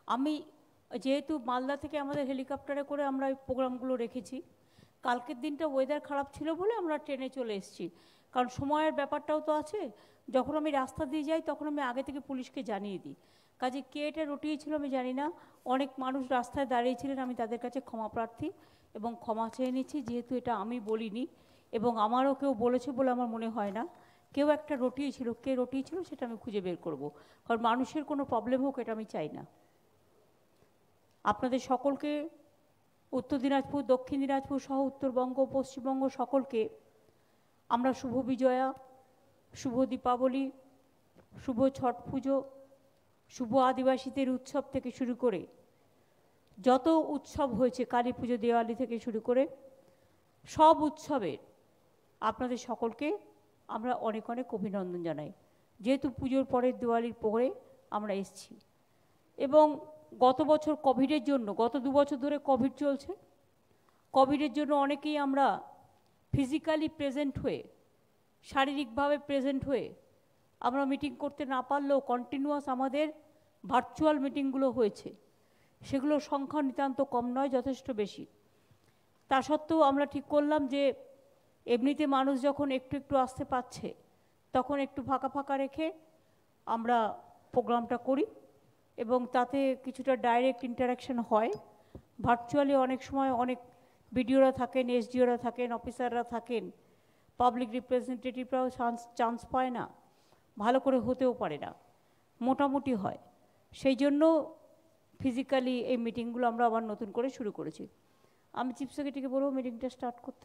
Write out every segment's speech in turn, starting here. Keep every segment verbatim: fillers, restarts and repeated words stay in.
আমি যেহেতু মালদা থেকে আমাদের হেলিকপ্টারে করে আমরা এই প্রোগ্রামগুলো রেখেছি, কালকের দিনটা ওয়েদার খারাপ ছিল বলে আমরা ট্রেনে চলে এসেছি, কারণ সময়ের ব্যাপারটাও তো আছে। যখন আমি রাস্তা দিয়ে যাই তখন আমি আগে থেকে পুলিশকে জানিয়ে দিই। কাজে কে এটা রটিয়েছিল আমি জানি না, অনেক মানুষ রাস্তায় দাঁড়িয়েছিলেন, আমি তাদের কাছে ক্ষমা প্রার্থী এবং ক্ষমা চেয়ে নিচ্ছি, যেহেতু এটা আমি বলিনি এবং আমারও কেউ বলেছে বলে আমার মনে হয় না। কেউ একটা রটিয়েছিল, কে রটিয়েছিল সেটা আমি খুঁজে বের করব, কারণ মানুষের কোনো প্রবলেম হোক এটা আমি চাই না। আপনাদের সকলকে, উত্তর দিনাজপুর, দক্ষিণ দিনাজপুর সহ উত্তরবঙ্গ, পশ্চিমবঙ্গ সকলকে আমরা শুভ বিজয়া, শুভ দীপাবলি, শুভ ছট পুজো, শুভ আদিবাসীদের উৎসব থেকে শুরু করে যত উৎসব হয়েছে, কালী পুজো, দেওয়ালি থেকে শুরু করে সব উৎসবের আপনাদের সকলকে আমরা অনেক অনেক অভিনন্দন জানাই। যেহেতু পুজোর পরের দেওয়ালির পরে আমরা এসেছি এবং গত বছর কোভিডের জন্য, গত দু বছর ধরে কোভিড চলছে, কোভিডের জন্য অনেকেই আমরা ফিজিক্যালি প্রেজেন্ট হয়ে, শারীরিকভাবে প্রেজেন্ট হয়ে আমরা মিটিং করতে না পারলেও কন্টিনিউয়াস আমাদের ভার্চুয়াল মিটিংগুলো হয়েছে। সেগুলোর সংখ্যা নিতান্ত কম নয়, যথেষ্ট বেশি। তা সত্ত্বেও আমরা ঠিক করলাম যে এমনিতে মানুষ যখন একটু একটু আসতে পারছে তখন একটু ফাঁকা ফাঁকা রেখে আমরা প্রোগ্রামটা করি এবং তাতে কিছুটা ডাইরেক্ট ইন্টারাকশন হয়। ভার্চুয়ালি অনেক সময় অনেক বিডিওরা থাকেন, এসডিওরা থাকেন, অফিসাররা থাকেন, পাবলিক রিপ্রেজেন্টেটিভরাও চান্স চান্স পায় না, ভালো করে হতেও পারে না, মোটামুটি হয়। সেই জন্য ফিজিক্যালি এই মিটিংগুলো আমরা আবার নতুন করে শুরু করেছি। আমি চিফ সেক্রেটারিকে বলবো মিটিংটা স্টার্ট করতে।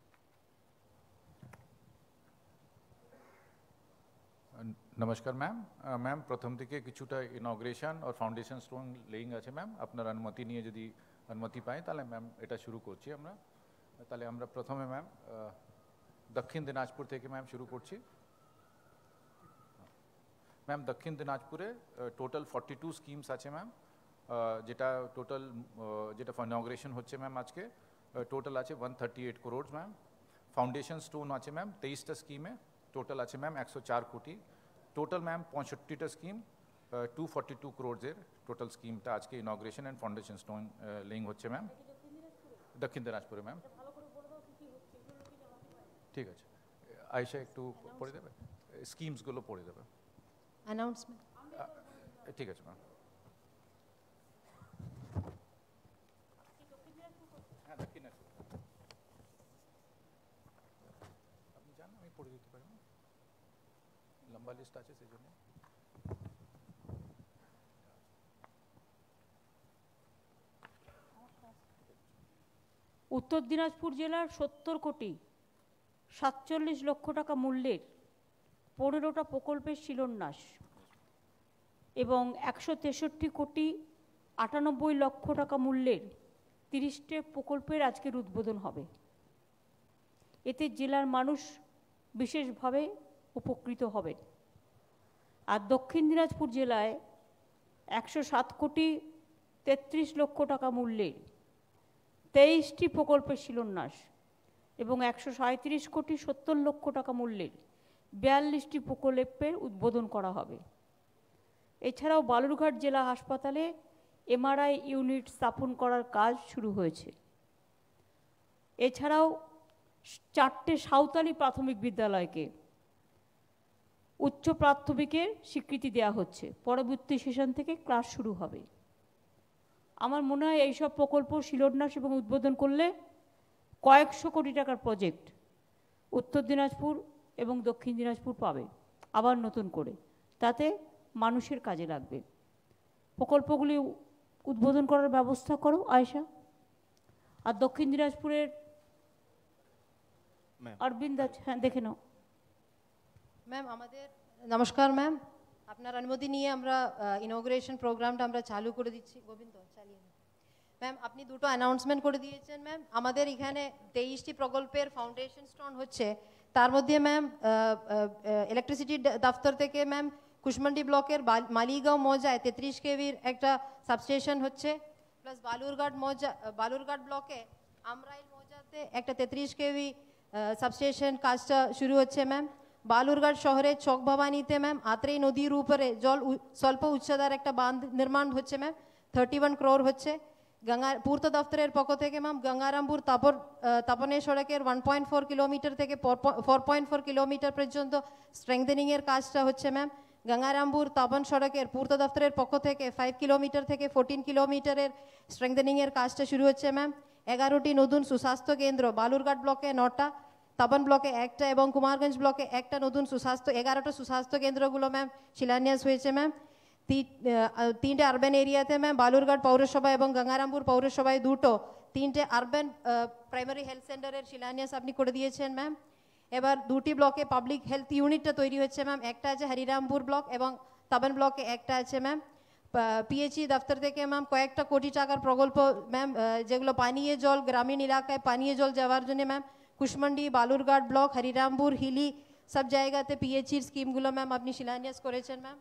নমস্কার ম্যাম। ম্যাম প্রথম থেকে কিছুটা ইনগ্রেশন আর ফাউন্ডেশন স্টোন লেইং আছে ম্যাম, আপনার অনুমতি নিয়ে যদি অনুমতি পাই তাহলে ম্যাম এটা শুরু করছি আমরা। তাহলে আমরা প্রথমে ম্যাম দক্ষিণ দিনাজপুর থেকে ম্যাম শুরু করছি। ম্যাম দক্ষিণ দিনাজপুরে টোটাল ফর্টি টু স্কিমস আছে ম্যাম, যেটা টোটাল যেটা ইনগ্রেশন হচ্ছে ম্যাম আজকে টোটাল আছে one thirty eight crore ma'am. Foundation stone আছে ম্যাম তেইশটা স্কিমে, টোটাল আছে ম্যাম একশো চার কোটি। টোটাল ম্যাম পঁয়ষট্টিটা স্কিম, টু ফর্টি টু ক্রোডসের টোটাল স্কিমটা আজকে inauguration and foundation stone laying হচ্ছে ম্যাম দক্ষিণ দিনাজপুরে ম্যাম। ঠিক আছে, আয়েশা একটু পড়ে দেবে, স্কিমসগুলো পড়ে দেবে। অ্যানাউন্সমেন্ট ঠিক আছে ম্যাম। হ্যাঁ দক্ষিণ দিনাজপুর আপনি জান, আমি পড়ে দিতে পারি, লম্বা লিস্ট আছে সেই জন্য। উত্তর দিনাজপুর জেলার সত্তর কোটি সাতচল্লিশ লক্ষ টাকা মূল্যের পনেরোটা প্রকল্পের শিলান্যাস এবং একশো তেষট্টি কোটি আটানব্বই লক্ষ টাকা মূল্যের তিরিশটি প্রকল্পের আজকের উদ্বোধন হবে। এতে জেলার মানুষ বিশেষভাবে উপকৃত হবেন। আর দক্ষিণ দিনাজপুর জেলায় একশো সাত কোটি তেত্রিশ লক্ষ টাকা মূল্যের তেইশটি প্রকল্পের শিলান্যাস এবং একশো সাঁত্রিশ কোটি সত্তর লক্ষ টাকা মূল্যের বিয়াল্লিশটি প্রকল্পের উদ্বোধন করা হবে। এছাড়াও বালুরঘাট জেলা হাসপাতালে এমআরআই ইউনিট স্থাপন করার কাজ শুরু হয়েছে। এছাড়াও চারটে সাঁওতালি প্রাথমিক বিদ্যালয়কে উচ্চ প্রাথমিকের স্বীকৃতি দেওয়া হচ্ছে, পরবর্তী সেশন থেকে ক্লাস শুরু হবে। আমার মনে হয় এইসব প্রকল্প শিলান্যাস এবং উদ্বোধন করলে কয়েকশো কোটি টাকার প্রজেক্ট উত্তর দিনাজপুর এবং দক্ষিণ দিনাজপুর পাবে আবার নতুন করে, তাতে মানুষের কাজে লাগবে। প্রকল্পগুলি উদ্বোধন করার ব্যবস্থা করো আয়েশা। আর দক্ষিণ দিনাজপুরের অরবিন্দ, হ্যাঁ দেখে নাও ম্যাম। আমাদের নমস্কার ম্যাম, আপনার অনুমতি নিয়ে আমরা ইনগ্রেশন প্রোগ্রামটা আমরা চালু করে দিচ্ছি। গোবিন্দ চালিয়ে ম্যাম, আপনি দুটো অ্যানাউন্সমেন্ট করে দিয়েছেন ম্যাম। আমাদের এখানে তেইশটি প্রকল্পের ফাউন্ডেশন স্টোন হচ্ছে, তার মধ্যে ম্যাম ইলেকট্রিসিটি দফতর থেকে ম্যাম কুশমন্ডি ব্লকের মালিগাঁও মৌজায় তেত্রিশ কেভির একটা সাবস্টেশন হচ্ছে, প্লাস বালুরঘাট মৌজা বালুরঘাট ব্লকে আমরাইল মৌজাতে একটা তেত্রিশ কেভি সাবস্টেশন কাজটা শুরু হচ্ছে ম্যাম। বালুরঘাট শহরে চক ভবানীতে ম্যাম আত্রেই নদীর উপরে জল স্বল্প উচ্চতার একটা বাঁধ নির্মাণ হচ্ছে ম্যাম, থার্টি ওয়ান ক্রোর হচ্ছে। গঙ্গা পূর্ত দপ্তরের পক্ষ থেকে ম্যাম গঙ্গারামপুর তাপর তাপনের সড়কের ওয়ান পয়েন্ট ফোর কিলোমিটার থেকে ফোর পয়েন্ট ফোর কিলোমিটার পর্যন্ত স্ট্রেংথেনিংয়ের কাজটা হচ্ছে ম্যাম। গঙ্গারামপুর তাপন সড়কের পূর্ত দপ্তরের পক্ষ থেকে ফাইভ কিলোমিটার থেকে ফোরটিন কিলোমিটারের স্ট্রেংথেনিংয়ের কাজটা শুরু হচ্ছে ম্যাম। এগারোটি নতুন সুস্বাস্থ্য কেন্দ্র বালুরঘাট ব্লকে নটা, তাপন ব্লকে একটা এবং কুমারগঞ্জ ব্লকে একটা নতুন সুস্বাস্থ্য এগারোটা সুস্বাস্থ্য কেন্দ্রগুলো ম্যাম শিলান্যাস হয়েছে ম্যাম। তিনটে আরবান এরিয়াতে ম্যাম বালুরঘাট পৌরসভা এবং গঙ্গারামপুর পৌরসভায় দুটো, তিনটে আরবান প্রাইমারি হেলথ সেন্টারের শিলান্যাস আপনি করে দিয়েছেন ম্যাম। এবার দুটি ব্লকে পাবলিক হেলথ ইউনিটটা তৈরি হচ্ছে ম্যাম, একটা আছে হরিরামপুর ব্লক এবং তাবন ব্লকে একটা আছে ম্যাম। পিএইচই দপ্তর থেকে ম্যাম কয়েকটা কোটি টাকার প্রকল্প ম্যাম, যেগুলো পানীয় জল গ্রামীণ এলাকায় পানীয় জল যাওয়ার জন্য ম্যাম কুশমন্ডি বালুরঘাট ব্লক হরিরামপুর হিলি সব জায়গাতে পিএইচইর স্কিমগুলো ম্যাম আপনি শিলান্যাস করেছেন ম্যাম।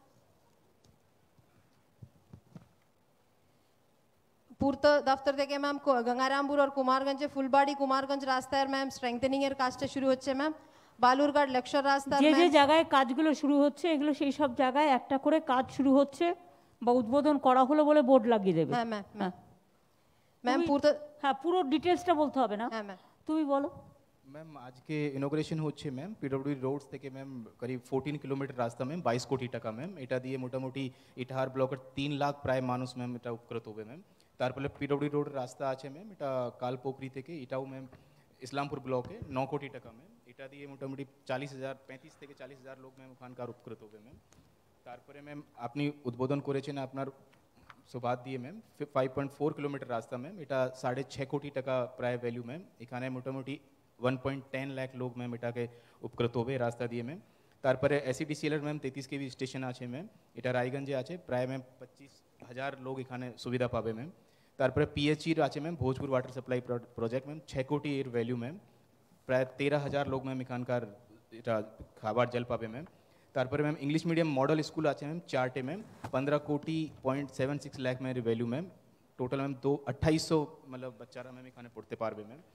পূর্ত দপ্তর থেকে ম্যাম গঙ্গারামপুর আর কুমারগঞ্জে ফুলবাড়ি কুমারগঞ্জ রাস্তার ম্যাম স্ট্রেংথেনিং এর কাজটা শুরু হচ্ছে ম্যাম। বালুরঘাট লেকশর রাস্তা যে যে জায়গায় কাজগুলো শুরু হচ্ছে এগুলো সেই সব জায়গায় একটা করে কাজ শুরু হচ্ছে বা উদ্বোধন করা হলো বলে বোর্ড লাগিয়ে দেবে। হ্যাঁ ম্যাম ম্যাম ম্যাম পূর্ত হ্যাঁ পুরো ডিটেলসটা বলতে হবে না। হ্যাঁ ম্যাম তুমি বলো। मैम आज के इनोग्रेशन হচ্ছে ম্যাম পিডব্লিউডি রোডস থেকে ম্যাম করিব ফোরটিন কিলোমিটার রাস্তা ম্যাম বাইশ কোটি টাকা ম্যাম, এটা দিয়ে মোটামুটি ইটাহার ব্লকের তিন লাখ প্রায় মানুষ ম্যাম এটা উপকৃত হবে ম্যাম। তারপরে পিডব্লিউডি রোড রাস্তা আছে ম্যাম, এটা কালপোখরি থেকে এটাও ম্যাম ইসলামপুর ব্লকে ন কোটি টাকা ম্যাম, এটা দিয়ে মোটামুটি চালিশ হাজার পঁয়ত্রিশ থেকে চালিশ হাজার লোক ম্যাম ওখানকার উপকৃত হবে ম্যাম। তারপরে ম্যাম আপনি উদ্বোধন করেছেন আপনার সৌভাগ্য দিয়ে ma'am five point four kilometre রাস্তা ম্যাম, এটা সাড়ে ছ কোটি টাকা প্রায় ভ্যালু ম্যাম, এখানে মোটামুটি वन पॉइंट टेन लाख लोग मैम এটাকে উপকৃত হবে রাস্তা দিয়ে ম্যাম। তারপরে এসিডিসিএল ম্যাম তেত্রিশ কেবি স্টেশন আছে ম্যাম, এটা রায়গঞ্জে আছে, প্রায় ম্যাম পঁচিশ হাজার লোক এখানে সুবিধা পাবে ম্যাম। তারপরে পিএইচইর আছে ma'am Bhojpur water supply project ma'am, ছ কোটি এর ভ্যালু ম্যাম, প্রায় তেরো হাজার লোক ম্যাম এখানকার এটা খাবার জল পাবে ম্যাম। তারপরে ma'am English medium model school আছে ম্যাম চারটে ম্যাম, पंद्रह কোটি point seven six lakh ma'am value ma'am, total ma'am দो अट्ठाईस सौ मतलब বাচ্চারা ম্যাম এখানে পড়তে পারবে ম্যাম।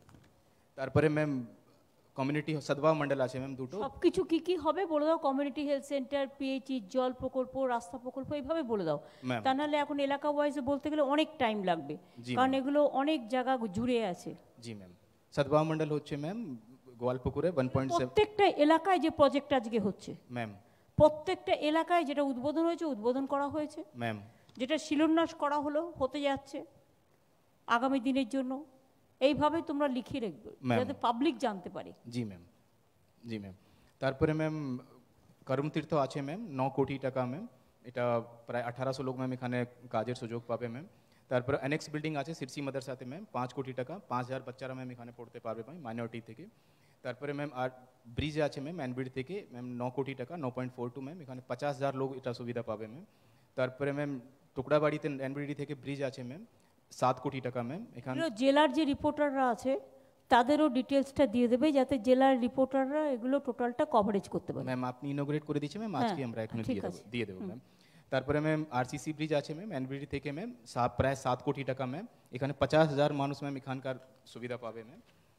তারপরে ম্যাম কমিউনিটি সদ্ভাব মন্ডল আছে ম্যাম দুটো। সবকিছু কি কি হবে বলে দাও, কমিউনিটি হেলথ সেন্টার, পিএইচই, জল প্রকল্প, রাস্তা প্রকল্প, এইভাবে বলে দাও। তা নাহলে এখন এলাকা ওয়াইজে বলতে গেলে অনেক টাইম লাগবে, কারণ এগুলো অনেক জায়গা জুড়ে আছে। জি ম্যাম সদ্ভাব মন্ডল হচ্ছে ম্যাম গোয়ালপুকুরে वन पॉइंट सेवन, প্রত্যেকটা এলাকায় যে প্রজেক্ট আজকে হচ্ছে ম্যাম প্রত্যেকটা এলাকায় যেটা উদ্বোধন হয়েছে উদ্বোধন করা হয়েছে ম্যাম, যেটা শিলান্যাস করা হলো হতে যাচ্ছে আগামী দিনের জন্য, এইভাবে তোমরা লিখে রাখবে যাতে পাবলিক জানতে পারে। জি ম্যাম জি ম্যাম। তারপরে ম্যাম করমতীর্থ আছে ম্যাম ন কোটি টাকা ম্যাম, এটা প্রায় আঠারোশো লোক ম্যাম এখানে কাজের সুযোগ পাবে ম্যাম। তারপরে অ্যানেক্স বিল্ডিং আছে সিরসি মাদ্রাসাতে ম্যাম পাঁচ কোটি টাকা, পাঁচ হাজার বাচ্চারা ম্যাম এখানে পড়তে পারবে ম্যাম মাইনরিটি থেকে। তারপরে ম্যাম আর ব্রিজ আছে ম্যাম এনবিডি থেকে ম্যাম ন কোটি টাকা ন পয়েন্ট ফোর টু ম্যাম, এখানে পঞ্চাশ হাজার লোক এটা সুবিধা পাবে ম্যাম। তারপরে ম্যাম টুকড়াবাড়িতে এনবিডি থেকে ব্রিজ আছে ম্যাম সাত কোটি টাকা ম্যাম, এখানে জেলার যে রিপোর্টাররা আছে তাদেরও ডিটেলসটা দিয়ে দেবে যাতে জেলার রিপোর্টাররা এগুলো টোটালটা কভারেজ করতে পারে। ম্যাম আপনি ইনোগ্রেট করে দিয়েছেন ম্যাম, আজকে আমরা এখন দিয়ে দেবো দিয়ে দেবো ম্যাম। তারপরে ম্যাম আরসিসি ব্রিজ আছে ম্যাম এনবিডি থেকে ম্যাম সাত প্রায় সাত কোটি টাকা ম্যাম, এখানে পঞ্চাশ হাজার মানুষ ম্যাম এখানকার সুবিধা পাবে ম্যাম।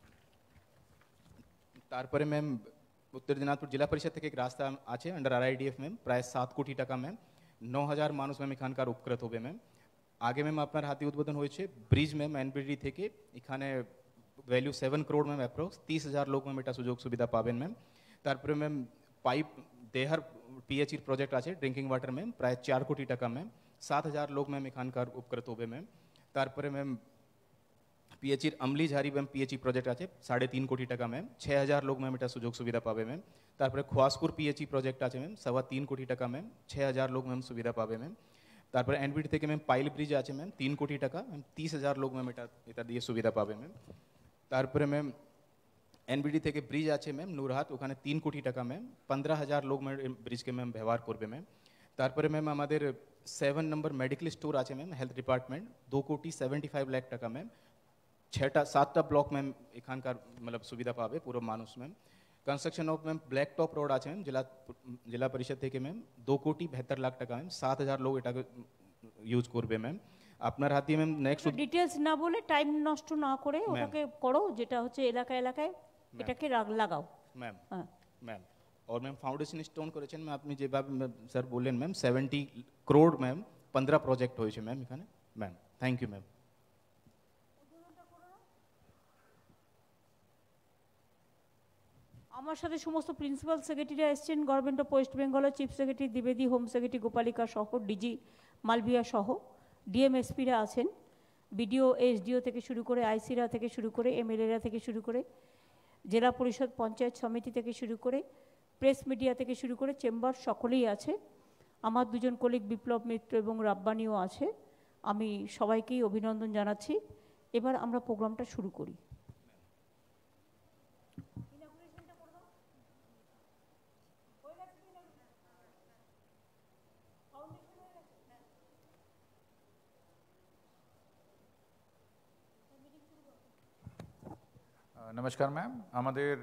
তারপরে ম্যাম উত্তর দিনাজপুর জেলা পরিষদ থেকে এক রাস্তা আছে আন্ডার আরআইডিএফ ম্যাম প্রায় সাত কোটি টাকা ম্যাম, ন হাজার মানুষ ম্যাম এখানকার উপকৃত হবে ম্যাম। আগে ম্যাম আপনার হাতে উদ্বোধন হয়েছে ব্রিজ ম্যাম এনবিডি থেকে, এখানে value seven crore ma'am approx তিরিশ হাজার লোক ম্যাম এটা সুযোগ সুবিধা পাবেন ম্যাম। তারপরে ম্যাম পাইপ দেহার পিএইচির প্রজেক্ট আছে ড্রিঙ্কিং ওয়াটার ম্যাম প্রায় চার কোটি টাকা ম্যাম, সাত হাজার লোক ম্যাম এখানকার উপকৃত হবে ম্যাম। তারপরে ম্যাম পিএইচির আমলি ঝাড়ি ম্যাম পিএইচই প্রজেক্ট আছে সাড়ে তিন কোটি টাকা ম্যাম, ছ হাজার লোক ম্যাম এটা সুযোগ সুবিধা পাবে ম্যাম। তারপরে খোয়াসপুর পিএইচই প্রজেক্ট আছে ম্যাম সওয়া তিন কোটি টাকা ম্যাম, ছ হাজার লোক ম্যাম সুবিধা পাবে ম্যাম। তারপরে এনবিডি থেকে ম্যাম পাইল ব্রিজ আছে ম্যাম তিন কোটি টাকা ম্যাম, তিরিশ হাজার লোক ম্যাম এটা এটা দিয়ে সুবিধা পাবে ম্যাম। তারপরে ম্যাম এনবিডি থেকে ব্রিজ আছে ম্যাম নুরহাট, ওখানে তিন কোটি টাকা ম্যাম, পনেরো হাজার লোক ম্যাম ব্রিজকে ম্যাম ব্যবহার করবে ম্যাম। তারপরে ম্যাম আমাদের সেভেন নম্বর মেডিকেল স্টোর আছে ম্যাম হেলথ ডিপার্টমেন্ট দो কোটি সেভেন্টি ফাইভ লাখ টাকা ম্যাম, ছটা সাতটা ব্লক ম্যাম এখানকার मतलब সুবিধা পাবে পুরো মানুষ ma'am. Construction of ma'am black top road আছে ম্যাম জেলা জেলা পরিষদ থেকে ম্যাম दो কোটি বাহাত্তর লাখ টাকা ম্যাম, সাত হাজার লোক এটাকে ইউজ করবে ম্যাম। আপনার হাতে ম্যাম নেক্সট ডিটেলস না বলে টাইম নষ্ট না করে ওটাকে করো, যেটা হচ্ছে এলাকা এলাকায় এটাকে লাগাও ম্যাম। ম্যাম और मैम फाउंडेशन स्टोन করেছেন ম্যাম আপনি যেভাবে স্যার বললেন ম্যাম সেভেন্টি করোড় ম্যাম पंद्रह प्रोजेक्ट হয়েছে ম্যাম এখানে ম্যাম থ্যাংক ইউ ম্যাম আমার সাথে সমস্ত প্রিন্সিপাল সেক্রেটারিরা এসছেন, গভর্নমেন্ট অফ ওয়েস্ট বেঙ্গলের চিফ সেক্রেটারি দ্বিবেদী, হোম সেক্রেটারি গোপালিকা সহ, ডিজি মালভিয়া সহ, ডিএমএসপিরা আছেন, বিডিও এসডিও থেকে শুরু করে, আইসিরা থেকে শুরু করে, এমএলএরা থেকে শুরু করে, জেলা পরিষদ পঞ্চায়েত সমিতি থেকে শুরু করে, প্রেস মিডিয়া থেকে শুরু করে, চেম্বার সকলেই আছে। আমার দুজন কলিগ বিপ্লব মিত্র এবং রাব্বানিও আছে। আমি সবাইকেই অভিনন্দন জানাচ্ছি। এবার আমরা প্রোগ্রামটা শুরু করি। নমস্কার ম্যাম, আমাদের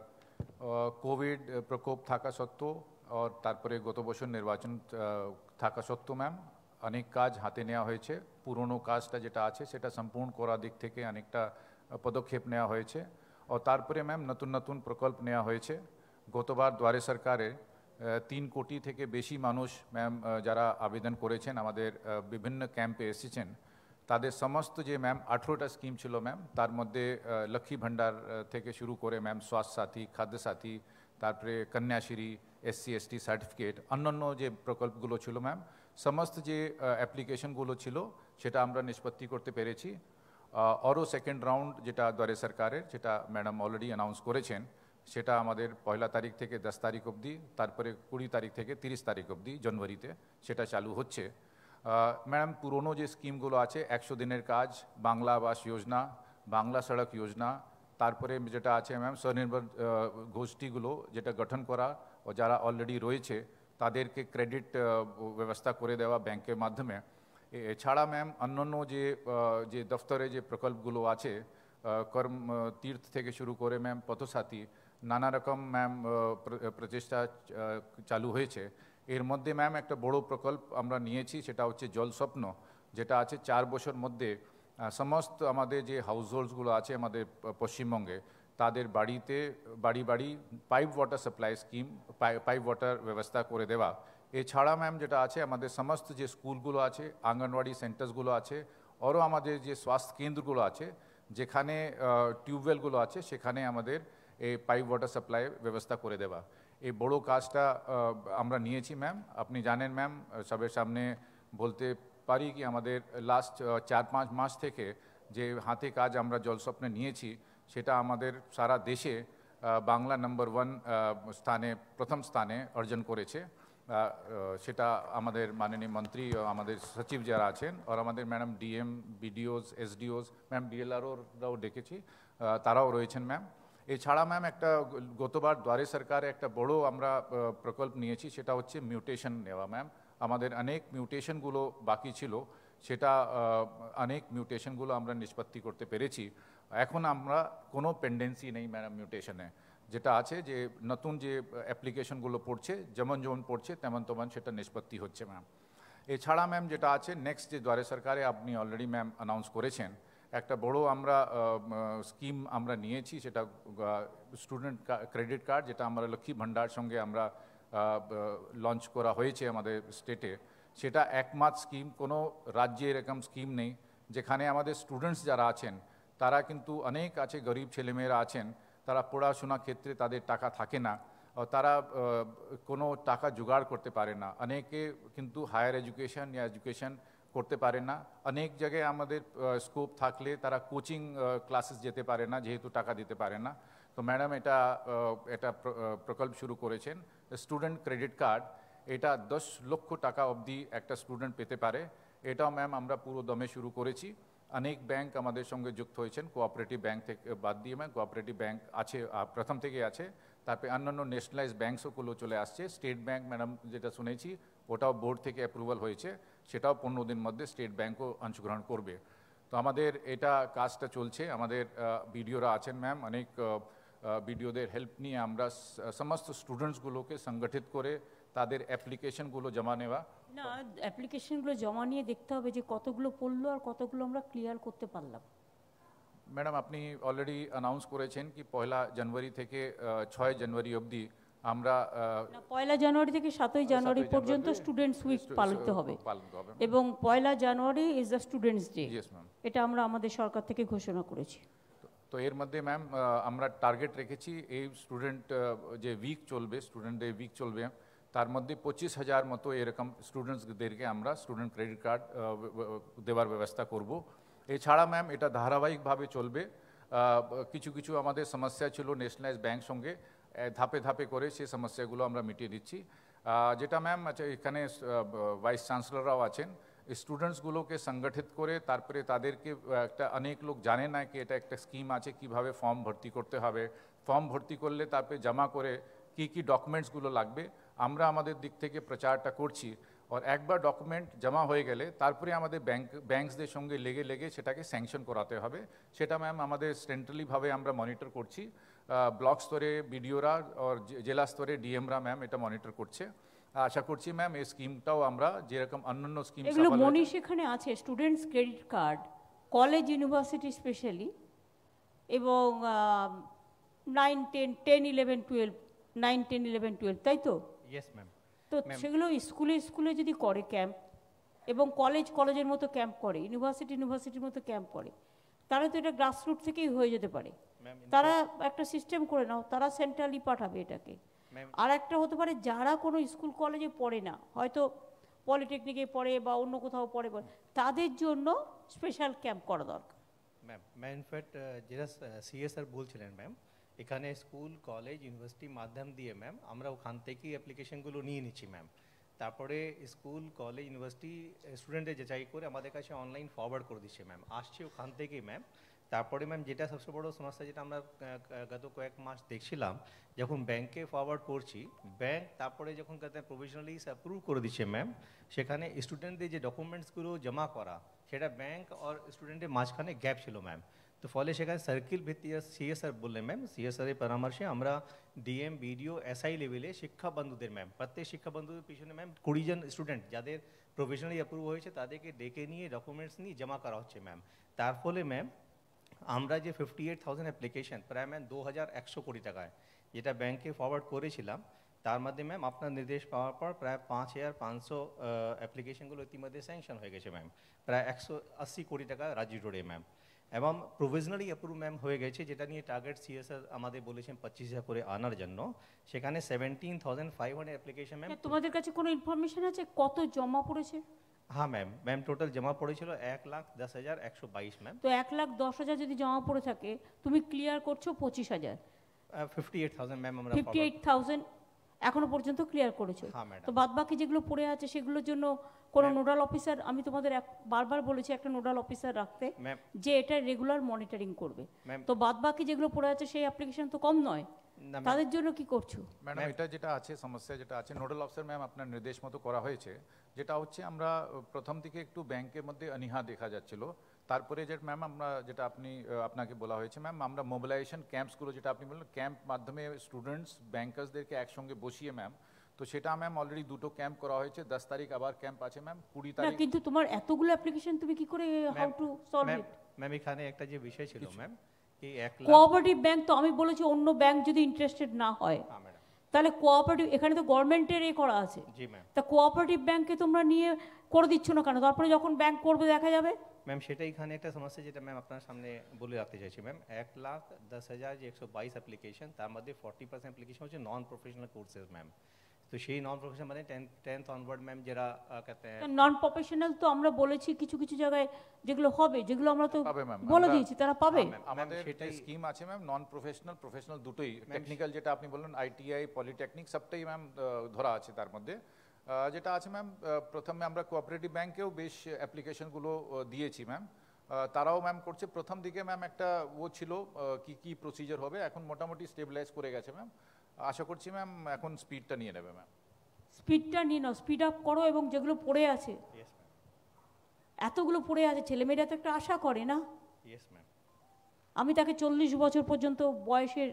কোভিড প্রকোপ থাকা সত্ত্বেও আর তারপরে গত বছর নির্বাচন থাকা সত্ত্বেও ম্যাম অনেক কাজ হাতে নেওয়া হয়েছে। পুরনো কাজটা যেটা আছে সেটা সম্পূর্ণ করার দিক থেকে অনেকটা পদক্ষেপ নেওয়া হয়েছে। আর তারপরে ম্যাম নতুন নতুন প্রকল্প নেওয়া হয়েছে। গতবার দুয়ারে সরকারে তিন কোটি থেকে বেশি মানুষ ম্যাম যারা আবেদন করেছেন আমাদের বিভিন্ন ক্যাম্পে এসেছেন, তাদের সমস্ত যে ম্যাম আঠেরোটা স্কিম ছিল ম্যাম, তার মধ্যে লক্ষ্মী ভাণ্ডার থেকে শুরু করে ম্যাম স্বাস্থ্য সাথী, খাদ্য সাথী, তারপরে কন্যাশ্রী, এসসি এসটি সার্টিফিকেট, অন্যান্য যে প্রকল্পগুলো ছিল ম্যাম, সমস্ত যে অ্যাপ্লিকেশনগুলো ছিল সেটা আমরা নিষ্পত্তি করতে পেরেছি। আরও সেকেন্ড রাউন্ড যেটা দুয়ারে সরকারের, যেটা ম্যাডাম অলরেডি অ্যানাউন্স করেছেন, সেটা আমাদের পয়লা তারিখ থেকে দশ তারিখ অবধি, তারপরে কুড়ি তারিখ থেকে তিরিশ তারিখ অবধি জানুয়ারিতে সেটা চালু হচ্ছে। ম্যাডাম পুরনো যে স্কিমগুলো আছে, একশো দিনের কাজ, বাংলা আবাস যোজনা, বাংলা সড়ক যোজনা, তারপরে যেটা আছে ম্যাম স্বনির্ভর গোষ্ঠীগুলো যেটা গঠন করা ও যারা অলরেডি রয়েছে তাদেরকে ক্রেডিট ব্যবস্থা করে দেওয়া ব্যাংকের মাধ্যমে। এছাড়া ম্যাম অন্যান্য যে যে দফতরে যে প্রকল্পগুলো আছে, কর্ম তীর্থ থেকে শুরু করে ম্যাম পথসাথী, নানা রকম ম্যাম প্রচেষ্টা চালু হয়েছে। এর মধ্যে ম্যাম একটা বড় প্রকল্প আমরা নিয়েছি, সেটা হচ্ছে জল স্বপ্ন, যেটা আছে চার বছর মধ্যে সমস্ত আমাদের যে হাউস হোল্ডসগুলো আছে আমাদের পশ্চিমবঙ্গে, তাদের বাড়িতে বাড়ি বাড়ি pipe water supply scheme, pipe water ব্যবস্থা করে দেওয়া। এছাড়া ম্যাম যেটা আছে আমাদের সমস্ত যে স্কুলগুলো আছে, আঙ্গনওয়াড়ি সেন্টার্সগুলো আছে, আরও আমাদের যে স্বাস্থ্য কেন্দ্রগুলো আছে, যেখানে টিউবওয়েলগুলো আছে, সেখানে আমাদের এই পাইপ ওয়াটার সাপ্লাই ব্যবস্থা করে দেওয়া। এই বড় কাজটা আমরা নিয়েছি ম্যাম। আপনি জানেন ম্যাম, সবের সামনে বলতে পারি কি আমাদের লাস্ট চার পাঁচ মাস থেকে যে হাতে কাজ আমরা জলস্বপ্নে নিয়েছি, সেটা আমাদের সারা দেশে বাংলা নম্বর ওয়ান স্থানে, প্রথম স্থানে অর্জন করেছে। সেটা আমাদের মাননীয় মন্ত্রী, আমাদের সচিব যারা আছেন, আর আমাদের madam DM, BDOs, SDOs, ma'am ডিএলআরওরাও ডেকেছি, তারাও রয়েছেন ম্যাম। এছাড়া ম্যাম একটা গতবার দুয়ারে সরকারে একটা বড় আমরা প্রকল্প নিয়েছি, সেটা হচ্ছে মিউটেশন নেওয়া ম্যাম। আমাদের অনেক মিউটেশনগুলো বাকি ছিল, সেটা অনেক মিউটেশনগুলো আমরা নিষ্পত্তি করতে পেরেছি। এখন আমরা কোনো পেন্ডেন্সি নেই ম্যাডাম মিউটেশনে, যেটা আছে যে নতুন যে অ্যাপ্লিকেশনগুলো পড়ছে, যেমন যেমন পড়ছে তেমন তেমন সেটা নিষ্পত্তি হচ্ছে ম্যাম। এছাড়া ম্যাম যেটা আছে নেক্সট যে দুয়ারে সরকারে আপনি অলরেডি ম্যাম অ্যানাউন্স করেছেন, একটা বড় আমরা স্কিম আমরা নিয়েছি, সেটা স্টুডেন্ট ক্রেডিট কার্ড, যেটা আমরা লক্ষ্মী ভাণ্ডার সঙ্গে আমরা লঞ্চ করা হয়েছে আমাদের স্টেটে। সেটা একমাত্র স্কিম, কোনো রাজ্যে এরকম স্কিম নেই যেখানে আমাদের স্টুডেন্টস যারা আছেন তারা কিন্তু অনেক আছে, গরিব ছেলেমেয়েরা আছেন, তারা পড়াশোনার ক্ষেত্রে তাদের টাকা থাকে না, তারা কোনো টাকা জোগাড় করতে পারে না। অনেকে কিন্তু হায়ার এডুকেশন या এডুকেশন করতে পারে না। অনেক জায়গায় আমাদের স্কোপ থাকলে তারা কোচিং ক্লাসেস যেতে পারে না, যেহেতু টাকা দিতে পারে না। তো ম্যাডাম এটা এটা প্রকল্প শুরু করেছেন স্টুডেন্ট ক্রেডিট কার্ড। এটা দশ লক্ষ টাকা অবধি একটা স্টুডেন্ট পেতে পারে। এটাও ম্যাম আমরা পুরো দমে শুরু করেছি। অনেক ব্যাংক আমাদের সঙ্গে যুক্ত হয়েছেন, কোঅপারেটিভ ব্যাংক থেকে বাদ দিয়ে ম্যাম কোঅপারেটিভ ব্যাংক আছে, প্রথম থেকে আছে। তারপরে অন্যান্য ন্যাশনালাইজ ব্যাংকসগুলো চলে আসছে। স্টেট ব্যাংক ম্যাডাম যেটা শুনেছি ওটাও বোর্ড থেকে অ্যাপ্রুভাল হয়েছে, সেটাও পনেরো দিন মধ্যে স্টেট ব্যাংকও অংশগ্রহণ করবে। তো আমাদের এটা কাজটা চলছে। আমাদের বিডিওরা আছেন ম্যাম, অনেক বিডিওদের হেল্প নিয়ে আমরা সমস্ত স্টুডেন্টসগুলোকে সংগঠিত করে তাদের অ্যাপ্লিকেশনগুলো জমা নেওয়া। না, অ্যাপ্লিকেশনগুলো জমা নিয়ে দেখতে হবে যে কতগুলো পড়লো আর কতগুলো আমরা ক্লিয়ার করতে পারলাম। ম্যাডাম আপনি অলরেডি অ্যানাউন্স করেছেন কি পয়লা জানুয়ারি থেকে ছয় জানুয়ারি অবধি আমরা আহ, না, পয়লা জানুয়ারি থেকে সাতই জানুয়ারি সাতই পর্যন্ত জানুয়ারি স্টুডেন্টস উইক স্টু- পালিত স্টু- হবে পালন হবে এবং পয়লা জানুয়ারি is the students day. Yes ma'am. এটা আমরা আমাদের সরকার থেকে ঘোষণা করেছি। তো এর মধ্যে ম্যাম আমরা টার্গেট রেখেছি এই স্টুডেন্ট যে উইক চলবে, স্টুডেন্ট ডে উইক চলবে, তার মধ্যে পঁচিশ হাজার মতো এরকম স্টুডেন্টসদেরকে আমরা স্টুডেন্ট ক্রেডিট কার্ড দেওয়ার ব্যবস্থা করব। এছাড়া ম্যাম এটা ধারাবাহিকভাবে চলবে। আহ, কিছু কিছু আমাদের সমস্যা ছিল ন্যাশনালাইজ ব্যাংক সঙ্গে, আহ, ধাপে ধাপে করে সেই সমস্যাগুলো আমরা মিটিয়ে দিচ্ছি। আহ, যেটা ম্যাম আচ্ছা এখানে ভাইস চ্যান্সেলররাও আছেন, স্টুডেন্টসগুলোকে সংগঠিত করে তারপরে তাদেরকে আহ, একটা অনেক লোক জানে না কি এটা একটা স্কিম আছে, কিভাবে ফর্ম ভর্তি করতে হবে, ফর্ম ভর্তি করলে তারপরে জমা করে কি কি ডকুমেন্টসগুলো লাগবে আমরা আমাদের দিক থেকে প্রচারটা করছি। আর একবার ডকুমেন্ট জমা হয়ে গেলে তারপরে আমাদের ব্যাংক ব্যাংকসদের সঙ্গে লেগে লেগে সেটাকে স্যাংশন করাতে হবে। সেটা ম্যাম আমাদের সেন্ট্রালিভাবে আমরা মনিটর করছি, ব্লক স্তরে বিডিওরা আর জেলা স্তরে ডিএমরা ম্যাম এটা মনিটর করছে। আশা করছি ম্যাম এই স্কিমটাও আমরা যেরকম অন্যান্য স্কিম এগুলো মনীষ এখানে আছে, students credit card, college university specially, এবং nine ten ten eleven twelve nine ten eleven twelve, তাই তো? Yes ma'am. তো সেগুলো স্কুলে স্কুলে যদি করে ক্যাম্প, এবং কলেজ কলেজের মতো ক্যাম্প করে, ইউনিভার্সিটি ইউনিভার্সিটির মতো ক্যাম্প করে, তাহলে তো এটা গ্রাসরুট থেকেই হয়ে যেতে পারে। তারা একটা সিস্টেম করে নাও, তারা সেন্ট্রালি পাঠাবে এটাকে। আর একটা হতে পারে যারা কোনো স্কুল কলেজে পড়ে না, হয়তো পলিটেকনিকে পড়ে বা অন্য কোথাও পড়ে পড়ে, তাদের জন্য স্পেশাল ক্যাম্প করা দরকার। ম্যাম ম্যাম ইনফ্যাক্ট যেটা সিএস স্যার বলছিলেন ম্যাম, এখানে স্কুল কলেজ ইউনিভার্সিটি মাধ্যম দিয়ে ম্যাম আমরা ওখান থেকেই অ্যাপ্লিকেশনগুলো নিয়ে নিচ্ছি ম্যাম। তারপরে স্কুল কলেজ ইউনিভার্সিটি স্টুডেন্টদের যাচাই করে আমাদের কাছে অনলাইন ফরওয়ার্ড করে দিচ্ছে ম্যাম, আসছে ওখান থেকেই ম্যাম। তারপরে ম্যাম যেটা সবচেয়ে বড় সমস্যা যেটা আমরা গত কয়েক মাস দেখছিলাম, যখন ব্যাংকে ফরওয়ার্ড করছি, ব্যাংক তারপরে যখন প্রভিশনালি অ্যাপ্রুভ করে দিচ্ছে ম্যাম, সেখানে স্টুডেন্টদের যে ডকুমেন্টসগুলো জমা করা সেটা ব্যাংক আর স্টুডেন্টের মাঝখানে গ্যাপ ছিল ম্যাম। তো ফলে সেখানে সার্কিল ভিত্তিক সিএসআর বললেন ম্যাম, সিএসআরের পরামর্শে আমরা ডিএম বিডিও এসআই লেভেলে শিক্ষা বন্ধুদের ম্যাম, প্রত্যেক শিক্ষা বন্ধুদের পিছনে ম্যাম কুড়ি জন স্টুডেন্ট যাদের প্রভিশনালি অ্যাপ্রুভ হয়েছে তাদেরকে ডেকে নিয়ে ডকুমেন্টস নিয়ে জমা করা হচ্ছে ম্যাম। তার ফলে ম্যাম আমরা যে ফিফটি এইট থাউজেন্ড অ্যাপ্লিকেশন প্রায় ম্যাম দু হাজার একশো কোটি টাকায় যেটা ব্যাংকে ফরওয়ার্ড করেছিলাম, তার মধ্যে ম্যাম আপনার নির্দেশ পাওয়ার পর প্রায় পাঁচ হাজার পাঁচশো অ্যাপ্লিকেশনগুলো ইতিমধ্যে স্যাংশন হয়ে গেছে ম্যাম, প্রায় একশো আশি কোটি টাকা রাজ্য জুড়ে ম্যাম। এবং প্রভিশনালি অ্যাপ্রুভ ম্যাম হয়ে গেছে, যেটা নিয়ে টার্গেট সিএসআর আমাদের বলেছেন পঁচিশ হাজার করে আনার জন্য। সেখানে seventeen thousand five hundred application ma'am. তোমাদের কাছে কোনো ইনফরমেশন আছে কত জমা পড়েছে? হ্যাঁ ম্যাম, ম্যাম টোটাল জমা পড়েছিল এক লাখ দশ হাজার একশো বাইশ ম্যাম। তো এক লাখ দশ হাজার যদি জমা পড়ে থাকে, তুমি ক্লিয়ার করছো পঁচিশ হাজার, ফিফটি এইট থাউজেন্ড ম্যাম আমরা ফিফটি এইট থাউজেন্ড এখনো পর্যন্ত ক্লিয়ার করেছো। হ্যাঁ ম্যাডাম। তো বাদ বাকি যেগুলো পড়ে আছে সেগুলোর জন্য কোনো নোডাল অফিসার, আমি তোমাদের এক বারবার বলেছি একটা নোডাল অফিসার রাখতে, যে এটা রেগুলার মনিটরিং করবে। তো বাদ বাকি যেগুলো পড়ে আছে সেই অ্যাপ্লিকেশন তো কম নয়, তাদের জন্য কি করছো? ম্যাডাম এটা যেটা আছে সমস্যা যেটা আছে নোডাল অফিসার ম্যাম আপনার নির্দেশ মতো করা হয়েছে। যেটা হচ্ছে আমরা প্রথম দিকে একটু ব্যাংকের মধ্যে অনীহা দেখা যাচ্ছিল, তারপরে যে ম্যাম আমরা যেটা আপনি আপনাকে বলা হয়েছে ম্যাম, আমরা মোবিলাইজেশন ক্যাম্পসগুলো যেটা আপনি বললেন ক্যাম্প মাধ্যমে স্টুডেন্টস ব্যাংকার্সদেরকে একসঙ্গে বসিয়ে ম্যাম, তো সেটা ম্যাম অলরেডি দুটো ক্যাম্প করা হয়েছে। দশ তারিখ আবার ক্যাম্প আছে ম্যাম, কুড়ি না তারিখ। কিন্তু তোমার এতগুলো অ্যাপ্লিকেশন তুমি কি করে how to solve it? Ma'am এখানে একটা যে বিষয় ছিল ম্যাম, এই এক লাখ কোঅপারেটিভ ব্যাংক, তো আমি বলেছি অন্য ব্যাংক যদি ইন্টারেস্টেড না হয় হ্যাঁ ম্যাডাম। তাহলে কোঅপারেটিভ, এখানে তো গভর্নমেন্টের এ করা আছে, জি ম্যাম। তা কোঅপারেটিভ ব্যাংকে তোমরা নিয়ে করে দিচ্ছ না কেন? তারপরে যখন ব্যাংক করবে দেখা যাবে। ম্যাম সেটা এখানে একটা সমস্যা যেটা ম্যাম আপনার সামনে বলে রাখতে চাইছি ম্যাম, এক লাখ দশ হাজার যে একশো বাইশ অ্যাপ্লিকেশন, তার মধ্যে ফর্টি পার্সেন্ট অ্যাপ্লিকেশন হচ্ছে নন প্রফেশনাল কোর্সেস ম্যাম। তো সেই নন প্রফেশনাল মানে টেন্থ অনওয়ার্ড ম্যাম যারা कहते हैं নন প্রফেশনাল, তো আমরা বলেছি কিছু কিছু জায়গায় যেগুলো হবে, যেগুলো আমরা তো পাবে ম্যাম, বলে আমরা- দিয়েছি তারা পাবে। আমাদের সেটাই- স্কিম আছে ম্যাম, নন প্রফেশনাল প্রফেশনাল দুটোই, টেকনিক্যাল যেটা আপনি বললেন আইটিআই পলিটেকনিক সবটাই ম্যাম ধরা আছে তার মধ্যে। আহ, যেটা আছে ম্যাম, প্রথমে আমরা কোঅপারেটিভ ব্যাংকেও বেশ অ্যাপ্লিকেশনগুলো দিয়েছি ম্যাম, তারাও ম্যাম করছে। প্রথম দিকে ম্যাম একটা ও ছিল কি কি প্রসিজার হবে, এখন মোটামুটি স্টেবিলাইজ করে গেছে ম্যাম। আশা করছি ম্যাম এখন স্পিডটা নিয়ে নেবে ম্যাম। স্পিডটা নিয়ে নাও, স্পিড আপ করো, এবং যেগুলো পড়ে আছে, ইয়েস ম্যাম, এতগুলো পড়ে আছে, ছেলেমেয়েরা তো একটা আশা করে না। Yes ma'am. আমি তাকে চল্লিশ বছর পর্যন্ত বয়সের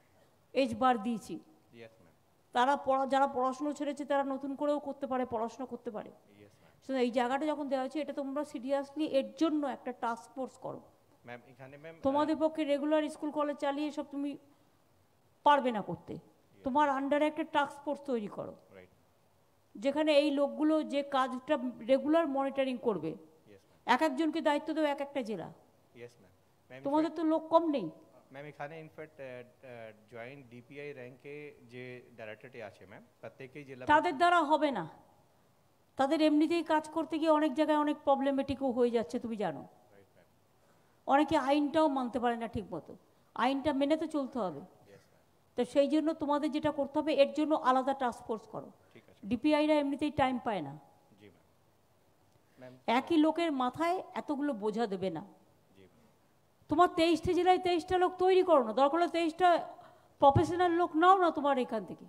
এজ বার দিয়েছি, ইয়েস ম্যাম। তারা পড়া যারা পড়াশুনো ছেড়েছে তারা নতুন করেও করতে পারে, পড়াশোনা করতে পারে। Yes ma'am. সো এই জায়গাটা যখন দেওয়া হয়েছে, এটা তোমরা সিরিয়াসলি এর জন্য একটা টাস্ক ফোর্স করো। ম্যাম এখানে ম্যাম তোমাদের পক্ষে রেগুলার স্কুল কলেজ চালিয়ে সব তুমি পারবে না করতে, তোমার আন্ডারে একটা টাস্ক ফোর্স তৈরি করো, রাইট, যেখানে এই লোকগুলো যে কাজটা রেগুলার মনিটরিং করবে। ইয়েস ম্যাম, এক একজনকে দায়িত্ব দেবে এক একটা জেলা। Yes ma'am. ম্যাম তোমাদের তো লোক কম নেই। ম্যাম এখানে ইনফ্যাক্ট জয়েন্ট ডিপিআই র্যাঙ্কে যে ডাইরেক্টরেটে আছে ম্যাম, প্রত্যেকেই জেলা তাদের দ্বারা হবে না, তাদের এমনিতেই কাজ করতে গিয়ে অনেক জায়গায় অনেক প্রবলেমেটিকও হয়ে যাচ্ছে, তুমি জানো। রাইট ম্যাম, অনেকে আইনটাও মানতে পারে না ঠিক মতো, আইনটা মেনে তো চলতে হবে। ইয়েস ম্যাম, তো সেই জন্য তোমাদের যেটা করতে হবে, এর জন্য আলাদা টাস্ক ফোর্স করো। ঠিক আছে, ডিপিআইরা এমনিতেই টাইম পায় না, জি ম্যাম। ম্যাম একই লোকের মাথায় এতগুলো বোঝা দেবে না। জি ম্যাম, তোমার তেইশটা জেলায় তেইশটা লোক তৈরি করো না, দরকার হলে তেইশটা প্রফেশনাল লোক নাও না তোমার এখান থেকে।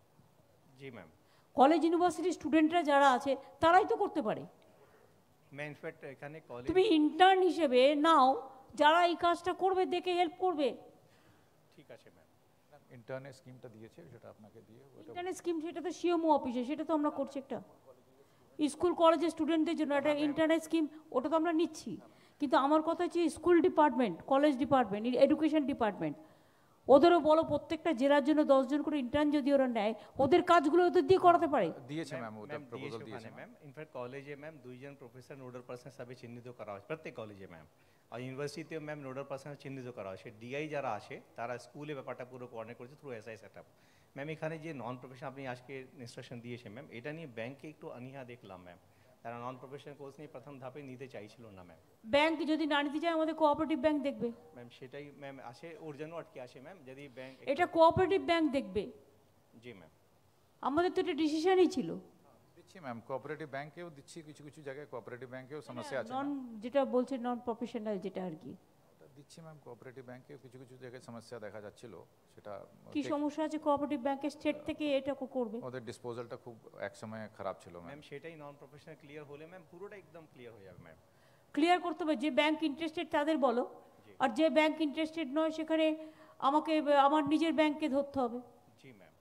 জি ম্যাম। কলেজ ইউনিভার্সিটির স্টুডেন্টরা যারা আছে তারাই তো করতে পারে। ম্যাম ইনফ্যাক্ট এখানে কলেজ, তুমি ইন্টার্ন হিসেবে নাও, যারা এই কাজটা করবে দেখে হেল্প করবে। ঠিক আছে ম্যাম। ইন্টারনেট স্কিমটা দিয়েছে, সেটা আপনাকে দিয়ে ওটা ইন্টার্নের স্কিম, সেটা তো সিএমও অফিসে, সেটা তো আমরা করছি একটা স্কুল কলেজের স্টুডেন্টদের জন্য একটা ইন্টারনেট স্কিম, ওটা তো আমরা নিচ্ছি। কিন্তু আমার কথা হচ্ছে school department, college department, education department, ওদেরও বলো প্রত্যেকটা জেলার জন্য দশজন করে ইন্টার্ন যদি ওরা নেয়, ওদের কাজগুলো ওদের দিয়ে করাতে পারে। দিয়েছে ম্যাম, ওটা ম্যাম প্রপোজাল দিয়েছে দিয়েছে ওখানে ম্যাম। ইনফ্যাক্ট কলেজে ম্যাম দুইজন প্রফেসর নোডাল পার্সন সবে চিহ্নিত করা হয় প্রত্যেক কলেজে ম্যাম, আর ইউনিভার্সিটিতেও ম্যাম নোডাল পার্সন চিহ্নিত করা হয়। সে ডিআই যারা আসে তারা স্কুলে ব্যাপারটা পুরো কোঅর্ডিনেট করেছে through SI set up. Ma'am এখানে যে নন প্রফেশনাল আপনি আজকে ইনস্ট্রাকশন দিয়েছে ম্যাম, এটা নিয়ে ব্যাংকে একটু অনীহা দেখলাম ম্যাম, তারা নন প্রফেশনাল কোর্স নিয়ে প্রথম ধাপে নিতে চাইছিল না ম্যাম। ব্যাংক যদি না নিতে চায়, আমাদের কোঅপারেটিভ ব্যাংক দেখবে। ম্যাম সেটাই ম্যাম আসে, ওর জন্য আটকে আসে ম্যাম, যদি ব্যাংক, এটা কোঅপারেটিভ ব্যাংক দেখবে। জি ম্যাম, আমাদের তো এটা ডিসিশনই ছিল। দিচ্ছি ম্যাম, কোঅপারেটিভ ব্যাংকেও দিচ্ছি, কিছু কিছু জায়গায় কোঅপারেটিভ ব্যাংকেও সমস্যা আছে নন, ম্যাম। যেটা বলছে নন প্রফেশনাল যেটা আর কি, ওটা দিচ্ছি ম্যাম, কোঅপারেটিভ ব্যাংকেও কিছু কিছু জায়গায় সমস্যা দেখা যাচ্ছিল, সেটা কি ঠিক- সমস্যা আছে কোঅপারেটিভ ব্যাংকের, স্টেট থেকে এটা কো- করবে। ওদের ডিসপোজালটা খুব এক সময় খারাপ ছিল ম্যাম। ম্যাম সেটাই নন প্রফেশনাল ক্লিয়ার হলে ম্যাম পুরোটা একদম ক্লিয়ার হয়ে যাবে ম্যাম। ক্লিয়ার করতে হবে, যে ব্যাংক ইন্টারেস্টেড তাদের বলো, আর যে ব্যাংক ইন্টারেস্টেড নয় সেখানে আমাকে আমার নিজের ব্যাংককে ধরতে হবে। জি ম্যাম,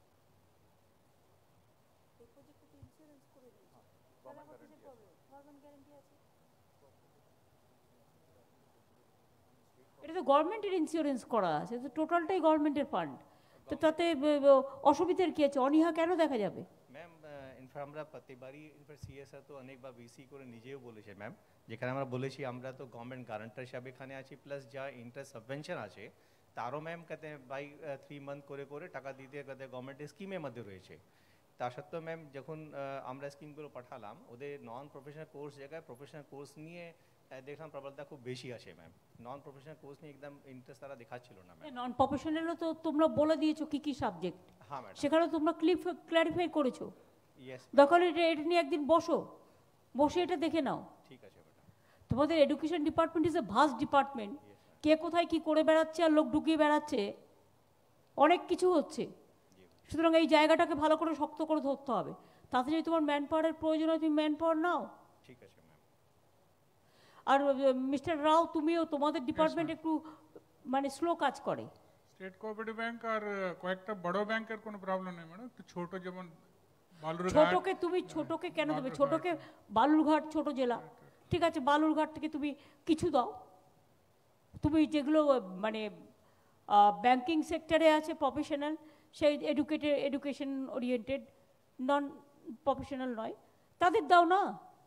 এটা তো গভর্নমেন্টের ইন্স্যুরেন্স করা আছে, তো টোটালটাই গভর্নমেন্টের ফান্ড, তো তাতে ব- ব- অসুবিধার কি আছে, অনীহা কেন দেখা যাবে? ম্যাম ইনফ্যাক্ট আমরা প্রতিবারই ইনফ্যাক্ট সিএসআর তো অনেকবার বিসি করে নিজেও বলেছে ম্যাম, যেখানে আমরা বলেছি আমরা তো গভর্নমেন্ট গ্যারান্টার হিসাবে এখানে আছি, প্লাস যা ইন্টারেস্ট সাবভেনশন আছে তারও ম্যাম কাতে বাই থ্রি মান্থ করে করে টাকা দিতে কাতে গভর্নমেন্টের স্কিমের মধ্যে রয়েছে। তা সত্ত্বেও ম্যাম যখন আহ, আমরা স্কিমগুলো পাঠালাম, ওদের নন প্রফেশনাল কোর্স জায়গায় প্রফেশনাল কোর্স নিয়ে আহ, দেখলাম প্রবলতা খুব বেশি আছে ম্যাম, নন প্রফেশনাল কোর্স নিয়ে একদম ইন্টারেস্ট তারা দেখাচ্ছিল না ম্যাম। নন প্রফেশনালও তো তোমরা বলে দিয়েছো কি কি সাবজেক্ট, হ্যাঁ ম্যাডাম, সেখানে তোমরা ক্লিপ ক্ল্যারিফাই করেছো। ইয়েস দরকার হলে এটা এটা নিয়ে একদিন বসো, বসে এটা দেখে নাও। ঠিক আছে ম্যাডাম, তোমাদের education department is a vast department, কে কোথায় কি করে বেড়াচ্ছে আর লোক ঢুকিয়ে বেড়াচ্ছে, অনেক কিছু হচ্ছে। সুতরাং এই জায়গাটাকে ভালো করে শক্ত করে ধরতে হবে, তাতে যদি তোমার ম্যান পাওয়ারের প্রয়োজন হয় তুমি ম্যান পাওয়ার নাও। ঠিক আছে ম্যাম। আর মিস্টার রাও, তুমিও তোমাদের ডিপার্টমেন্ট একটু মানে স্লো কাজ করে। স্টেট কোঅপারেটিভ ব্যাংক আর কয়েকটা বড় ব্যাংকের কোনো প্রবলেম নেই ম্যাডাম, একটু ছোট যেমন বালুরঘাট। ছোটকে তুমি ছোটকে কেন দেবে, ছোটকে বালুরঘাট ছোট জেলা, ঠিক আছে, বালুরঘাট থেকে তুমি কিছু দাও। তুমি যেগুলো আহ, মানে ব্যাংকিং সেক্টরে আছে প্রফেশনাল, সেই educated education oriented, non professional নয়, তাদের দাও না।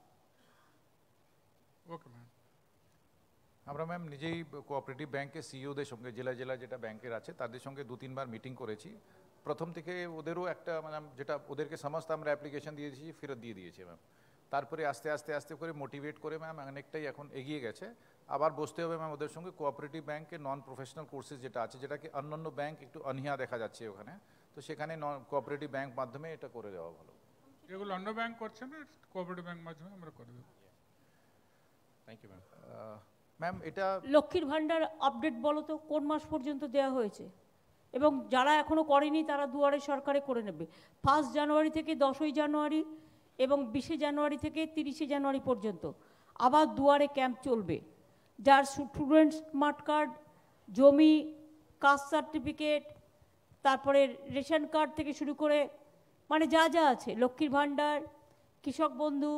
Okay ma'am. আমরা ম্যাম নিজেই কোঅপারেটিভ ব্যাংকের সিইওদের সঙ্গে জেলা জেলা যেটা ব্যাংকের আছে তাদের সঙ্গে দু তিনবার মিটিং করেছি। প্রথম থেকে ওদেরও একটা মানে যেটা ওদেরকে সমস্ত আমরা অ্যাপ্লিকেশন দিয়েছি ফেরত দিয়ে দিয়েছি ম্যাম। তারপরে আস্তে আস্তে আস্তে করে মোটিভেট করে ম্যাম অনেকটাই এখন এগিয়ে গেছে। আবার বসতে হবে ম্যাম ওদের সঙ্গে, কোঅপারেটিভ ব্যাংকের নন প্রফেশনাল কোর্সেস যেটা আছে, যেটাকে অন্যান্য ব্যাংক একটু অনীহা দেখা যাচ্ছে ওখানে, তো সেখানে নন কোঅপারেটিভ ব্যাংক মাধ্যমে এটা করে দেওয়া ভালো। যেগুলো অন্য ব্যাংক করছে না, কোঅপারেটিভ ব্যাংক মাধ্যমে আমরা করে দেবো। Thank you ma'am. ম্যাম এটা লক্ষ্মীর ভাণ্ডার আপডেট বলো তো, কোন মাস পর্যন্ত দেওয়া হয়েছে, এবং যারা এখনো করেনি তারা দুয়ারে সরকারে করে নেবে। ফার্স্ট জানুয়ারি থেকে দশই জানুয়ারি এবং বিশে জানুয়ারি থেকে তিরিশে জানুয়ারি পর্যন্ত আবার দুয়ারে ক্যাম্প চলবে। যার স্টুডেন্ট স্মার্ট কার্ড, জমি, কাস্ট সার্টিফিকেট, তারপরে রেশন কার্ড থেকে শুরু করে মানে যা যা আছে, লক্ষ্মীর ভাণ্ডার, কৃষক বন্ধু,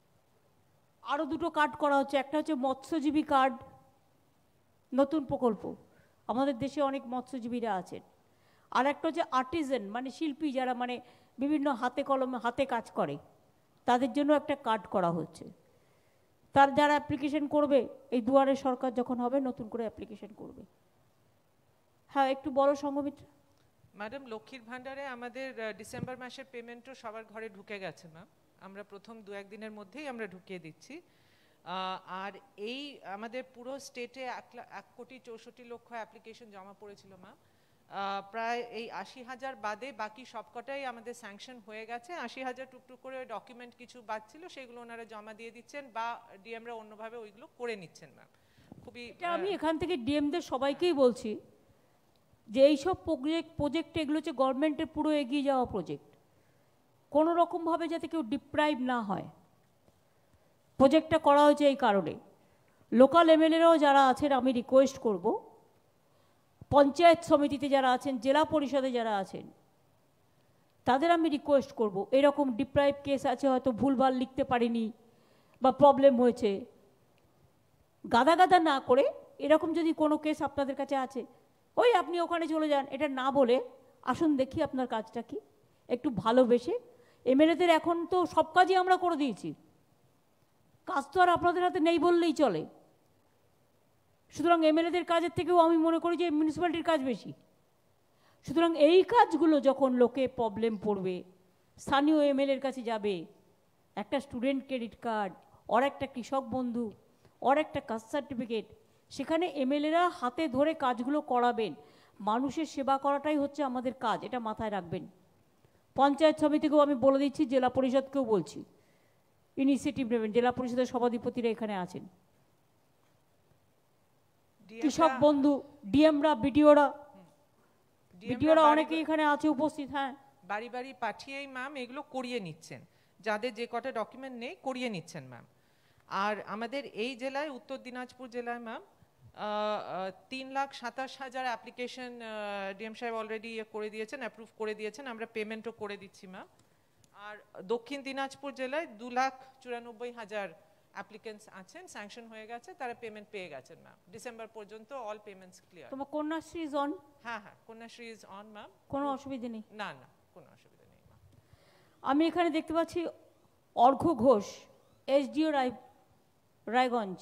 আরও দুটো কার্ড করা হচ্ছে, একটা হচ্ছে মৎস্যজীবী কার্ড, নতুন প্রকল্প, আমাদের দেশে অনেক মৎস্যজীবীরা আছেন। আর একটা হচ্ছে আর্টিজেন, মানে শিল্পী যারা মানে বিভিন্ন হাতে কলমে হাতে কাজ করে, তাদের জন্য একটা কার্ড করা হচ্ছে। তার যারা অ্যাপ্লিকেশন করবে, এই দুয়ারে সরকার যখন হবে নতুন করে অ্যাপ্লিকেশন করবে। হ্যাঁ, একটু বড় সংঘমিত্র। ম্যাডাম, লক্ষ্মীর ভাণ্ডারে আমাদের ডিসেম্বর মাসের পেমেন্টও সবার ঘরে ঢুকে গেছে ম্যাম। আমরা প্রথম দু একদিনের মধ্যেই আমরা ঢুকিয়ে দিচ্ছি। আর এই আমাদের পুরো স্টেটে এক এক কোটি চৌষট্টি লক্ষ অ্যাপ্লিকেশন জমা পড়েছিল ম্যাম। প্রায় এই আশি হাজার বাদে বাকি সবকটাই আমাদের স্যাংশন হয়ে গেছে। আশি হাজার টুকটুক করে ডকুমেন্ট কিছু বাদ ছিল, সেগুলো ওনারা জমা দিয়ে দিচ্ছেন বা ডিএমরা অন্যভাবে ওইগুলো করে নিচ্ছেন ম্যাম। খুবই আমি এখান থেকে ডিএমদের সবাইকেই বলছি যে এইসব প্রজেক্ট প্রজেক্ট এগুলো হচ্ছে গভর্নমেন্টের পুরো এগিয়ে যাওয়া প্রজেক্ট, কোনো রকমভাবে যাতে কেউ ডিপ্রাইভ না হয়। প্রজেক্টটা করা হয়েছে এই কারণে। লোকাল এমএলএরাও যারা আছেন, আমি রিকোয়েস্ট করব, পঞ্চায়েত সমিতিতে যারা আছেন, জেলা পরিষদে যারা আছেন, তাদের আমি রিকোয়েস্ট করব, এরকম ডিপ্রাইভ কেস আছে, হয়তো ভুলভাল লিখতে পারিনি বা প্রবলেম হয়েছে, গাদা গাদা না করে এরকম যদি কোনো কেস আপনাদের কাছে আছে, ওই আপনি ওখানে চলে যান, এটা না বলে আসুন দেখি আপনার কাজটা কি, একটু ভালোবেসে। এমএলএদের এখন তো সব কাজই আমরা করে দিয়েছি, কাজ তো আর আপনাদের হাতে নেই বললেই চলে। সুতরাং এমএলএদের কাজের থেকেও আমি মনে করি যে মিউনিসিপ্যালিটির কাজ বেশি। সুতরাং এই কাজগুলো যখন লোকে প্রবলেম পড়বে, স্থানীয় এমএলএর কাছে যাবে, একটা স্টুডেন্ট ক্রেডিট কার্ড, ওর একটা কৃষক বন্ধু, ওর একটা কাস্ট সার্টিফিকেট, সেখানে এমএলএরা হাতে ধরে কাজগুলো করাবেন। মানুষের সেবা করাটাই হচ্ছে আমাদের কাজ, এটা মাথায় রাখবেন। পঞ্চায়েত সমিতিকেও আমি বলে দিচ্ছি, জেলা পরিষদকেও বলছি, ইনিশিয়েটিভ নেবেন। জেলা পরিষদের সভাধিপতিরা এখানে আছেন, কৃষক বন্ধু, ডিএমরা, বিডিওরা, বিডিওরা অনেকেই এখানে আছে উপস্থিত। হ্যাঁ, বাড়ি বাড়ি পাঠিয়েই ম্যাম এগুলো করিয়ে নিচ্ছেন, যাদের যে কটা ডকুমেন্ট নেই করিয়ে নিচ্ছেন ম্যাম। আর আমাদের এই জেলায়, উত্তর দিনাজপুর জেলায় ম্যাম, তিন লাখ সাতাশ হাজার অ্যাপ্লিকেশন ডিএম সাহেব অলরেডি করে দিয়েছেন, অ্যাপ্রুভ করে দিয়েছেন, আমরা পেমেন্টও করে দিচ্ছি ম্যাম। আর দক্ষিণ দিনাজপুর জেলায় দু লাখ চুরানব্বই হাজার অ্যাপ্লিকেন্টস আছেন, স্যাংশন হয়ে গেছে, তারা পেমেন্ট পেয়ে গেছেন ম্যাম। ডিসেম্বর পর্যন্ত অল পেমেন্টস ক্লিয়ার। তোমার কন্যাশ্রী ইজ অন? হ্যাঁ হ্যাঁ, কন্যাশ্রী ইজ অন ম্যাম, কোনো অসুবিধা নেই? না না, কোনো অসুবিধা নেই ম্যাম। আমি এখানে দেখতে পাচ্ছি অর্ঘ্য ঘোষ, এসডিও রায় রায়গঞ্জ।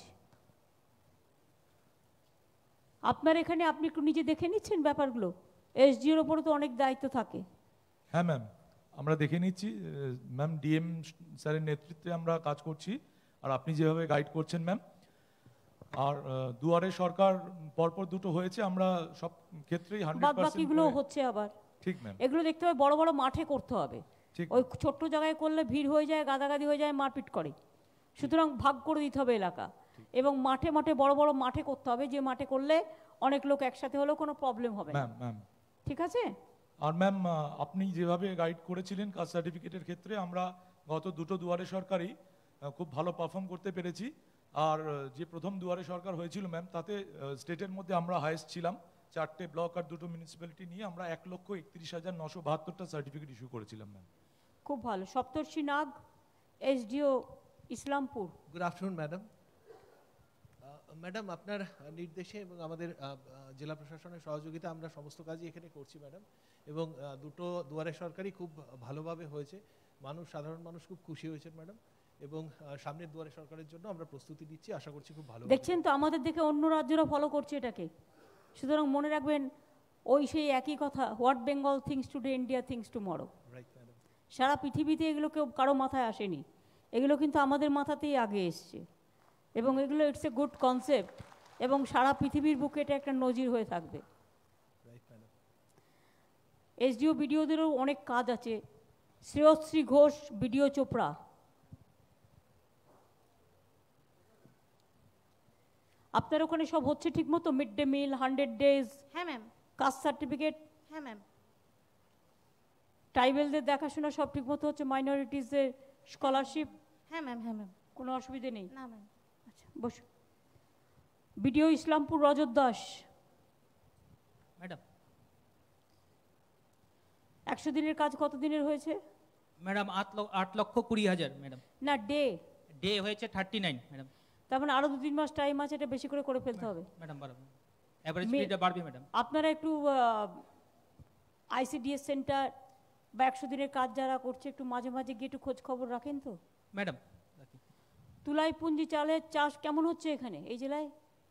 আপনার এখানে আপনি একটু নিজে দেখে নিচ্ছেন ব্যাপারগুলো? এসডিওর ওপরে তো অনেক দায়িত্ব থাকে। হ্যাঁ ম্যাম, আমরা দেখে নিচ্ছি ম্যাম, ডিএম স্যারের নেতৃত্বে আমরা কাজ করছি, আর আপনি যেভাবে গাইড করছেন ম্যাম। আর দুয়ারে সরকার পরপর দুটো হয়েছে, আমরা সব ক্ষেত্রেই হান্ড্রেড পার্সেন্ট, বাকিগুলো হচ্ছে আবার। ঠিক ম্যাম, এগুলো দেখতে হবে বড় বড় মাঠে করতে হবে। ওই ছোট্ট জায়গায় করলে ভিড় হয়ে যায়, গাদাগাদি হয়ে যায়, মারপিট করে। সুতরাং ভাগ করে দিতে হবে এলাকা, এবং মাঠে মাঠে বড় বড় মাঠে করতে হবে, যে মাঠে করলে অনেক লোক একসাথে হলেও কোনো প্রবলেম হবে না। ম্যাম ম্যাম ঠিক আছে। আর ম্যাম, আপনি যেভাবে গাইড করেছিলেন কাস্ট সার্টিফিকেটের ক্ষেত্রে, আমরা গত দুটো দুয়ারে সরকারই খুব ভালো পারফর্ম করতে পেরেছি। আর যে প্রথম দুয়ারে সরকার হয়েছিল ম্যাম, তাতে স্টেটের মধ্যে আমরা হাইয়েস্ট ছিলাম। চারটে ব্লক আর দুটো মিউনিসিপ্যালিটি নিয়ে আমরা এক লক্ষ একত্রিশ হাজার নশো বাহাত্তরটা সার্টিফিকেট ইস্যু করেছিলাম ম্যাম। খুব ভালো। Saptarshi Nag, SDO Islampur. Good afternoon madam. Madam, আপনার নির্দেশে এবং আমাদের জেলা প্রশাসনের সহযোগিতা আমরা সমস্ত কাজই এখানে করছি ম্যাডাম, এবং দুটো দুয়ারে সরকারই খুব ভালোভাবে হয়েছে। মানুষ, সাধারণ মানুষ খুব খুশি হয়েছেন ম্যাডাম, এবং সামনের দুয়ারে সরকারের জন্য আমরা প্রস্তুতি নিচ্ছি, আশা করছি খুব ভালো। দেখছেন তো, আমাদের দেখে অন্য রাজ্যরা ফলো করছে এটাকে। সুতরাং মনে রাখবেন, ওই সেই একই কথা, what Bengal thinks today, India thinks tomorrow. Right madam. সারা পৃথিবীতে এগুলো কেউ কারো মাথায় আসেনি, এগুলো কিন্তু আমাদের মাথাতেই আগে এসছে, এবং এগুলো ইটস এ গুড কনসেপ্ট, এবং সারা পৃথিবীর বুকে এটা একটা নজির হয়ে থাকবে। এসডিও বিডিওদেরও অনেক কাজ আছে। শ্রেয়শ্রী ঘোষ, বিডিও চোপড়া। আপনার ওখানে সব হচ্ছে ঠিক মতো? Mid day meal, hundred days? হ্যাঁ ম্যাম। Caste certificate? হ্যাঁ ম্যাম। ট্রাইবেলদের দেখাশোনা সব ঠিক মতো হচ্ছে? মাইনরিটিসদের স্কলারশিপ? হ্যাঁ ম্যাম, হ্যাঁ ম্যাম। কোনো অসুবিধে নেই? না ম্যাম। আচ্ছা, বসো। বিডিও ইসলামপুর রজত দাস। ম্যাডাম, একশো দিনের কাজ কত দিনের হয়েছে? ম্যাডাম আট আট লক্ষ কুড়ি হাজার ম্যাডাম। না, ডে ডে হয়েছে থার্টি নাইন ম্যাডাম। তার মানে আরো দু তিন মাস টাইম আছে, এটা বেশি করে করে ফেলতে হবে ম্যাডাম। বরাবর অ্যাভারেজ মে- স্পিডটা বাড়বে ম্যাডাম। আপনারা একটু আইসিডিএস সেন্টার বা একশো দিনের কাজ যারা করছে একটু মাঝে মাঝে গিয়ে একটু খোঁজ খবর রাখেন তো। ম্যাডাম তুলাইপুঞ্জি চালের চাষ কেমন হচ্ছে এখানে এই জেলায়?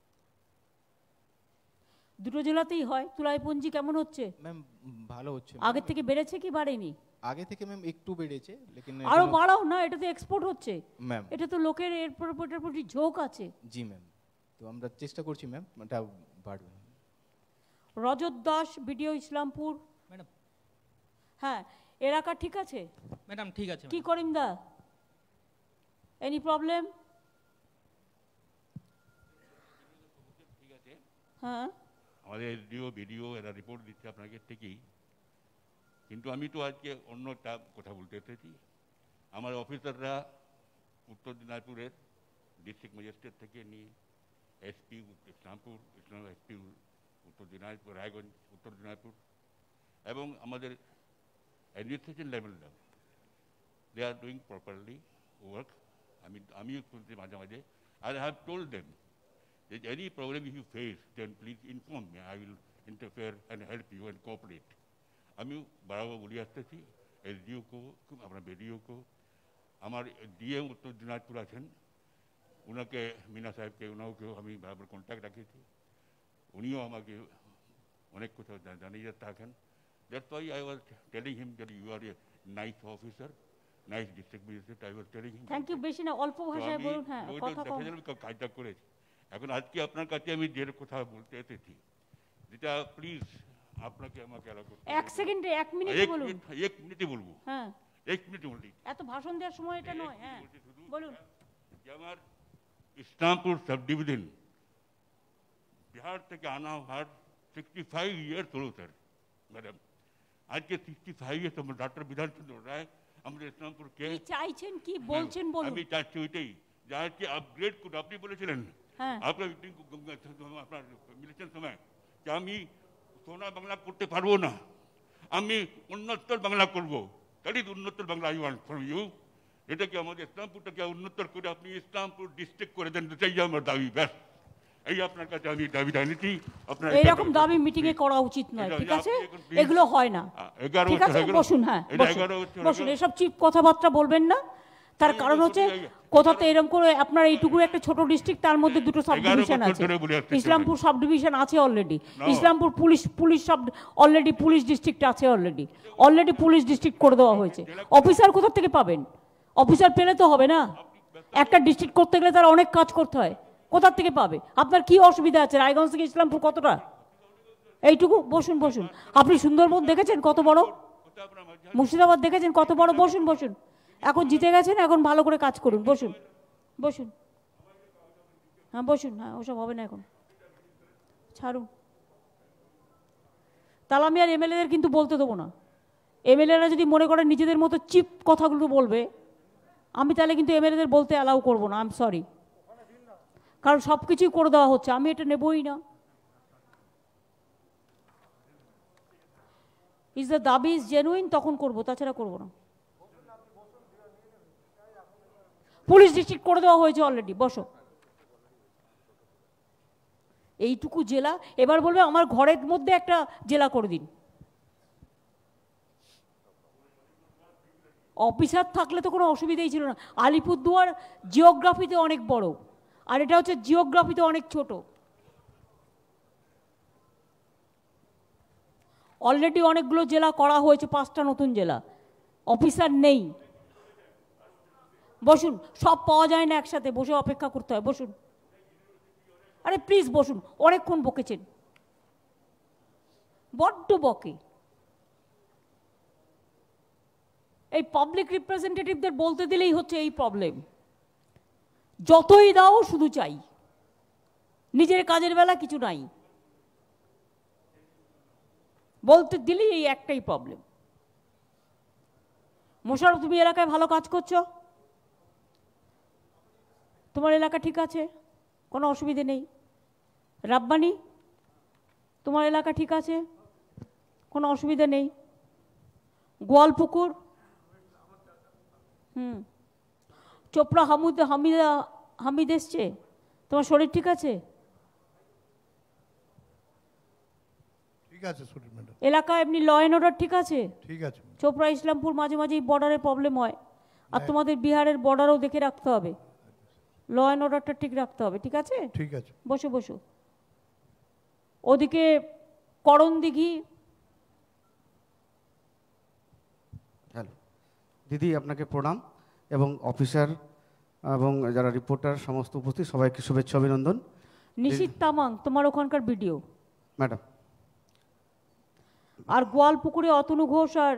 দুটো জেলাতেই হয়। তুলাইপুঞ্জি কেমন হচ্ছে? ম্যাম ভালো হচ্ছে। আগের থেকে বেড়েছে কি বাড়েনি? আগে থেকে ম্যাম একটু বেড়েছে, লেকিন আরো বাড়াও না, এটা তো এক্সপোর্ট হচ্ছে ম্যাম। এটা তো লোকের এরপর এটার প্রতি ঝোঁক আছে। জি ম্যাম, তো আমরা চেষ্টা করছি ম্যাম, এটা বাড়বে। রজত দাস, ভিডিও ইসলামপুর। ম্যাডাম হ্যাঁ, এলাকা ঠিক আছে ম্যাডাম ঠিক আছে। কি করিম দা, এনি প্রবলেম? ঠিক আছে, হ্যাঁ আমাদের এসডিও ভিডিও এরা রিপোর্ট দিচ্ছে আপনাকে ঠিকই, কিন্তু আমি তো আজকে অন্য একটা কথা বলতে এসেছি। আমার অফিসাররা উত্তর দিনাজপুরের ডিস্ট্রিক্ট ম্যাজিস্ট্রেট থেকে নিয়ে এসপি ইসলামপুর, ইসলাম এসপি উত্তর দিনাজপুর, রায়গঞ্জ, উত্তর দিনাজপুর এবং আমাদের অ্যাডমিনিস্ট্রেশন লেভেলটা, they are doing properly work. আমি আমিও শুনছি মাঝে মাঝে। I have told them that any problem if you face, then please inform me. I will interfere and help you and cooperate. আমি বারবার বলে আসতেছি এসডিও কো, আপনার বিডিও কো, আমার ডিএম উত্তর দিনাজপুর আছেন, ওনাকে মিনা সাহেবকে, ওনাকেও আমি বরাবর কন্ট্যাক্ট রাখেছি। উনিও আমাকে অনেক কথা জানিয়ে থাকেন। That's why I was telling him that you are a nice officer, nice district magistrate. I was telling him. Thank you. বেশি না, অল্প ভাষায় বলুন। হ্যাঁ, কথা কম। কাজটা করেছি। এখন আজকে আপনার কাছে আমি যে কথা বলতে এসেছি, যেটা প্লিজ আপনাকে আমাকে অ্যালাউ করতে। এক সেকেন্ডে, এক মিনিটে বলুন। এক মিনিটে বলবো। হ্যাঁ, এক মিনিটে বলি। এত ভাষণ দেওয়ার সময় এটা নয়। হ্যাঁ বলুন। যে আমার ইসলামপুর সাব ডিভিশন বিহার থেকে আনা হওয়ার সিক্সটি ফাইভ ইয়ার্স হলো স্যার ম্যাডাম। আজকে সিক্সটি ফাইভ ইয়ার্স আমার ডক্টর বিধানচন্দ্র রায় আমাদের ইসলামপুরকে কি চাইছেন, কি বলছেন বলুন। আমি চাচ্ছি ওইটাই যে আজকে আপগ্রেড করে, আপনি বলেছিলেন হ্যাঁ আপনার আপনার মিলেছেন সময় যে আমি সোনা বাংলা করতে পারবো না, আমি উন্নতর বাংলা করবো। তাহলে উন্নতর Bangla I want for you. এটাকে আমাদের ইসলামপুরটাকে উন্নতর করে আপনি ইসলামপুর ডিস্ট্রিক্ট করে দেন, এটাই আমার দাবি। ব্যাস, এই আপনার কাছে আমি দাবি জানিয়েছি। আপনার এইরকম দাবি মিটিং এ করা উচিত নয়, ঠিক আছে? এগুলো হয় না, ঠিক আছে? বসুন। হ্যাঁ বসুন, এসব চিপ কথাবার্তা বলবেন না। তার কারণ হচ্ছে কোথাতে এরকম করে আপনার এইটুকু একটা ছোট ডিস্ট্রিক্ট, তার মধ্যে দুটো সাব ডিভিশন আছে। ইসলামপুর সাব ডিভিশন আছে already, Islampur police police sub already police district আছে অলরেডি, অলরেডি পুলিশ ডিস্ট্রিক্ট করে দেওয়া হয়েছে। অফিসার কোথা থেকে পাবেন? অফিসার পেলে তো হবে না, একটা ডিস্ট্রিক্ট করতে গেলে তার অনেক কাজ করতে হয়। কোথা থেকে পাবে? আপনার কি অসুবিধা আছে? রায়গঞ্জ থেকে ইসলামপুর কতটা? এইটুকু। বসুন বসুন। আপনি সুন্দরবন দেখেছেন কত বড়? মুর্শিদাবাদ দেখেছেন কত বড়? বসুন বসুন। এখন জিতে গেছেন, এখন ভালো করে কাজ করুন। বসুন বসুন। হ্যাঁ বসুন। হ্যাঁ ওসব হবে না এখন, ছাড়ুন। তাহলে আমি আর এমএলএদের কিন্তু বলতে দেবো না। এমএলএরা যদি মনে করেন নিজেদের মতো চিপ কথাগুলো বলবে, আমি তাহলে কিন্তু এমএলএদের বলতে অ্যালাউ করবো না। আই এম সরি, কারণ সব কিছুই করে দেওয়া হচ্ছে, আমি এটা নেবই না। ইজ দ্য দাবি ইজ জেনুইন, তখন করবো, তাছাড়া করবো না। পুলিশ ডিস্ট্রিক্ট করে দেওয়া হয়েছে অলরেডি। বসো। এইটুকু জেলা, এবার বলবে আমার ঘরের মধ্যে একটা জেলা করে দিন। অফিসার থাকলে তো কোনো অসুবিধাই ছিল না। আলিপুরদুয়ার জিওগ্রাফিতে অনেক বড়, আর এটা হচ্ছে জিওগ্রাফিতে অনেক ছোট। অলরেডি অনেকগুলো জেলা করা হয়েছে, পাঁচটা নতুন জেলা, অফিসার নেই। বসুন, সব পাওয়া যায় না একসাথে, বসে অপেক্ষা করতে হয়। বসুন। আরে প্লিজ বসুন, অনেকক্ষণ বকেছেন, বড্ড বকে। এই পাবলিক রিপ্রেজেন্টেটিভদের বলতে দিলেই হচ্ছে এই প্রবলেম। যতই দাও শুধু চাই, নিজের কাজের বেলা কিছু নাই, বলতে দিলেই এই একটাই প্রবলেম। মোশারফ, তুমি এলাকায় ভালো কাজ করছো, তোমার এলাকা ঠিক আছে, কোনো অসুবিধে নেই। রাব্বানি, তোমার এলাকা ঠিক আছে, কোনো অসুবিধা নেই। গোয়ালপুকুর, হুম, চোপড়া হামুদ হামিদা হামিদ এসছে, তোমার শরীর ঠিক আছে? আছে সুরেশ ম্যাডাম। এলাকা এমনি ল অ্যান্ড অর্ডার ঠিক আছে? ঠিক আছে। চোপড়া ইসলামপুর মাঝে মাঝে বর্ডারে প্রবলেম হয়, আর তোমাদের বিহারের বর্ডারও দেখে রাখতে হবে, ল অ্যান্ড অর্ডারটা ঠিক রাখতে হবে, ঠিক আছে? ঠিক আছে। বসো বসো। ওদিকে করণ দিঘি। হ্যালো দিদি, আপনাকে প্রণাম এবং অফিসার এবং যারা রিপোর্টার সমস্ত উপস্থিত সবাইকে শুভেচ্ছা অভিনন্দন। নিশিত তামাং তোমার ওখানকার ভিডিও ম্যাডাম। আর গোয়ালপুকুরে অতনু ঘোষ আর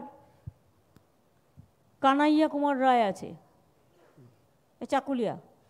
কানাইয়া কুমার রায় আছে, চাকুলিয়া।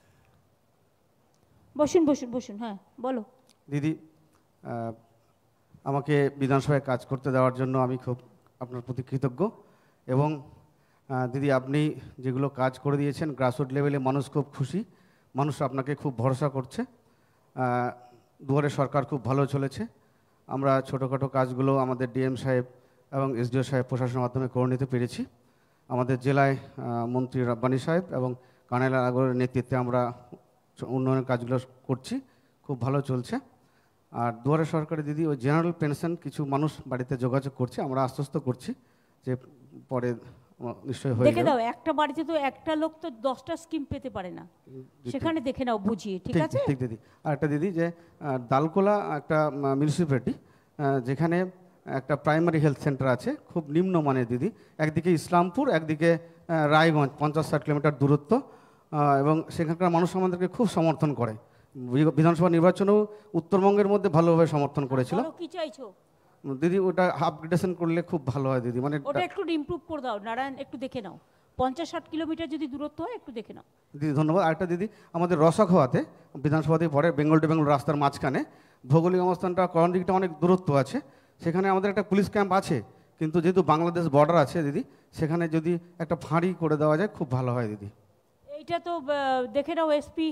বসুন বসুন বসুন। হ্যাঁ বলো দিদি, আমাকে বিধানসভায় কাজ করতে দেওয়ার জন্য আমি খুব আপনার প্রতি কৃতজ্ঞ। এবং দিদি, আপনি যেগুলো কাজ করে দিয়েছেন গ্রাসরুট লেভেলে মানুষ খুব খুশি, মানুষ আপনাকে খুব ভরসা করছে। দুয়ারে সরকার খুব ভালো চলেছে। আমরা ছোটোখাটো কাজগুলো আমাদের ডিএম সাহেব এবং এসডিও সাহেব প্রশাসনের মাধ্যমে করে নিতে পেরেছি। আমাদের জেলায় মন্ত্রী রাব্বানি সাহেব এবং কানাইলাল আগরের নেতৃত্বে আমরা উন্নয়নের কাজগুলো করছি, খুব ভালো চলছে। আর দুয়ারে সরকারে দিদি ওই জেনারেল পেনশন কিছু মানুষ বাড়িতে যোগাযোগ করছে, আমরা আশ্বস্ত করছি যে পরে নিশ্চয়ই হয়ে দেখে দাও। একটা বাড়িতে তো একটা লোক তো দশটা স্কিম পেতে পারে না, সেখানে দেখে নাও বুঝিয়ে, ঠিক আছে? ঠিক দিদি। আর একটা দিদি, যে দালকোলা একটা মিউনিসিপ্যালিটি, যেখানে একটা প্রাইমারি হেলথ সেন্টার আছে খুব নিম্নমানের দিদি, একদিকে ইসলামপুর একদিকে রায়গঞ্জ, পঞ্চাশ ষাট কিলোমিটার দূরত্ব, এবং সেখানকার মানুষ আমাদেরকে খুব সমর্থন করে। বিধানসভা নির্বাচনেও উত্তরবঙ্গের মধ্যে ভালোভাবে সমর্থন করেছিল। কি চাইছো দিদি? ওটা আপগ্রেডেশন করলে খুব ভালো হয় দিদি, মানে ওটা একটু ইমপ্রুভ করে দাও নারায়ণ, একটু দেখে নাও। পঞ্চাশ ষাট কিলোমিটার যদি দূরত্ব হয় একটু দেখে নাও দিদি। ধন্যবাদ। আরেকটা দিদি, আমাদের রসাখোয়াতে বিধানসভা থেকে পরে বেঙ্গল টু বেঙ্গল রাস্তার মাঝখানে ভৌগোলিক অবস্থানটা করণ দিকটা অনেক দূরত্ব আছে, সেখানে আমাদের একটা পুলিশ ক্যাম্প আছে, কিন্তু যেহেতু বাংলাদেশ বর্ডার আছে দিদি, সেখানে যদি একটা ফাঁড়ি করে দেওয়া যায় খুব ভালো হয় দিদি। এইটা তো দেখে নাও এসপি,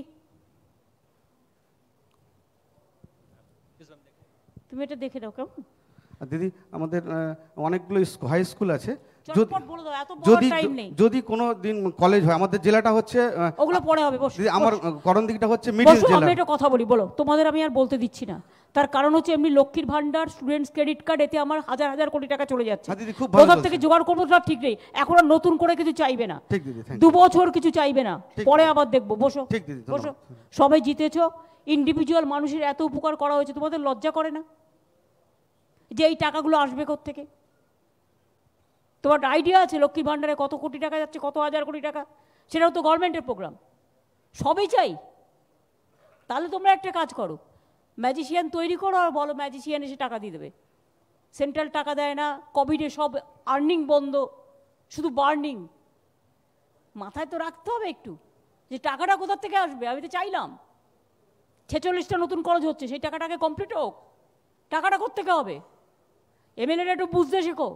তুমি এটা দেখে নাও কেমন। দিদি, আমাদের অনেকগুলো হাই স্কুল আছে, যদি যদি কোনো দিন কলেজ হয়, আমাদের জেলাটা হচ্ছে ওগুলো পরে হবে। দিদি, আমার করণ দিকটা হচ্ছে মিডল জেলা। আমি একটা কথা বলি, বলো। তোমাদের আমি আর বলতে দিচ্ছি না, তার কারণ হচ্ছে এমনি লক্ষ্মীর ভান্ডার, স্টুডেন্টস ক্রেডিট কার্ড, এতে আমার হাজার হাজার কোটি টাকা চলে যাচ্ছে। কোথা থেকে জোগাড় করবো তার ঠিক নেই। এখন আর নতুন করে কিছু চাইবে না, দু বছর কিছু চাইবে না, পরে আবার দেখবো। বসো বসো। সবাই জিতেছো, ইন্ডিভিজুয়াল মানুষের এত উপকার করা হয়েছে, তোমাদের লজ্জা করে না যে এই টাকাগুলো আসবে কোত্থেকে? তোমার আইডিয়া আছে লক্ষ্মী ভান্ডারে কত কোটি টাকা যাচ্ছে, কত হাজার কোটি টাকা? সেটাও তো গভর্নমেন্টের প্রোগ্রাম, সবই চাই। তাহলে তোমরা একটা কাজ করো, ম্যাজিশিয়ান তৈরি করো আর বলো ম্যাজিশিয়ান এসে টাকা দিয়ে দেবে। সেন্ট্রাল টাকা দেয় না, কোভিডে সব আর্নিং বন্ধ, শুধু বার্নিং। মাথায় তো রাখতে হবে একটু যে টাকাটা কোথা থেকে আসবে। আমি তো চাইলাম ছেচল্লিশটা নতুন কলেজ হচ্ছে, সেই টাকাটাকে কমপ্লিট হোক। টাকাটা কোত্থেকে হবে? এমএলএরা একটু বুঝতে শেখো।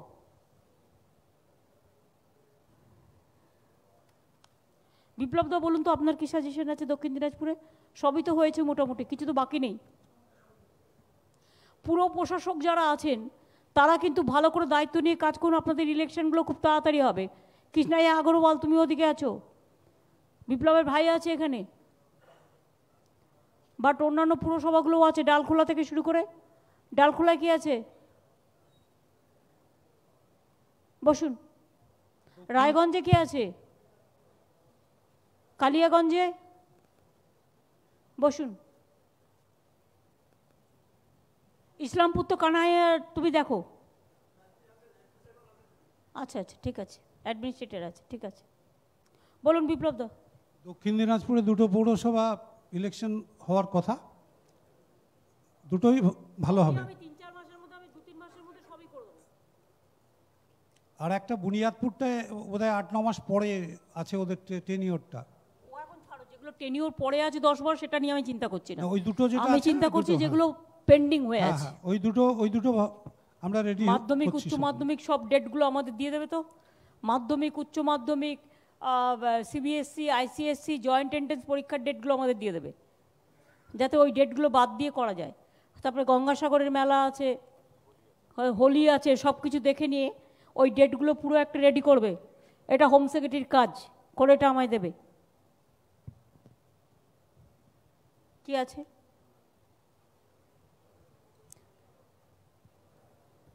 বিপ্লব দা বলুন তো, আপনার কি সাজেশন আছে দক্ষিণ দিনাজপুরে? সবই তো হয়েছে মোটামুটি, কিছু তো বাকি নেই। পুরো প্রশাসক যারা আছেন তারা কিন্তু ভালো করে দায়িত্ব নিয়ে কাজ করুন, আপনাদের ইলেকশনগুলো খুব তাড়াতাড়ি হবে। কৃষ্ণাইয়া আগরওয়াল, তুমি ওদিকে আছো, বিপ্লবের ভাই আছে এখানে, বাট অন্যান্য পুরসভাগুলোও আছে, ডালখোলা থেকে শুরু করে। ডালখোলায় কি আছে? বসুন। রায়গঞ্জে কি আছে? কালিয়াগঞ্জে বসুন। ইসলামপুর তো কানাইয়া, তুমি দেখো। আচ্ছা আচ্ছা ঠিক আছে, অ্যাডমিনিস্ট্রেটর আছে, ঠিক আছে। বলুন বিপ্লব দা। দক্ষিণ দিনাজপুরে দুটো পৌরসভা ইলেকশন হওয়ার কথা, দুটোই ভালো হবে। আর একটা বুনিয়াদপুরটায় বোধহয় আট ন মাস পরে আছে ওদের টেনিওরটা। যেগুলো টেনিওর পরে আছে দশ বার, সেটা নিয়ে আমি চিন্তা করছি না। ওই দুটো যেটা আমি চিন্তা করছি যেগুলো পেন্ডিং হয়ে আছে। ওই দুটো ওই দুটো আমরা রেডি। মাধ্যমিক উচ্চ মাধ্যমিক সব ডেটগুলো আমাদের দিয়ে দেবে তো। মাধ্যমিক উচ্চ মাধ্যমিক সিবিএসসি আইসিএসসি জয়েন্ট এন্ট্রান্স পরীক্ষার ডেটগুলো আমাদের দিয়ে দেবে, যাতে ওই ডেটগুলো বাদ দিয়ে করা যায়। তারপরে গঙ্গাসাগরের মেলা আছে, হোলি আছে, সব কিছু দেখে নিয়ে ওই ডেটগুলো পুরো একটা রেডি করবে। এটা হোম সেক্রেটারির কাজ, করে এটা আমায় দেবে। কি আছে?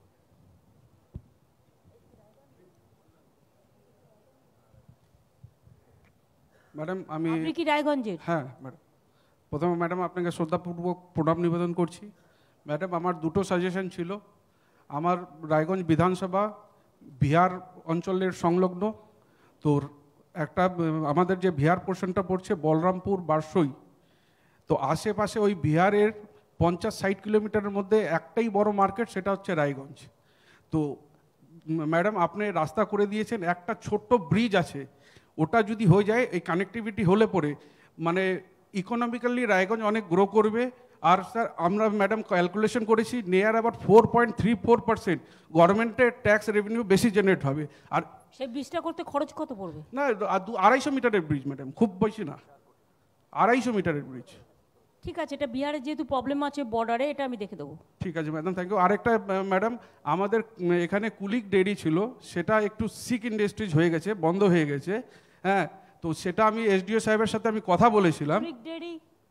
ম্যাডাম আমি আপনি কি রায়গঞ্জের? হ্যাঁ ম্যাডাম, প্রথমে ম্যাডাম আপনাকে শ্রদ্ধাপূর্বক প্রণাম নিবেদন করছি। ম্যাডাম আমার দুটো সাজেশন ছিল। আমার রায়গঞ্জ বিধানসভা বিহার অঞ্চলের সংলগ্ন, তো একটা আমাদের যে বিহার পোর্শনটা পড়ছে বলরামপুর বারসই, তো আশেপাশে ওই বিহারের পঞ্চাশ ষাট কিলোমিটারের মধ্যে একটাই বড় মার্কেট, সেটা হচ্ছে রায়গঞ্জ। তো ম্যাডাম আপনি রাস্তা করে দিয়েছেন, একটা ছোট্ট ব্রিজ আছে, ওটা যদি হয়ে যায়, এই কানেক্টিভিটি হলে পরে মানে ইকোনমিক্যালি রায়গঞ্জ অনেক গ্রো করবে। আর স্যার আমরা ম্যাডাম ক্যালকুলেশন করেছি near about four point three four percent গভর্নমেন্টের ট্যাক্স রেভিনিউ বেশি জেনারেট হবে। আর সেই ব্রিজটা করতে খরচ কত পড়বে? না আড়াইশো মিটারের ব্রিজ ম্যাডাম, খুব বেশি না, আড়াইশো মিটারের ব্রিজ। ঠিক আছে, এটা বিহারে যেহেতু প্রবলেম আছে বর্ডারে, এটা আমি দেখে দেবো। ঠিক আছে ম্যাডাম, থ্যাংক ইউ। আরেকটা ম্যাডাম, আমাদের এখানে কুলিক ডেয়ারি ছিল, সেটা একটু সিক ইন্ডাস্ট্রিজ হয়ে গেছে, বন্ধ হয়ে গেছে। হ্যাঁ, তো সেটা আমি এসডিও সাহেবের সাথে আমি কথা বলেছিলাম। কুলিক ডেয়ারি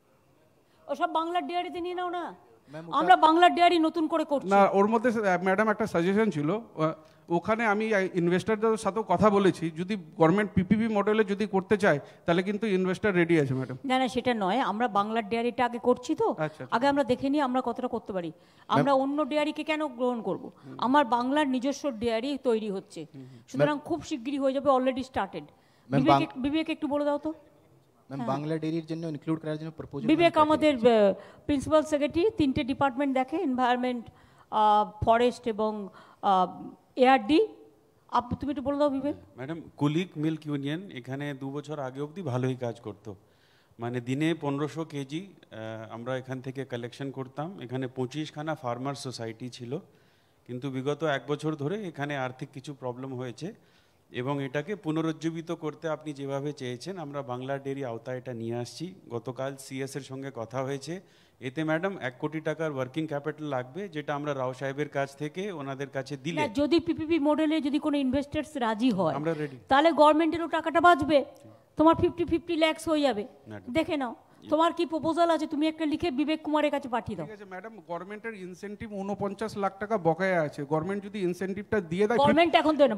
ওসব বাংলার ডেয়ারিতে নিয়ে নাও না, আমরা বাংলার ডেয়ারি নতুন করে করছি না। ওর মধ্যে ম্যাডাম একটা সাজেশন ছিল, ওখানে আমি ইনভেস্টরদের সাথেও কথা বলেছি, যদি গভর্নমেন্ট পিপিপি মডেলে যদি করতে চায় তাহলে কিন্তু ইনভেস্টর রেডি আছে ম্যাডাম। না না সেটা নয়, আমরা বাংলার ডেয়ারিটা আগে করছি, তো আগে আমরা দেখে নিই আমরা কতটা করতে পারি। আমরা অন্য ডেয়ারিকে কেন গ্রহণ করব? আমার বাংলার নিজস্ব ডেয়ারি তৈরি হচ্ছে, সুতরাং খুব শিগগিরই হয়ে যাবে, অলরেডি স্টার্টেড। বিবেক বিবেক একটু বলে দাও তো। ম্যাম বাংলা ডেয়ারির জন্য ইনক্লুড করার জন্য প্রপোজাল বিবেক আমাদের প্রিন্সিপাল সেক্রেটারি, তিনটে ডিপার্টমেন্ট দেখে, এনভায়রনমেন্ট, ফরেস্ট এবং এআরডি। আপ তুমি একটু বলে দাও Vivek. Madam Kulik milk union এখানে দু বছর আগে অবধি ভালোই কাজ করতো, মানে দিনে পনেরোশো কেজি আমরা এখান থেকে কালেকশন করতাম। এখানে পঁচিশখানা ফার্মার সোসাইটি ছিল, কিন্তু বিগত এক বছর ধরে এখানে আর্থিক কিছু প্রবলেম হয়েছে এবং এটাকে পুনরুজ্জীবিত করতে আপনি যেভাবে চেয়েছেন আমরা বাংলা ডেয়ারি আওতায় এটা নিয়ে আসছি। গতকাল সিএস এর সঙ্গে কথা হয়েছে, এতে ম্যাডাম এক কোটি টাকার ওয়ার্কিং ক্যাপিটাল লাগবে, যেটা আমরা রাও সাহেবের কাছ থেকে ওনাদের কাছে দিলে, যদি পিপিপি মডেলে যদি কোনো ইনভেস্টার্স রাজি হয় আমরা রেডি, তাহলে গভর্নমেন্টেরও টাকাটা বাঁচবে, তোমার ফিফটি ফিফটি ল্যাক্স হয়ে যাবে। দেখে নাও তোমার কি প্রপোজাল আছে, তুমি একটা লিখে বিবেক কুমারের কাছে পাঠিয়ে দাও। ঠিক আছে ম্যাডাম, গভর্নমেন্টের ইনসেনটিভ উনপঞ্চাশ লাখ টাকা বকেয়া আছে, গভর্নমেন্ট যদি ইনসেন্টিভটা দিয়ে দেয়। গভর্নমেন্ট এখন দেয় না,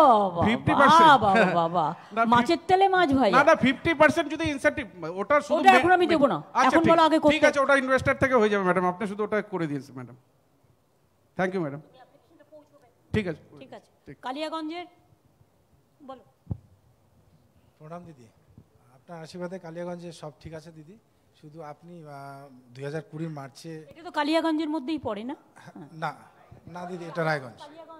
বাবা বাবা মাছের তেলে মাছ ভাই। না না ফিফটি পার্সেন্ট যদি ইনসেন্টিভ, ওটা শুধু ওটা এখন আমি দেব না, এখন বলো আগে করতে। ঠিক আছে, ওটা ইনভেস্টর থেকে হয়ে যাবে ম্যাডাম, আপনি শুধু ওটা করে দিয়েছেন ম্যাডাম। Thank you madam. ঠিক আছে ঠিক আছে। কালিয়াগঞ্জের বলো। প্রণাম দিদি, আপনার আশীর্বাদে কালিয়াগঞ্জে সব ঠিক আছে দিদি, শুধু আপনি দুই হাজার কুড়ির মার্চে। এটা তো কালিয়াগঞ্জের মধ্যেই পড়ে না? না না দিদি, এটা রায়গঞ্জ।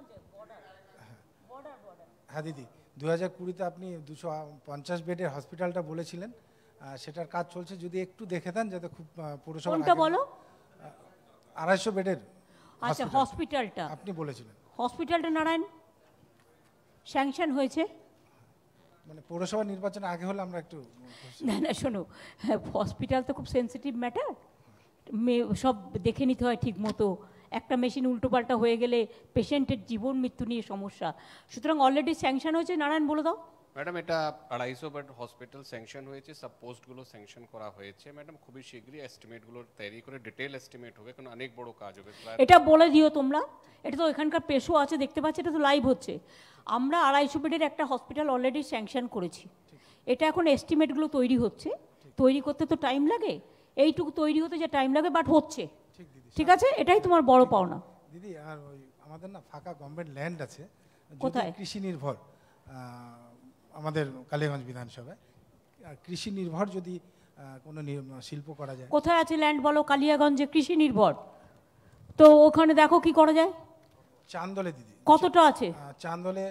হ্যাঁ দিদি, দুই হাজার কুড়িতে আপনি দুশো পঞ্চাশ বেডের হসপিটালটা বলেছিলেন, সেটার কাজ চলছে, যদি একটু দেখে দেন যাতে খুব পৌরসভা। কোনটা বলো? আড়াইশো বেডের। আচ্ছা হসপিটালটা আপনি বলেছিলেন, হসপিটালটা নারায়ণ স্যাংশন হয়েছে, মানে পৌরসভা নির্বাচন আগে হলে আমরা একটু। না না শোনো, হসপিটাল তো খুব সেন্সিটিভ ম্যাটার, সব দেখে নিতে হয় ঠিক মতো। একটা মেশিন উল্টোপাল্টা হয়ে গেলে পেশেন্টের জীবন মৃত্যু নিয়ে সমস্যা, সুতরাং অলরেডি স্যাংশন হয়েছে। নারায়ণ বলে দাও। ম্যাডাম এটা আড়াইশো বেড হসপিটাল স্যাংশন হয়েছে, সাব পোস্টগুলো স্যাংশন করা হয়েছে ম্যাডাম, খুবই শীঘ্রই এস্টিমেটগুলো তৈরি করে ডিটেল এস্টিমেট হবে, কারণ অনেক বড় কাজ হবে। এটা বলে দিও তোমরা, এটা তো এখানকার পেশো আছে দেখতে পাচ্ছি, এটা তো লাইভ হচ্ছে। আমরা আড়াইশো বেডের একটা হসপিটাল অলরেডি স্যাংশন করেছি, এটা এখন এস্টিমেটগুলো তৈরি হচ্ছে, তৈরি করতে তো টাইম লাগে, এইটুকু তৈরি হতে যে টাইম লাগে, বাট হচ্ছে। ঠিক আছে, এটাই তোমার বড় পাওনা দিদি। আর ওই আমাদের না ফাঁকা গভর্নমেন্ট ল্যান্ড আছে, কোথায়? কৃষি নির্ভর আমাদের কালিয়াগঞ্জ বিধানসভায়, কৃষি নির্ভর যদি কোনো শিল্প করা যায়। কোথায় আছে ল্যান্ড বলো? কালিয়াগঞ্জে কৃষি নির্ভর, তো ওখানে দেখো কি করা যায়। চান্দলে দিদি কতটা আছে? চান্দলে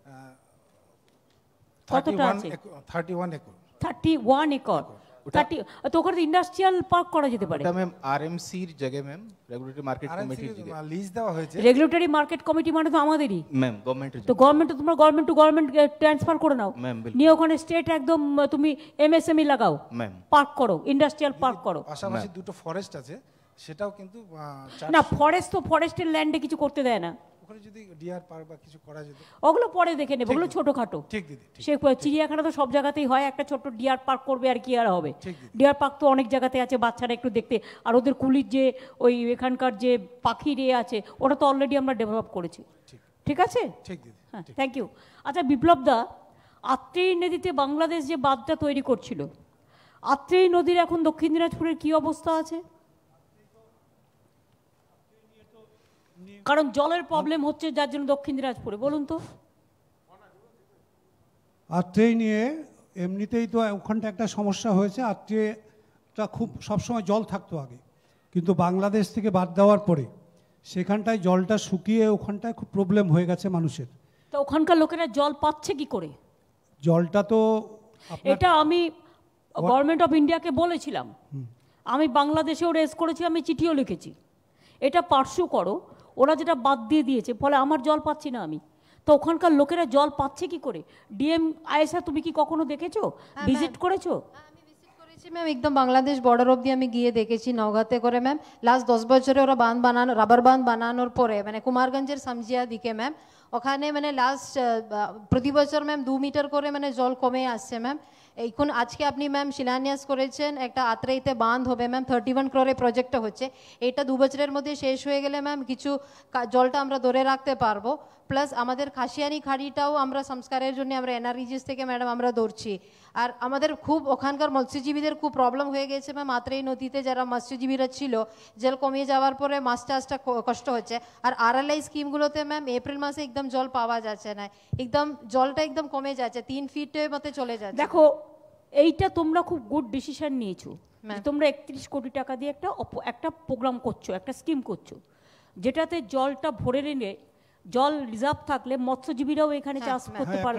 কতটা আছে? Thirty one acre. Thirty one acre thirty, তো ওখানে ইন্ডাস্ট্রিয়াল পার্ক করা যেতে পারে। ওটা ম্যাম আরএমসির জায়গা ম্যাম, রেগুলেটরি মার্কেট কমিটির জায়গা লিজ দেওয়া হয়েছে। রেগুলেটরি মার্কেট কমিটি মানে তো আমাদেরই ম্যাম, গভর্নমেন্টের। তো গভর্নমেন্ট তো তোমরা গভর্নমেন্ট টু গভর্নমেন্ট ট্রান্সফার করে নাও, নিয়ে ওখানে স্টেট একদম তুমি এমএসএমই লাগাও, ম্যাম পার্ক করো, ইন্ডাস্ট্রিয়াল পার্ক করো। পাশাপাশি দুটো ফরেস্ট আছে, সেটাও কিন্তু না ফরেস্ট তো ফরেস্টের ল্যান্ডে কিছু করতে দেয় না, ওখানে যদি ডিয়ার পার্ক বা কিছু করা যেত। ওগুলো পরে দেখে নেবে, ওগুলো ছোটখাটো। ঠিক দিদি। সে চিড়িয়াখানা তো সব জায়গাতেই হয়, একটা ছোট ডিয়ার পার্ক করবে আর কি আর হবে। ডিয়ার পার্ক তো অনেক জায়গাতে আছে, বাচ্চারা একটু দেখতে, আর ওদের কুলির যে ওই এখানকার যে পাখির এ আছে ওটা তো অলরেডি আমরা ডেভেলপ করেছি। ঠিক আছে, ঠিক দিদি। হ্যাঁ থ্যাংক ইউ। আচ্ছা বিপ্লব দা, আত্রেয়ী নদীতে বাংলাদেশ যে বাঁধটা তৈরি করছিল, আত্রেয়ী নদীর এখন দক্ষিণ দিনাজপুরের কি অবস্থা আছে? কারণ জলের প্রবলেম হচ্ছে যার জন্য দক্ষিণ দিনাজপুরে, বলুন তো। আত্রেয়ী নিয়ে এমনিতেই তো ওখানটা একটা সমস্যা হয়েছে, আত্রেয়ীটা খুব সবসময় জল থাকতো আগে, কিন্তু বাংলাদেশ থেকে বাদ দেওয়ার পরে সেখানটায় জলটা শুকিয়ে ওখানটায় খুব প্রবলেম হয়ে গেছে মানুষের। তো ওখানকার লোকেরা জল পাচ্ছে কি করে? জলটা তো এটা আমি গভর্নমেন্ট অফ ইন্ডিয়াকে বলেছিলাম, আমি বাংলাদেশেও রেজ করেছি, আমি চিঠিও লিখেছি, এটা পার্সু করো, ওরা যেটা বাদ দিয়ে দিয়েছে, ফলে আমার জল পাচ্ছি না আমি। তো ওখানকার লোকেরা জল পাচ্ছে কি করে? ডিএম আয়েশা, তুমি কি কখনো দেখেছো, ভিজিট করেছো? ম্যাম একদম বাংলাদেশ বর্ডার অবধি আমি গিয়ে দেখেছি নওগাঁতে করে ম্যাম। লাস্ট দশ বছরে ওরা বাঁধ বানানো, রাবার বাঁধ বানানোর পরে মানে কুমারগঞ্জের সামজিয়া দিকে ম্যাম, ওখানে মানে লাস্ট প্রতি বছর ম্যাম দু মিটার করে মানে জল কমে আসছে ম্যাম। এখন আজকে আপনি ম্যাম শিলান্যাস করেছেন, একটা আত্রেয়ীতে বাঁধ হবে ম্যাম, থার্টি ওয়ান ক্রোরে প্রজেক্টটা হচ্ছে, এটা দু বছরের মধ্যে শেষ হয়ে গেলে ম্যাম কিছু জলটা আমরা ধরে রাখতে পারবো। প্লাস আমাদের খাসিয়ানি খাড়িটাও আমরা সংস্কারের জন্য আমরা এনআরইজিএস থেকে ম্যাডাম আমরা ধরছি। আর আমাদের খুব ওখানকার মৎস্যজীবীদের খুব প্রবলেম হয়ে গেছে ম্যাম, আত্রেয়ী নদীতে যারা মৎস্যজীবীরা ছিল জল কমিয়ে যাওয়ার পরে মাছ চাষটা কষ্ট হচ্ছে। আর আরএলআই স্কিমগুলোতে ম্যাম এপ্রিল মাসে একদম জল পাওয়া যাচ্ছে না, একদম জলটা একদম কমে যাচ্ছে, তিন ফিটের মতো চলে যাচ্ছে। দেখো এইটা তোমরা খুব গুড ডিসিশন নিয়েছো, তোমরা একত্রিশ কোটি টাকা দিয়ে একটা একটা প্রোগ্রাম করছো, একটা স্কিম করছো, যেটাতে জলটা ভরে নিলে জল রিজার্ভ থাকলে মৎস্যজীবীরাও এখানে চাষ করতে পারবে,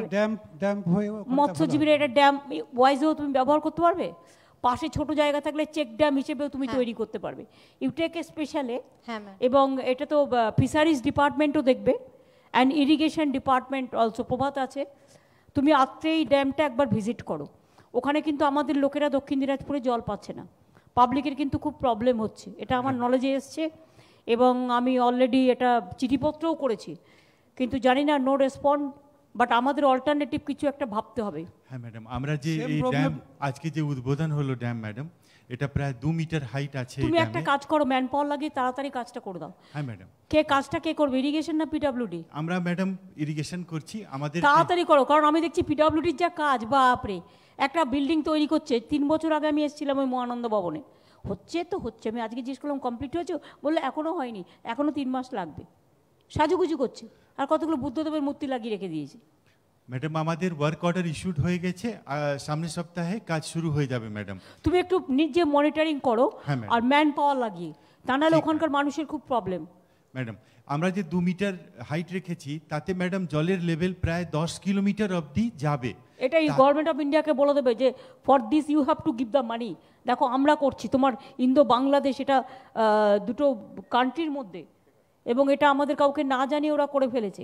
মৎস্যজীবীরা এটা ড্যাম ওয়াইজেও তুমি ব্যবহার করতে পারবে, পাশে ছোট জায়গা থাকলে চেক ড্যাম হিসেবেও তুমি তৈরি করতে পারবে। ইউটেকে স্পেশালে, এবং এটা তো ফিশারিজ ডিপার্টমেন্টও দেখবে, and irrigation department also, Prabhat আছে, তুমি আত্রেয়ী ড্যামটা একবার ভিজিট করো। ওখানে কিন্তু আমাদের লোকেরা দক্ষিণ দিনাজপুরে জল পাচ্ছে না, পাবলিকের কিন্তু খুব প্রবলেম হচ্ছে, এটা আমার নলেজে এসছে, এবং আমি অলরেডি এটা চিঠিপত্রও করেছি, কিন্তু জানি না নো রেসপন্ড, বাট আমাদের অল্টারনেটিভ কিছু একটা ভাবতে হবে। হ্যাঁ ম্যাডাম, আমরা যে এই ড্যাম আজকে যে উদ্বোধন হলো ড্যাম ম্যাডাম, এটা প্রায় দু মিটার হাইট আছে। তুমি একটা কাজ করো, ম্যান পাওয়ার লাগিয়ে তাড়াতাড়ি কাজটা করে দাও। হ্যাঁ ম্যাডাম। কে কাজটা কে করবে, ইরিগেশন না পিডব্লিউডি? আমরা ম্যাডাম ইরিগেশন করছি, আমাদের তাড়াতাড়ি করো, কারণ আমি দেখছি পিডব্লিউডির যা কাজ, বাপরে, একটা বিল্ডিং তৈরি করছে, তিন বছর আগে আমি এসেছিলাম ওই মহানন্দ ভবনে, হচ্ছে তো হচ্ছে, আমি আজকে জিজ্ঞেস করলাম কমপ্লিট হয়েছে, বললে এখনও হয়নি, এখনও তিন মাস লাগবে, সাজুগুজু করছে, আর কতগুলো বুদ্ধদেবের মূর্তি লাগিয়ে রেখে দিয়েছে। ম্যাডাম আমাদের ওয়ার্ক অর্ডার ইস্যুড হয়ে গেছে, সামনের সপ্তাহে কাজ শুরু হয়ে যাবে ম্যাডাম। তুমি একটু নিজে মনিটরিং করো আর ম্যান পাওয়ার লাগিয়ে, তা নাহলে ওখানকার মানুষের খুব প্রবলেম। ম্যাডাম আমরা যে দু মিটার হাইট রেখেছি তাতে ম্যাডাম জলের লেভেল প্রায় দশ কিলোমিটার অবধি যাবে। এটা এই গভর্নমেন্ট অফ ইন্ডিয়াকে বলে দেবে যে for this you have to give the money. দেখো আমরা করছি, তোমার ইন্দো বাংলাদেশ এটা দুটো কান্ট্রির মধ্যে, এবং এটা আমাদের কাউকে না জানিয়ে ওরা করে ফেলেছে।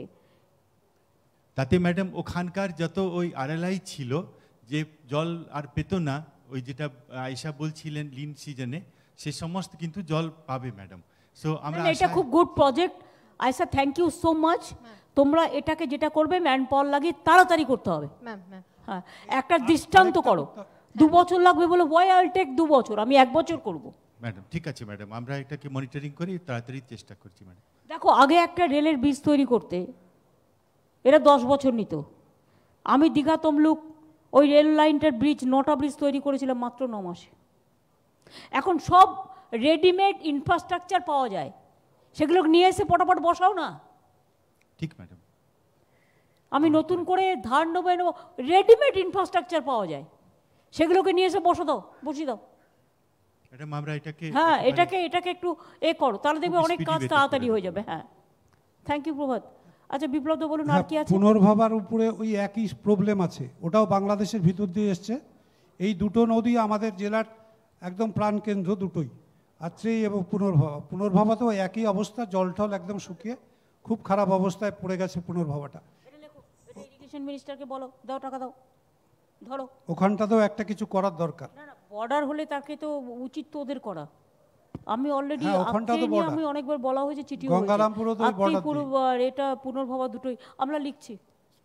তাতে ম্যাডাম ওখানকার যত ওই আরএলআই ছিল যে জল আর পেত না, ওই যেটা আয়েশা বলছিলেন লিন সিজনে, সে সমস্ত কিন্তু জল পাবে ম্যাডাম। সো আমরা এটা খুব good project Ayesha, thank you so much. তোমরা এটাকে যেটা করবে ম্যান পাওয়ার লাগিয়ে তাড়াতাড়ি করতে হবে। হ্যাঁ, একটা দৃষ্টান্ত করো, দু বছর লাগবে বলে ওয়াই আইল টেক দু বছর, আমি এক বছর করব। ম্যাডাম ঠিক আছে ম্যাডাম, আমরা এটাকে মনিটরিং করি, তাড়াতাড়ি চেষ্টা করছি ম্যাডাম। দেখো আগে একটা রেলের ব্রিজ তৈরি করতে এরা দশ বছর নিত, আমি দীঘা তমলুক ওই রেল লাইনটার ব্রিজ নটা ব্রিজ তৈরি করেছিলাম মাত্র ন মাসে। এখন সব রেডিমেড ইনফ্রাস্ট্রাকচার পাওয়া যায়, সেগুলো নিয়ে এসে পটাপট বসাও না। ঠিক ম্যাডাম, আমি নতুন করে ধার নেবো, নেবো রেডিমেড ইনফ্রাস্ট্রাকচার পাওয়া যায়, সেগুলোকে নিয়ে এসে বসে দাও, বসিয়ে দাও। ম্যাডাম আমরা এটাকে হ্যাঁ এটাকে এটাকে একটু এ করো, তাহলে দেখবে অনেক কাজ তাড়াতাড়ি হয়ে যাবে। হ্যাঁ, থ্যাংক ইউ প্রভাত। আচ্ছা বিপ্লব তো বলুন আর কি আছে? পুনর্ভাবার উপরে ওই একই প্রবলেম আছে, ওটাও বাংলাদেশের ভিতর দিয়ে এসছে। এই দুটো নদী আমাদের জেলার একদম প্রাণকেন্দ্র দুটোই, আত্রেয়ী এবং পুনর্ভাবা। পুনর্ভাবাতেও একই অবস্থা, জল টল একদম শুকিয়ে খুব খারাপ অবস্থায় পড়ে গেছে পুনর্ভাবাটা। ইরিগেশন মিনিস্টারকে বলো, দাও টাকা দাও, ধরো। ওখানটাতেও একটা কিছু করার দরকার। না না, বর্ডার হলে তাকে তো উচিত তো ওদের করা। আমি অলরেডি আমি অনেকবার বলা হয়েছে, চিঠি হয়েছে, এটা পুনর্ভাবা দুটোই আমরা লিখছি।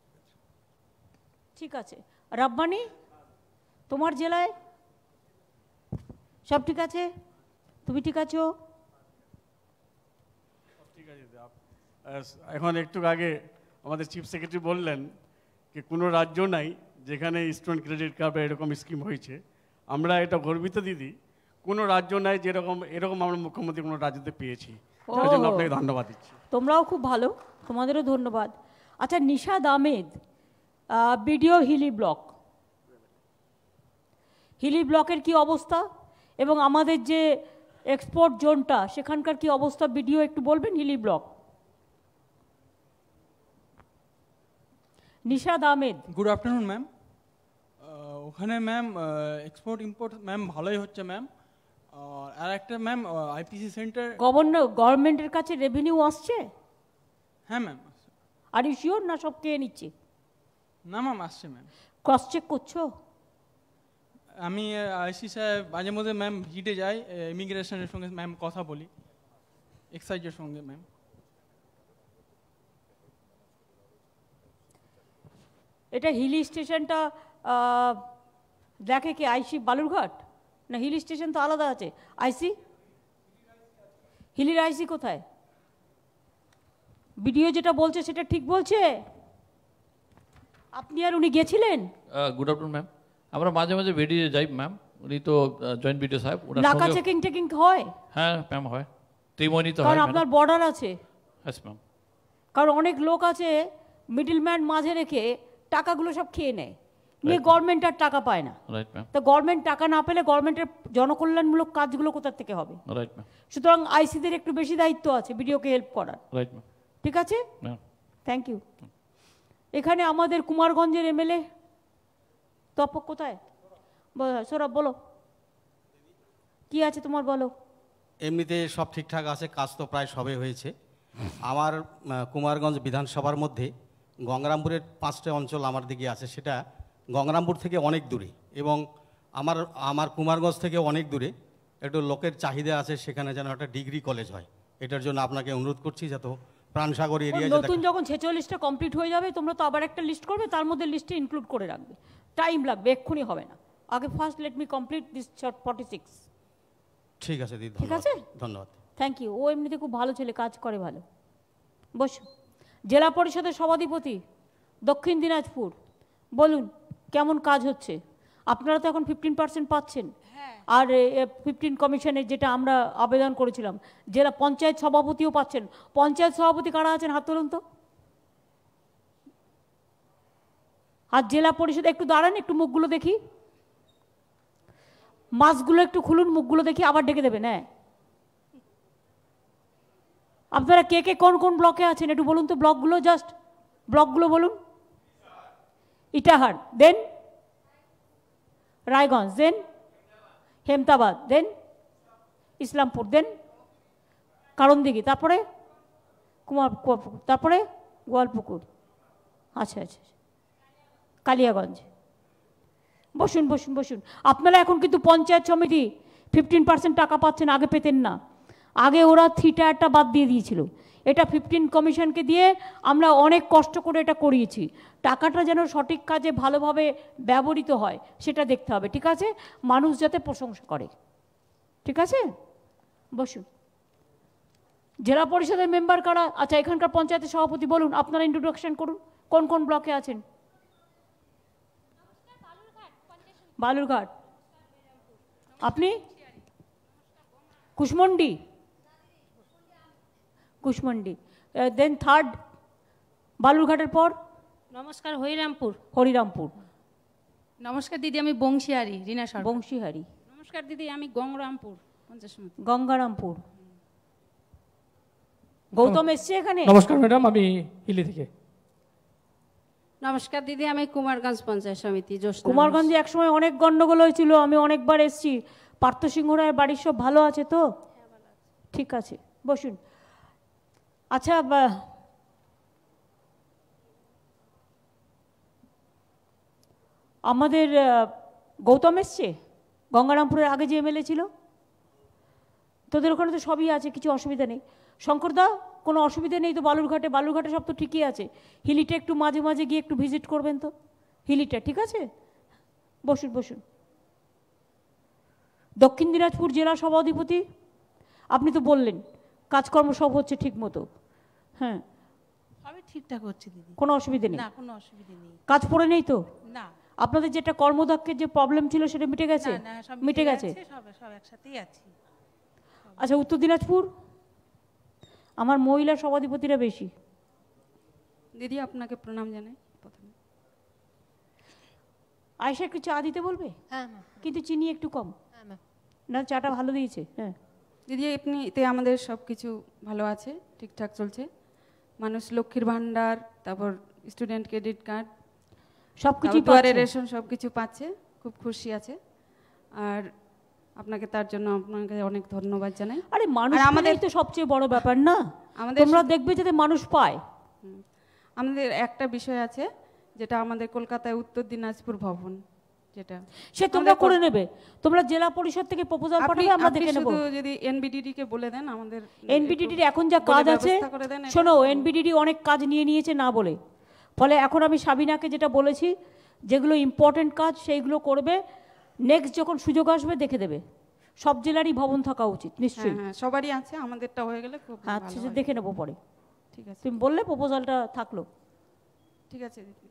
ঠিক আছে রাব্বানি, তোমার জেলায় সব ঠিক আছে? তুমি ঠিক আছো? ঠিক আছে। এখন একটু আগে আমাদের চিফ সেক্রেটারি বললেন যে কোনো রাজ্য নাই যেখানে স্টুডেন্ট ক্রেডিট কার্ড এরকম স্কিম হয়েছে, আমরা এটা গর্বিত দিদি, কোনো রাজ্য নাই যেরকম এরকম আমরা মুখ্যমন্ত্রী কোনো রাজ্যতে পেয়েছি, তার জন্য আপনাকে ধন্যবাদ দিচ্ছি। তোমরাও খুব ভালো, তোমাদেরও ধন্যবাদ। আচ্ছা, নিশাদ আহমেদ, বিডিও হিলি ব্লক, হিলি ব্লকের কি অবস্থা এবং আমাদের যে এক্সপোর্ট জোনটা সেখানকার কি অবস্থা, বিডিও একটু বলবেন? Hili block, Nishad Ahmed. Good afternoon ma'am. ওখানে ম্যাম এক্সপোর্ট ইম্পোর্ট ম্যাম ভালোই হচ্ছে ম্যাম। আর একটা ম্যাম আইপিসি সেন্টার, গভর্নর গভর্নমেন্টের কাছে রেভিনিউ আসছে? হ্যাঁ ম্যাম। আর ইউ শিওর না সব কে নিচ্ছে? না ম্যাম, আসছে ম্যাম। ক্রস চেক করছো? আমি আইসি সাহেব মাঝে মধ্যে ম্যাম ভিটে যাই, ইমিগ্রেশনের সঙ্গে ম্যাম কথা বলি, এক্সাইজের সঙ্গে ম্যাম। এটা হিলি স্টেশনটা দেখে কি আইসি বালুরঘাট? না, হিলি স্টেশন তো আলাদা আছে। আইসি হিলির আইসি কোথায়? ভিডিও যেটা বলছে সেটা ঠিক বলছে? আপনি আর উনি গেছিলেন? গুড আফটারনুন ম্যাম, আমরা মাঝে মাঝে বেরিয়ে যাই ম্যাম, উনি তো জয়েন্ট ভিডিও সাহেব। নাকা চেকিং টেকিং হয়? হ্যাঁ ম্যাম হয়, ত্রিমণিতে হয়। কারণ আপনার বর্ডার আছে। হ্যাঁ ম্যাম। কারণ অনেক লোক আছে মিডলম্যান মাঝে রেখে টাকাগুলো সব খেয়ে নেয়, নিয়ে গভর্নমেন্ট আর টাকা পায় না। Right ma'am. তো গভর্নমেন্ট টাকা না পেলে গভর্নমেন্টের জনকল্যাণমূলক কাজগুলো কোথা থেকে হবে? Right ma'am. সুতরাং আইসিদের একটু বেশি দায়িত্ব আছে ভিডিওকে হেল্প করার। Right ma'am. ঠিক আছে, ম্যাম, থ্যাংক ইউ। এখানে আমাদের কুমারগঞ্জের এমএলএ তপক কোথায়? সৌরভ বলো, কি আছে তোমার, বলো। এমনিতে সব ঠিকঠাক আছে, কাজ তো প্রায় সবে হয়েছে। আমার কুমারগঞ্জ বিধানসভার মধ্যে গঙ্গারামপুরের পাঁচটা অঞ্চল আমার দিকে আছে, সেটা গঙ্গারামপুর থেকে অনেক দূরে এবং আমার আমার কুমারগঞ্জ থেকে অনেক দূরে। একটু লোকের চাহিদা আছে সেখানে যেন একটা ডিগ্রি কলেজ হয়, এটার জন্য আপনাকে অনুরোধ করছি যাতে প্রাণসাগর এরিয়া। নতুন যখন ছেচল্লিশটা কমপ্লিট হয়ে যাবে তোমরা তো আবার একটা লিস্ট করবে, তার মধ্যে লিস্টে ইনক্লুড করে রাখবে। টাইম লাগবে, এক্ষুনি হবে না। আগে first let me complete this forty six. ঠিক আছে দিদি, ঠিক আছে, ধন্যবাদ। Thank you. ও এমনিতে খুব ভালো ছেলে, কাজ করে ভালো। বসো। জেলা পরিষদের সভাধিপতি দক্ষিণ দিনাজপুর, বলুন কেমন কাজ হচ্ছে? আপনারা তো এখন ফিফটিন পার্সেন্ট পাচ্ছেন, আর ফিফটিন কমিশনের যেটা আমরা আবেদন করেছিলাম, জেলা পঞ্চায়েত সভাপতিও পাচ্ছেন। পঞ্চায়েত সভাপতি কারা আছেন হাত তুলুন তো। আর জেলা পরিষদ একটু দাঁড়ান, একটু মুখগুলো দেখি, মাস্কগুলো একটু খুলুন, মুখগুলো দেখি, আবার ডেকে দেবেন। হ্যাঁ, আপনারা কে কে কোন কোন ব্লকে আছেন একটু বলুন তো, ব্লকগুলো জাস্ট ব্লকগুলো বলুন। ইটাহার, দেন রায়গঞ্জ, দেন হেমতাবাদ, দেন ইসলামপুর, দেন কারণদিঘি, তারপরে কুমার, তারপরে গোয়ালপুকুর, আচ্ছা আচ্ছা, কালিয়াগঞ্জ। বসুন বসুন বসুন। আপনারা এখন কিন্তু পঞ্চায়েত সমিতি ফিফটিন পার্সেন্ট টাকা পাচ্ছেন, আগে পেতেন না। আগে ওরা থ্রি টায়ারটা বাদ দিয়ে দিয়েছিল, এটা ফিফটিন কমিশনকে দিয়ে আমরা অনেক কষ্ট করে এটা করিয়েছি। টাকাটা যেন সঠিক কাজে ভালোভাবে ব্যবহৃত হয় সেটা দেখতে হবে। ঠিক আছে, মানুষ যাতে প্রশংসা করে। ঠিক আছে, বসুন। জেলা পরিষদের মেম্বার কারা? আচ্ছা, এখানকার পঞ্চায়েতের সভাপতি বলুন, আপনারা ইন্ট্রোডাকশন করুন, কোন কোন ব্লকে আছেন? বালুরঘাট। আপনি? কুশমন্ডি, কুশমন্ডি, দেন থার্ড বালুরঘাটের পর? নমস্কার, হরিরামপুর। হরিরামপুর। নমস্কার দিদি, আমি বংশীহারি, রিনা সরকার। বংশীহারি। নমস্কার দিদি, আমি গঙ্গারামপুর পঞ্চায়েত সমিতি। গঙ্গারামপুর। গৌতম এসছে এখানে? নমস্কার ম্যাডাম, আমি হিলি থেকে। নমস্কার দিদি, আমি কুমারগঞ্জ পঞ্চায়েত সমিতি। কুমারগঞ্জে একসময় অনেক গন্ডগোল হয়েছিল, আমি অনেকবার এসেছি। পার্থ সিংহ রায়ের বাড়ির সব ভালো আছে তো? ঠিক আছে, বসুন। আচ্ছা, আমাদের গৌতম এসছে, গঙ্গারামপুরের আগে যে এমএলএ ছিল। তোদের ওখানে তো সবই আছে, কিছু অসুবিধা নেই। শঙ্করদা, কোনো অসুবিধা নেই তো বালুরঘাটে? বালুরঘাটে সব তো ঠিকই আছে। হিলিটা একটু মাঝে মাঝে গিয়ে একটু ভিজিট করবেন তো, হিলিটা। ঠিক আছে, বসুন বসুন। দক্ষিণ দিনাজপুর জেলা সভাধিপতি, আপনি তো বললেন কাজকর্ম সব হচ্ছে ঠিক মতো। হ্যাঁ, সবই ঠিকঠাক হচ্ছে দিদি, কোনো অসুবিধা নেই? না, কোনো অসুবিধা নেই। কাজ পড়ে নেই তো? না। আপনাদের যেটা কর্মদক্ষের যে প্রবলেম ছিল সেটা মিটে গেছে? না, না, সব মিটে গেছে? সব সব একসাথেই আছি। আচ্ছা, উত্তর দিনাজপুর আমার মহিলা সভাধিপতিরা বেশি। দিদি আপনাকে প্রণাম জানাই প্রথমে। আয়েশা একটু চা দিতে বলবে? হ্যাঁ, কিন্তু চিনি একটু কম। হ্যাঁ ম্যাম। না, চাটা ভালো দিয়েছে। হ্যাঁ দিদি, এমনিতে আমাদের সব কিছু ভালো আছে, ঠিকঠাক চলছে। মানুষ লক্ষ্মীর ভান্ডার, তারপর স্টুডেন্ট ক্রেডিট কার্ড, সব কিছু দুয়ারে রেশন সব কিছু পাচ্ছে, খুব খুশি আছে। আর আপনাকে তার জন্য আপনাকে অনেক ধন্যবাদ জানাই। আরে মানুষ আমাদের তো সবচেয়ে বড় ব্যাপার না, আমাদের তোমরা দেখবে যাতে মানুষ পায়। আমাদের একটা বিষয় আছে যেটা আমাদের কলকাতায় উত্তর দিনাজপুর ভবন, যেটা সে তোমরা করে নেবে। তোমরা জেলা পরিষদ থেকে প্রপোজাল পাঠাবে, আমরা দেখে নেব। শুধু যদি এনবিডিডি কে বলে দেন, আমাদের এনবিডিডি এখন যা কাজ আছে, শোনো, এনবিডিডি অনেক কাজ নিয়ে নিয়েছে না বলে, ফলে এখন আমি সাবিনাকে যেটা বলেছি, যেগুলো ইম্পর্টেন্ট কাজ সেইগুলো করবে। নেক্সট যখন সুযোগ আসবে দেখে দেবে। সব জেলারই ভবন থাকা উচিত নিশ্চয়ই। হ্যাঁ, সবারই আছে, আমাদেরটা হয়ে গেলে খুব ভালো আচ্ছা, হয়। দেখে নেবো পরে। ঠিক আছে, তুমি বললে প্রপোজালটা থাকলো। ঠিক আছে দিদি।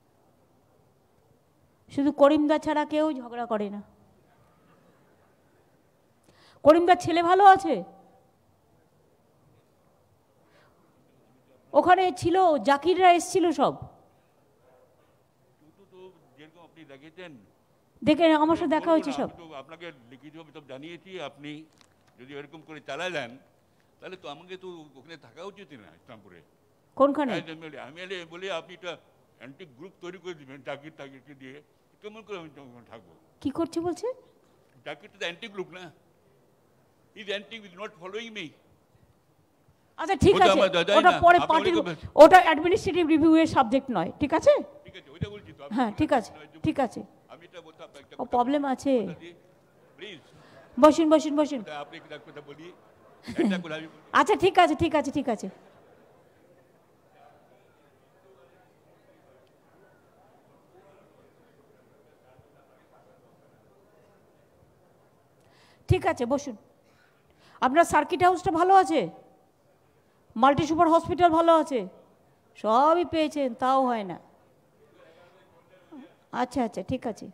শুধু করিমদা ছাড়া কেউ ঝগড়া করে না। করিমদার ছেলে ভালো আছে? ওখানে ছিল, জাকিররা এসেছিল সব। আপনি দেখেছেন? দেখে আমার সাথে দেখা হয়েছে সব। আপনাকে লিখিতভাবে সব জানিয়েছি, আপনি যদি এরকম করে চালালেন তাহলে তো আমাকে তো ওখানে থাকা উচিত না, ইসলামপুরে। কোনখানে? আমি বলে আপনি একটা অ্যান্টি গ্রুপ তৈরি করে দিবেন জাকির তাকিরকে দিয়ে, কেমন করে আমি থাকবো? কি করছে বলছে? জাকির তো অ্যান্টি গ্রুপ না, is anti with not following me. আচ্ছা ঠিক আছে, ওটা পরে পার্টির, ওটা অ্যাডমিনিস্ট্রেটিভ রিভিউ এর সাবজেক্ট নয়, ঠিক আছে? ঠিক আছে, ওইটা বলছি তো। হ্যাঁ ঠিক আছে, ঠিক আছে। আমি এটা বলতে আপনাকে ও প্রবলেম আছে। প্লিজ বসুন বসুন বসুন। আপনি একটা কথা বলি, একটা কথা আমি। আচ্ছা ঠিক আছে, ঠিক আছে, ঠিক আছে। ঠিক আছে, বসুন। আপনার সার্কিট হাউসটা ভালো আছে, মাল্টি সুপার হসপিটাল ভালো আছে, সবই পেয়েছেন, তাও হয় না। আচ্ছা আচ্ছা ঠিক আছে।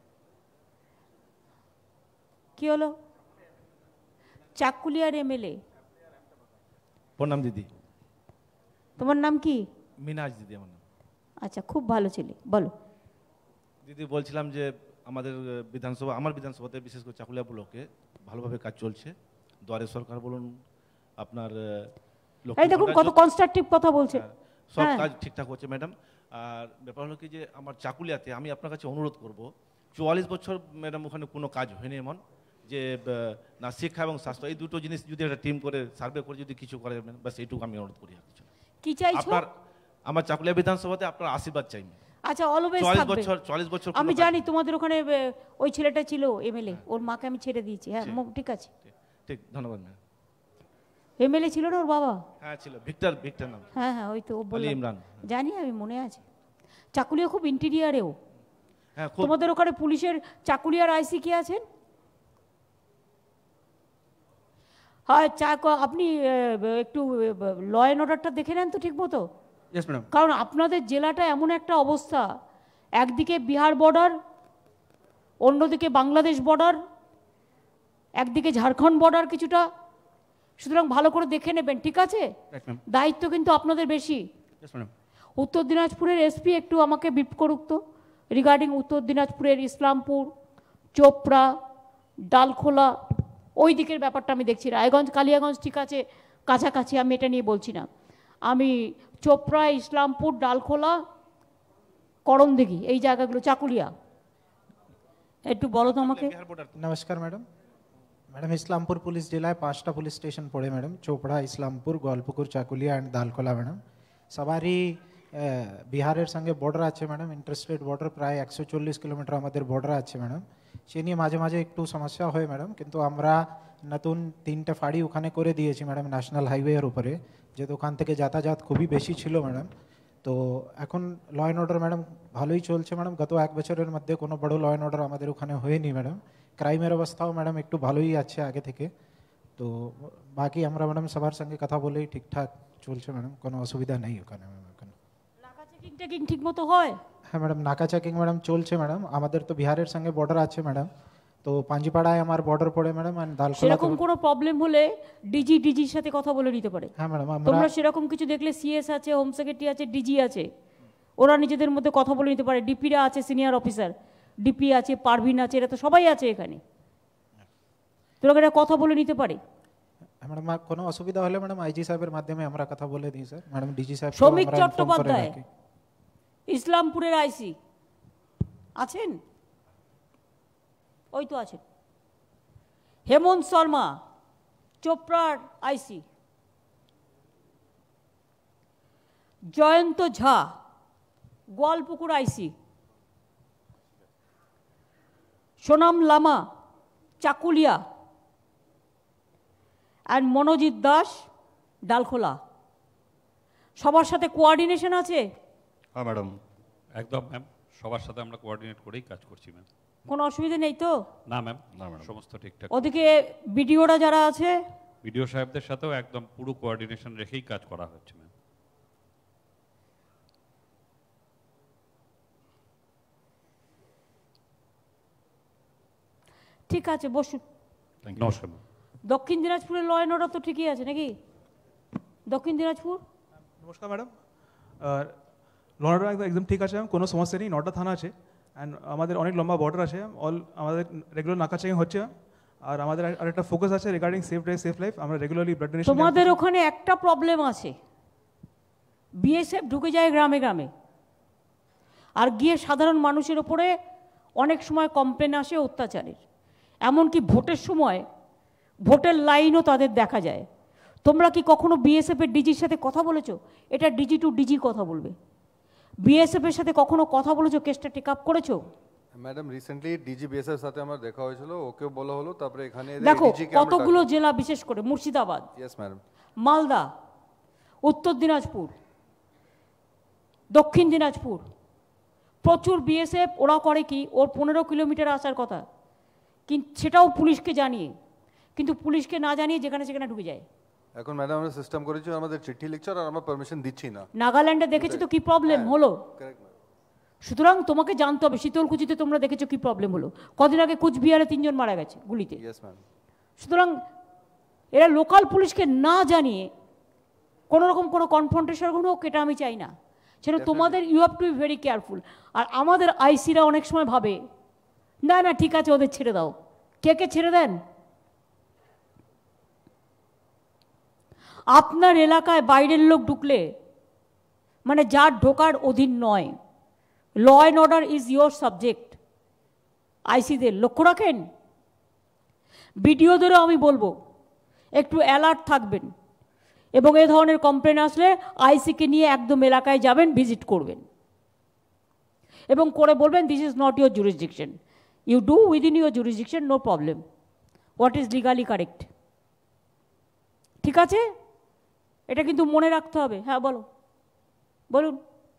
কি হলো? চাকুলিয়ার এমএলএ। প্রণাম দিদি। তোমার নাম কি? মিনাজ দিদি আমার নাম। আচ্ছা, খুব ভালো ছেলে, বলো। দিদি বলছিলাম যে আমাদের বিধানসভা, আমার বিধানসভাতে বিশেষ করে চাকুলিয়া ব্লকে ভালোভাবে কাজ চলছে। দুয়ারে সরকার বলুন, আপনার এই দেখুন কত কনস্ট্রাকটিভ কথা বলছে। সব কাজ ঠিকঠাক হচ্ছে ম্যাডাম। আর ব্যাপার হলো কি যে আমার চাকুলিয়াতে আমি আপনার কাছে অনুরোধ করব, চুয়াল্লিশ বছর ম্যাডাম ওখানে কোনো কাজ হয়নি এমন যে না শিক্ষা এবং স্বাস্থ্য এই দুটো জিনিস যদি একটা টিম করে সার্ভে করে যদি কিছু করে, বাস এইটুকু আমি অনুরোধ করি। কি চাইছো? আপনার আমার চাকুলিয়া বিধানসভাতে আপনার আশীর্বাদ চাই। আচ্ছা, অলওয়েজ থাকবে। বছর চুয়াল্লিশ বছর আমি জানি তোমাদের ওখানে ওই ছেলেটা ছিল এমএলএ, ওর মাকে আমি ছেড়ে দিয়েছি। হ্যাঁ ঠিক আছে, ঠিক, ধন্যবাদ ম্যাম। এমএলএ ছিল না ওর বাবা? হ্যাঁ ছিল, ভিক্টর, ভিক্টর নাম। হ্যাঁ হ্যাঁ ওই তো ও বলল, ইমরান। জানি আমি, মনে আছে। চাকুলিয়া খুব ইন্টেরিয়ারেও। হ্যাঁ, তোমাদের ওখানে পুলিশের চাকুলিয়ার আইসি কে আছেন? হ্যাঁ, চা আপনি একটু ল অ্যান্ড অর্ডারটা দেখে নেন তো ঠিক মতো। Yes madam. কারণ আপনাদের জেলাটা এমন একটা অবস্থা, একদিকে বিহার বর্ডার, অন্যদিকে বাংলাদেশ বর্ডার, একদিকে ঝাড়খণ্ড বর্ডার কিছুটা, সুতরাং ভালো করে দেখে নেবেন, ঠিক আছে? দায়িত্ব কিন্তু আপনাদের বেশি। উত্তর দিনাজপুরের এসপি একটু আমাকে ব্রিফ করুক তো রিগার্ডিং উত্তর দিনাজপুরের ইসলামপুর, চোপড়া, ডালখোলা, ওই দিকের ব্যাপারটা আমি দেখছি। রায়গঞ্জ, কালিয়াগঞ্জ ঠিক আছে কাছাকাছি, আমি এটা নিয়ে বলছি না। আমি চোপড়া, ইসলামপুর, ডালখোলা, করণদিঘি, এই জায়গাগুলো, চাকুলিয়া একটু বলো তো আমাকে। নমস্কার ম্যাডাম। ম্যাডাম ইসলামপুর পুলিশ জেলায় পাঁচটা পুলিশ স্টেশন পড়ে madam, Chopra, Islampur, Goalpokhar, Chakulia and Dalkhola madam. সবারই বিহারের সঙ্গে বর্ডার আছে ম্যাডাম, ইন্টারস্টেট বর্ডার, প্রায় একশো চল্লিশ কিলোমিটার আমাদের বর্ডার আছে ম্যাডাম। সে নিয়ে মাঝে মাঝে একটু সমস্যা হয় ম্যাডাম, কিন্তু আমরা নতুন তিনটে ফাঁড়ি ওখানে করে দিয়েছি ম্যাডাম ন্যাশনাল হাইওয়ের উপরে, যেহেতু ওখান থেকে যাতায়াত খুবই বেশি ছিল ম্যাডাম। তো এখন ল অ্যান্ড অর্ডার ম্যাডাম ভালোই চলছে ম্যাডাম। গত এক বছরের মধ্যে কোনো বড় ল অ্যান্ড অর্ডার আমাদের ওখানে হয়নি ম্যাডাম। ক্রাইমের অবস্থাও ম্যাডাম একটু ভালোই আছে আগে থেকে। তো বাকি আমরা ম্যাডাম সবার সঙ্গে কথা বলেই ঠিকঠাক চলছে ম্যাডাম, কোনো অসুবিধা নেই ওখানে ম্যাডাম। চেকিং টেকিং ঠিক মতো হয়? হ্যাঁ ম্যাডাম, নাকা চেকিং ম্যাডাম চলছে ম্যাডাম। আমাদের তো বিহারের সঙ্গে বর্ডার আছে ম্যাডাম, তো পাঞ্জিপাড়ায় আমার বর্ডার পড়ে ম্যাডাম, আর দালখোলা। সেরকম কোনো প্রবলেম হলে ডিজি ডিজির সাথে কথা বলে নিতে পারে। হ্যাঁ ম্যাডাম, তোমরা সেরকম কিছু দেখলে সিএস আছে, হোম সেক্রেটারি আছে, ডিজি আছে, ওরা নিজেদের মধ্যে কথা বলে নিতে পারে। ডিপিরা আছে, সিনিয়র অফিসার, ডিপি আছে, পারভিন আছে, এরা তো সবাই আছে এখানে, তোরা এরা কথা বলে নিতে পারে। ম্যাডাম কোনো অসুবিধা হলে ম্যাডাম আইজি সাহেবের মাধ্যমে আমরা কথা বলে দিই স্যার। ম্যাডাম ডিজি সাহেব শ্রমিক চট্টোপাধ্যায় ইসলামপুরের আইসি আছেন, ওই তো আছেন। হেমন্ত শর্মা চোপড়ার IC, Jayanta Jha Goalpokhar IC, Sonam Lama Chakulia, and Manojit Das Dalkhola. সবার সাথে কোঅর্ডিনেশন আছে? হ্যাঁ ম্যাডাম, একদম ম্যাম, সবার সাথে আমরা কোঅর্ডিনেট করেই কাজ করছি ম্যাম। কোনো অসুবিধা নেই তো? না ম্যাম, না ম্যাডাম, সমস্ত ঠিকঠাক। ওদিকে বিডিওরা যারা আছে, বিডিও সাহেবদের সাথেও একদম পুরো কোঅর্ডিনেশন রেখেই কাজ করা হচ্ছে ম্যাম। ঠিক আছে, বসুন। নমস্কার ম্যাম। দক্ষিণ দিনাজপুরের ল অ্যান্ড অর্ডার তো ঠিকই আছে নাকি? দক্ষিণ দিনাজপুর। নমস্কার ম্যাডাম, ল অ্যান্ড অর্ডার একদম ঠিক আছে, কোনো সমস্যা নেই। নটা থানা আছে অ্যান্ড আমাদের অনেক লম্বা বর্ডার আছে, অল আমাদের রেগুলার নাকা চেকিং হচ্ছে। আর আমাদের আরেকটা ফোকাস আছে regarding safe drive safe life, আমরা রেগুলারলি ব্লাড ডোনেশন। তোমাদের ওখানে একটা প্রবলেম আছে, বিএসএফ ঢুকে যায় গ্রামে গ্রামে, আর গিয়ে সাধারণ মানুষের ওপরে অনেক সময় কমপ্লেন আসে অত্যাচারের। এমনকি ভোটের সময় ভোটের লাইনও তাদের দেখা যায়। তোমরা কি কখনো বিএসএফ এর ডিজির সাথে কথা বলেছো? এটা ডিজি টু ডিজি কথা বলবে। বিএসএফ এর সাথে কখনো কথা বলেছো, কেসটা টেক আপ করেছো? ম্যাডাম রিসেন্টলি ডিজি বিএসএফ এর সাথে আমার দেখা হয়েছিল, ওকেও বলা হলো। তারপরে এখানে দেখো কতগুলো জেলা, বিশেষ করে মুর্শিদাবাদ, ইয়েস ম্যাডাম, মালদা, উত্তর দিনাজপুর, দক্ষিণ দিনাজপুর, প্রচুর বিএসএফ। ওরা করে কি, ওর পনেরো কিলোমিটার আসার কথা, কিন্তু সেটাও পুলিশকে জানিয়ে, কিন্তু পুলিশকে না জানিয়ে যেখানে সেখানে ঢুকে যায়। এখন ম্যাডাম আমরা সিস্টেম করেছি, আমাদের চিঠি লিখছে আর আমরা পারমিশন দিচ্ছি না। নাগাল্যান্ডে দেখেছো তো কি প্রবলেম হলো। সুতরাং তোমাকে জানতে হবে, শীতলকুচিতে তোমরা দেখেছো কি প্রবলেম হলো। কদিন আগে কুচবিহারে তিনজন মারা গেছে গুলিতে। সুতরাং এরা লোকাল পুলিশকে না জানিয়ে কোনো রকম কোনো কনফ্রন্টেশন হোক, এটা আমি চাই না। সেটা তোমাদের, you have to be very careful. আর আমাদের আইসিরা অনেক সময় ভাবে না না ঠিক আছে ওদের ছেড়ে দাও। কে কে ছেড়ে দেন? আপনার এলাকায় বাইরের লোক ঢুকলে, মানে যার ঢোকার অধীন নয়, law and order is your subject. আইসিদের লক্ষ্য রাখেন। বিডিওদেরও আমি বলবো একটু অ্যালার্ট থাকবেন, এবং এ ধরনের কমপ্লেন আসলে আইসিকে নিয়ে একদম এলাকায় যাবেন, ভিজিট করবেন, এবং করে বলবেন this is not your jurisdiction, you do within your jurisdiction, no problem, what is legally correct. ঠিক আছে, এটা কিন্তু মনে রাখতে হবে। হ্যাঁ বলো, বলুন।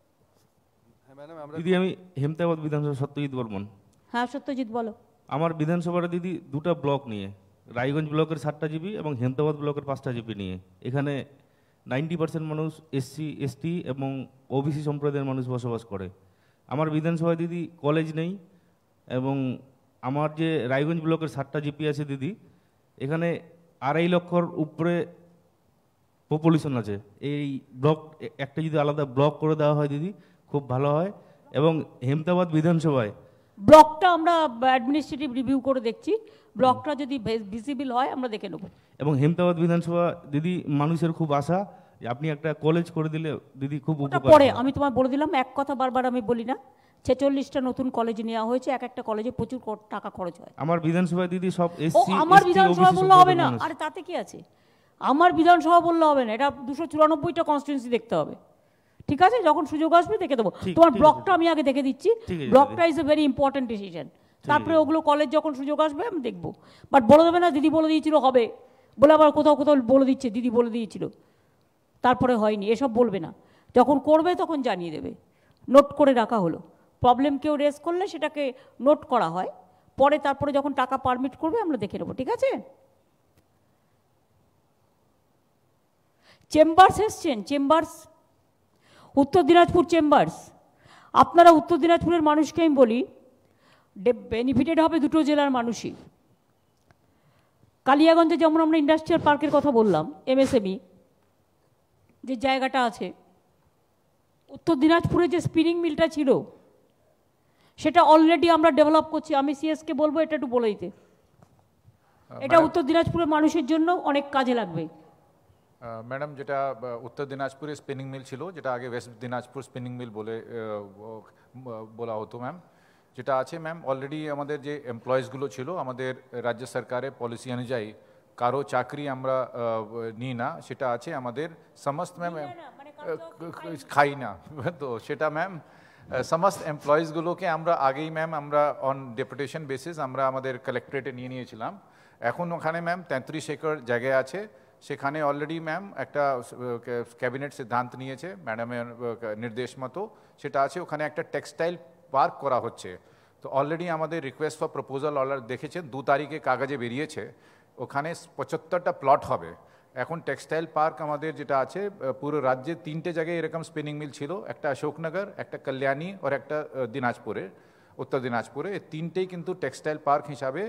দিদি আমি হেমতাবাদ বিধানসভা সত্যজিৎ বর্মন। হ্যাঁ সত্যজিৎ বলো। আমার বিধানসভাটা দিদি দুটো ব্লক নিয়ে, রায়গঞ্জ ব্লকের সাতটা জিপি এবং হেমতাবাদ ব্লকের পাঁচটা জিপি নিয়ে। এখানে নাইনটি পার্সেন্ট মানুষ এসসি এসটি এবং ওবিসি সম্প্রদায়ের মানুষ বসবাস করে। আমার বিধানসভায় দিদি কলেজ নেই, এবং আমার যে রায়গঞ্জ ব্লকের সাতটা জিপি আছে দিদি, এখানে আড়াই লক্ষর উপরে পপুলেশন আছে। এই ব্লক একটা যদি আলাদা ব্লক করে দেওয়া হয় দিদি খুব ভালো হয়। এবং হেমতাবাদ বিধানসভায় ব্লকটা আমরা অ্যাডমিনিস্ট্রেটিভ রিভিউ করে দেখছি, ব্লকটা যদি ভিজিবল হয় আমরা দেখে নেব। এবং হেমতাবাদ বিধানসভা দিদি মানুষের খুব আশা যে আপনি একটা কলেজ করে দিলে দিদি খুব উপকার। পরে আমি তোমায় বলে দিলাম, এক কথা বারবার আমি বলি না, ছেচল্লিশটা নতুন কলেজ নেওয়া হয়েছে, এক একটা কলেজে প্রচুর টাকা খরচ হয়। আমার বিধানসভায় দিদি সব ও এসসি আমার বিধানসভা বললে হবে না, আরে তাতে কি আছে, আমার বিধানসভা বললে হবে না, এটা দুশো চুরানব্বইটা কনস্টিটিউন্সি দেখতে হবে। ঠিক আছে, যখন সুযোগ আসবে দেখে দেবো। তোমার ব্লকটা আমি আগে দেখে দিচ্ছি, ব্লকটা is a very important decision. তারপরে ওগুলো কলেজ যখন সুযোগ আসবে আমি দেখবো। বাট বলে দেবে না দিদি বলে দিয়েছিল হবে, বলে আবার কোথাও কোথাও বলে দিচ্ছে দিদি বলে দিয়েছিল তারপরে হয়নি, এসব বলবে না। যখন করবে তখন জানিয়ে দেবে, নোট করে রাখা হলো। প্রবলেম কেউ রেজ করলে সেটাকে নোট করা হয়, পরে তারপরে যখন টাকা পারমিট করবে আমরা দেখে নেবো। ঠিক আছে, চেম্বার্স এসছেন, চেম্বার্স, উত্তর দিনাজপুর চেম্বার্স। আপনারা উত্তর দিনাজপুরের মানুষকে আমি বলি বেনিফিটেড হবে দুটো জেলার মানুষই। কালিয়াগঞ্জে যেমন আমরা ইন্ডাস্ট্রিয়াল পার্কের কথা বললাম, এমএসএমই যে জায়গাটা আছে, উত্তর দিনাজপুরে যে স্পিনিং মিলটা ছিল সেটা অলরেডি আমরা ডেভেলপ করছি। আমি সিএসকে বলবো এটা একটু বলে দিতে, এটা উত্তর দিনাজপুরের মানুষের জন্য অনেক কাজে লাগবে। ম্যাডাম, যেটা উত্তর দিনাজপুরে স্পিনিং মিল ছিল, যেটা আগে ওয়েস্ট দিনাজপুর স্পিনিং মিল বলে বলা হতো ম্যাম, যেটা আছে ম্যাম অলরেডি আমাদের যে এমপ্লয়িজগুলো ছিল আমাদের রাজ্য সরকারের পলিসি অনুযায়ী কারো চাকরি আমরা নিই না, সেটা আছে আমাদের সমস্ত ম্যাম খাই না। তো সেটা ম্যাম সমস্ত এমপ্লয়িজগুলোকে আমরা আগেই ম্যাম আমরা অন ডেপুটেশন বেসিস আমরা আমাদের কালেক্টরেটে নিয়ে নিয়েছিলাম। এখন ওখানে ম্যাম তেত্রিশ একর জায়গায় আছে, সেখানে অলরেডি ম্যাম একটা ক্যাবিনেট সিদ্ধান্ত নিয়েছে ম্যাডামের নির্দেশ মতো, সেটা আছে ওখানে একটা টেক্সটাইল পার্ক করা হচ্ছে। তো অলরেডি আমাদের রিকোয়েস্ট ফর প্রপোজাল অর্ডার দেখেছেন, দু তারিখে কাগজে বেরিয়েছে, ওখানে পঁচাত্তরটা প্লট হবে। এখন টেক্সটাইল পার্ক আমাদের যেটা আছে পুরো রাজ্যে তিনটে জায়গায় এরকম স্পিনিং মিল ছিল, একটা অশোকনগর, একটা কল্যাণী আর একটা দিনাজপুরে, উত্তর দিনাজপুরে। এই তিনটেই কিন্তু টেক্সটাইল পার্ক হিসাবে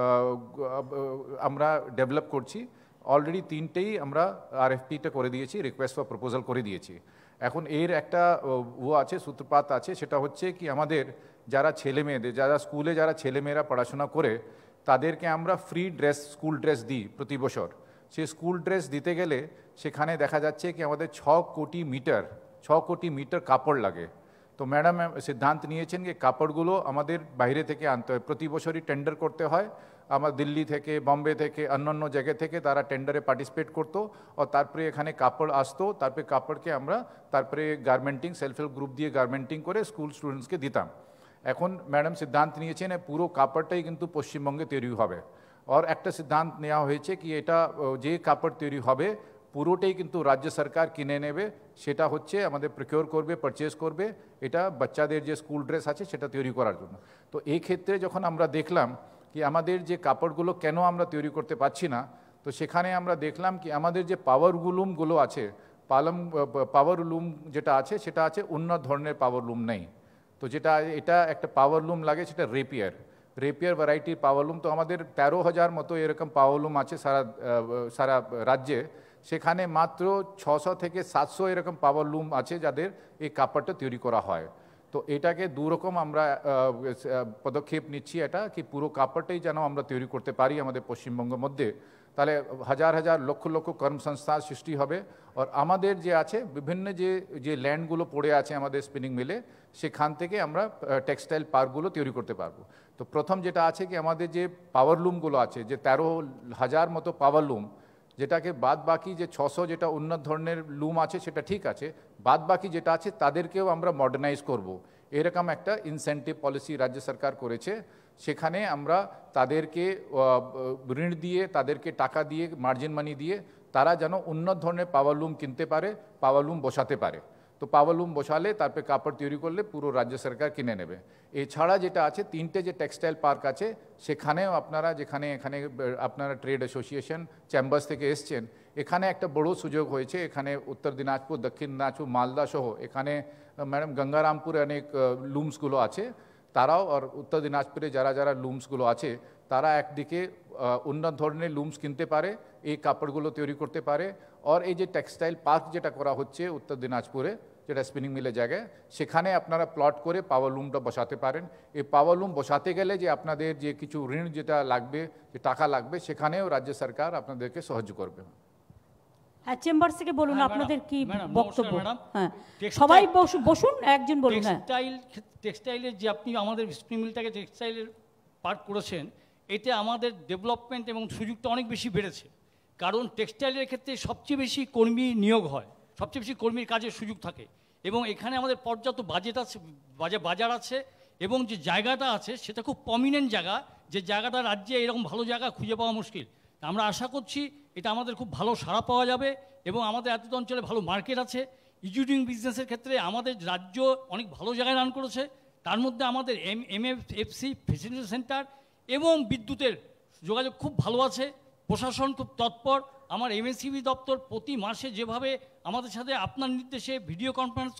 আমরা ডেভেলপ করছি। অলরেডি তিনটেই আমরা আরএফপিটা করে দিয়েছি, রিকোয়েস্ট ফর প্রপোজাল করে দিয়েছি। এখন এর একটা ও আছে, সূত্রপাত আছে, সেটা হচ্ছে কি আমাদের যারা ছেলে মেয়েদের যারা স্কুলে যারা ছেলেমেয়েরা পড়াশোনা করে তাদেরকে আমরা ফ্রি ড্রেস স্কুল ড্রেস দিই প্রতি বছর। সেই স্কুল ড্রেস দিতে গেলে সেখানে দেখা যাচ্ছে কি আমাদের ছ কোটি মিটার ছ কোটি মিটার কাপড় লাগে। তো ম্যাডাম সিদ্ধান্ত নিয়েছেন যে কাপড়গুলো আমাদের বাইরে থেকে আনতে হয়, প্রতি বছরই টেন্ডার করতে হয়। আমার দিল্লি থেকে, বম্বে থেকে, অন্যান্য জায়গা থেকে তারা টেন্ডারে পার্টিসিপেট করতো, আর তারপরে এখানে কাপড় আসতো, তারপরে কাপড়কে আমরা তারপরে গার্মেন্টিং সেলফ হেল্প গ্রুপ দিয়ে গার্মেন্টিং করে স্কুল স্টুডেন্টসকে দিতাম। এখন ম্যাডাম সিদ্ধান্ত নিয়েছেন পুরো কাপড়টাই কিন্তু পশ্চিমবঙ্গে তৈরি হবে। আর একটা সিদ্ধান্ত নেওয়া হয়েছে কি এটা যে কাপড় তৈরি হবে পুরোটাই কিন্তু রাজ্য সরকার কিনে নেবে, সেটা হচ্ছে আমাদের প্রকিওর করবে, পারচেস করবে, এটা বাচ্চাদের যে স্কুল ড্রেস আছে সেটা তৈরি করার জন্য। তো এই ক্ষেত্রে যখন আমরা দেখলাম কি আমাদের যে কাপড়গুলো কেন আমরা তৈরি করতে পারছি না, তো সেখানে আমরা দেখলাম কি আমাদের যে পাওয়ার লুমগুলো আছে, পালম পাওয়ার লুম যেটা আছে সেটা আছে উন্নত ধরনের পাওয়ার লুম নেই। তো যেটা এটা একটা পাওয়ার লুম লাগে সেটা রেপিয়ার রেপিয়ার ভ্যারাইটির পাওয়ার লুম। তো আমাদের তেরো হাজার মতো এরকম পাওয়ার লুম আছে সারা সারা রাজ্যে, সেখানে মাত্র ছশো থেকে সাতশো এরকম পাওয়ার লুম আছে যাদের এই কাপড়টা তৈরি করা হয়। তো এটাকে দুরকম আমরা পদক্ষেপ নিচ্ছি, এটা কি পুরো কাপড়টাই যেন আমরা তৈরি করতে পারি আমাদের পশ্চিমবঙ্গের মধ্যে, তাহলে হাজার হাজার লক্ষ লক্ষ কর্মসংস্থান সৃষ্টি হবে। আর আমাদের যে আছে বিভিন্ন যে যে ল্যান্ডগুলো পড়ে আছে আমাদের স্পিনিং মিলে, সেখান থেকে আমরা টেক্সটাইল পার্কগুলো তৈরি করতে পারবো। তো প্রথম যেটা আছে কি আমাদের যে পাওয়ার লুমগুলো আছে, যে তেরো হাজার মতো পাওয়ার লুম, যেটাকে বাদ বাকি যে ছশো যেটা উন্নত ধরনের লুম আছে সেটা ঠিক আছে, বাদ বাকি যেটা আছে তাদেরকেও আমরা মডার্নাইজ করব। এরকম একটা ইনসেন্টিভ পলিসি রাজ্য সরকার করেছে, সেখানে আমরা তাদেরকে ঋণ দিয়ে, তাদেরকে টাকা দিয়ে, মার্জিন মানি দিয়ে তারা যেন উন্নত ধরনের পাওয়ার লুম কিনতে পারে, পাওয়ার লুম বসাতে পারে। তো পাওয়ার লুম বসালে তারপরে কাপড় তৈরি করলে পুরো রাজ্য সরকার কিনে নেবে। এছাড়া যেটা আছে তিনটে যে টেক্সটাইল পার্ক আছে সেখানেও আপনারা যেখানে এখানে আপনারা ট্রেড অ্যাসোসিয়েশন চেম্বার্স থেকে এসছেন, এখানে একটা বড় সুযোগ হয়েছে। এখানে উত্তর দিনাজপুর, দক্ষিণ দিনাজপুর, মালদা সহ এখানে ম্যাডাম গঙ্গারামপুরে অনেক লুমসগুলো আছে, তারাও আর উত্তর দিনাজপুরে যারা যারা লুমসগুলো আছে তারা একদিকে উন্নত ধরনের লুমস কিনতে পারে, এই কাপড়গুলো তৈরি করতে পারে। আর এই যে টেক্সটাইল পার্ক যেটা করা হচ্ছে উত্তর দিনাজপুরে, যেটা স্পিনিং মিলের জায়গায়, সেখানে আপনারা প্লট করে পাওয়ার লুমটা বসাতে পারেন। এই পাওয়ার লুম বসাতে গেলে যে আপনাদের যে কিছু ঋণ যেটা লাগবে, যে টাকা লাগবে, সেখানেও রাজ্য সরকার আপনাদেরকে সাহায্য করবে। হ্যাঁ, চেম্বার থেকে বলুন আপনাদের কি বক্তব্য। হ্যাঁ, সবাই বসুন, একজন বলুন। টেক্সটাইল টেক্সটাইলের যে আপনি আমাদের স্পিনিং মিলটাকে টেক্সটাইলের পার্ক করেছেন, এতে আমাদের ডেভেলপমেন্ট এবং সুযোগটা অনেক বেশি বেড়েছে। কারণ টেক্সটাইলের ক্ষেত্রে সবচেয়ে বেশি কর্মী নিয়োগ হয়, সবচেয়ে বেশি কর্মীর কাজের সুযোগ থাকে, এবং এখানে আমাদের পর্যাপ্ত বাজেট আছে, বাজার আছে, এবং যে জায়গাটা আছে সেটা খুব প্রমিনেন্ট জায়গা, যে জায়গাটা রাজ্যে এরকম ভালো জায়গা খুঁজে পাওয়া মুশকিল। আমরা আশা করছি এটা আমাদের খুব ভালো সাড়া পাওয়া যাবে, এবং আমাদের এত অঞ্চলে ভালো মার্কেট আছে। ইঞ্জিনিয়ারিং বিজনেসের ক্ষেত্রে আমাদের রাজ্য অনেক ভালো জায়গায় রান করেছে, তার মধ্যে আমাদের M M F F C facility centre এবং বিদ্যুতের যোগাযোগ খুব ভালো আছে, প্রশাসন খুব তৎপর। আমার এমএসসিবি দপ্তর প্রতি মাসে যেভাবে আমাদের সাথে আপনার নির্দেশে ভিডিও কনফারেন্স করে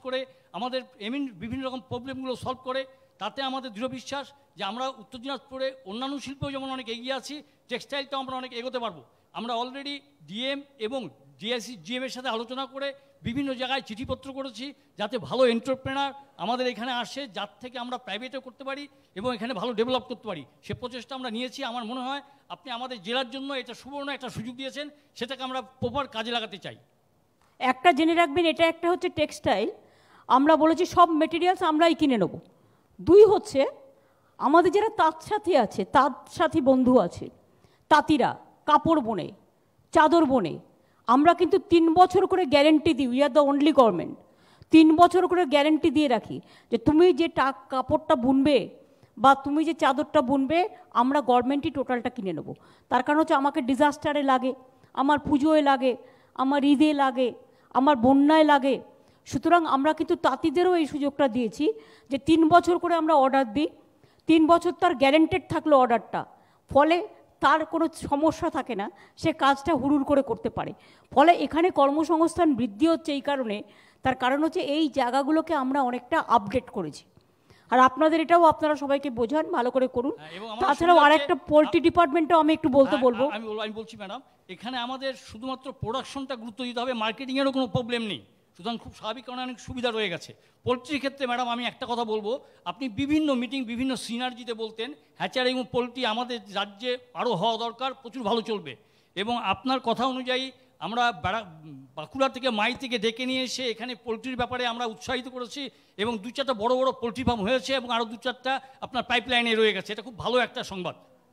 আমাদের এমনি বিভিন্ন রকম প্রবলেমগুলো সলভ করে। তাতে আমাদের দৃঢ় বিশ্বাস যে আমরা উত্তর দিনাজপুরে অন্যান্য শিল্পেও যেমন অনেক এগিয়ে আছি, টেক্সটাইলটাও আমরা অনেক এগোতে পারবো। আমরা অলরেডি ডিএম এবং ডিআইসি জিএমের সাথে আলোচনা করে বিভিন্ন জায়গায় চিঠিপত্র করেছি যাতে ভালো এন্টারপ্রেনার আমাদের এখানে আসে, যার থেকে আমরা প্রাইভেটও করতে পারি এবং এখানে ভালো ডেভেলপ করতে পারি। সে প্রচেষ্টা আমরা নিয়েছি। আমার মনে হয় আপনি আমাদের জেলার জন্য এটা সুবর্ণ একটা সুযোগ দিয়েছেন, সেটাকে আমরা প্রপার কাজে লাগাতে চাই। একটা জেনে রাখবেন, এটা একটা হচ্ছে টেক্সটাইল, আমরা বলেছি সব মেটেরিয়ালস আমরাই কিনে নেব। দুই হচ্ছে আমাদের যারা তাঁত সাথী আছে, তাঁত সাথী বন্ধু আছে, তাঁতিরা কাপড় বোনে, চাদর বোনে, আমরা কিন্তু তিন বছর করে গ্যারেন্টি দিই। We are the only government, তিন বছর করে গ্যারেন্টি দিয়ে রাখি যে তুমি যে কাপড়টা বুনবে বা তুমি যে চাদরটা বুনবে আমরা গভর্নমেন্টই টোটালটা কিনে নেব। তার কারণ হচ্ছে আমাকে ডিজাস্টারে লাগে, আমার পুজোয় লাগে, আমার ঈদে লাগে, আমার বন্যায় লাগে। সুতরাং আমরা কিন্তু তাঁতিদেরও এই সুযোগটা দিয়েছি যে তিন বছর করে আমরা অর্ডার দিই, তিন বছর তার গ্যারেন্টেড থাকলো অর্ডারটা, ফলে তার কোনো সমস্যা থাকে না, সে কাজটা হুড়ুর করে করতে পারে। ফলে এখানে কর্মসংস্থান বৃদ্ধি হচ্ছে এই কারণে, তার কারণ হচ্ছে এই জায়গাগুলোকে আমরা অনেকটা আপডেট করেছি। আর আপনাদের এটাও আপনারা সবাইকে বোঝান, ভালো করে করুন। তাছাড়াও আর একটা পোলট্রি ডিপার্টমেন্টও আমি একটু বলতে বলবো। আমি আমি বলছি ম্যাডাম, এখানে আমাদের শুধুমাত্র প্রোডাকশনটা গুরুত্ব দিতে হবে, মার্কেটিংয়েরও কোনো প্রবলেম নেই। সুতরাং খুব স্বাভাবিক কারণে অনেক সুবিধা রয়ে গেছে। পোলট্রির ক্ষেত্রে ম্যাডাম আমি একটা কথা বলবো, আপনি বিভিন্ন মিটিং বিভিন্ন সিনার্জিতে বলতেন হ্যাচারি এবং পোলট্রি আমাদের রাজ্যে আরও হওয়া দরকার, প্রচুর ভালো চলবে। এবং আপনার কথা অনুযায়ী আমরা বাঁকুড়া থেকে মাই থেকে ডেকে নিয়ে এসে এখানে পোলট্রির ব্যাপারে আমরা উৎসাহিত করেছি এবং দু চারটা বড় বড় পোলট্রি ফার্ম হয়েছে এবং আরও দু চারটা আপনার পাইপলাইনে রয়ে গেছে। এটা খুব ভালো একটা সংবাদ।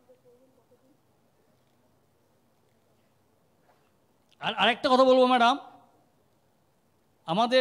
আর আরেকটা কথা বলবো ম্যাডাম, আমাদের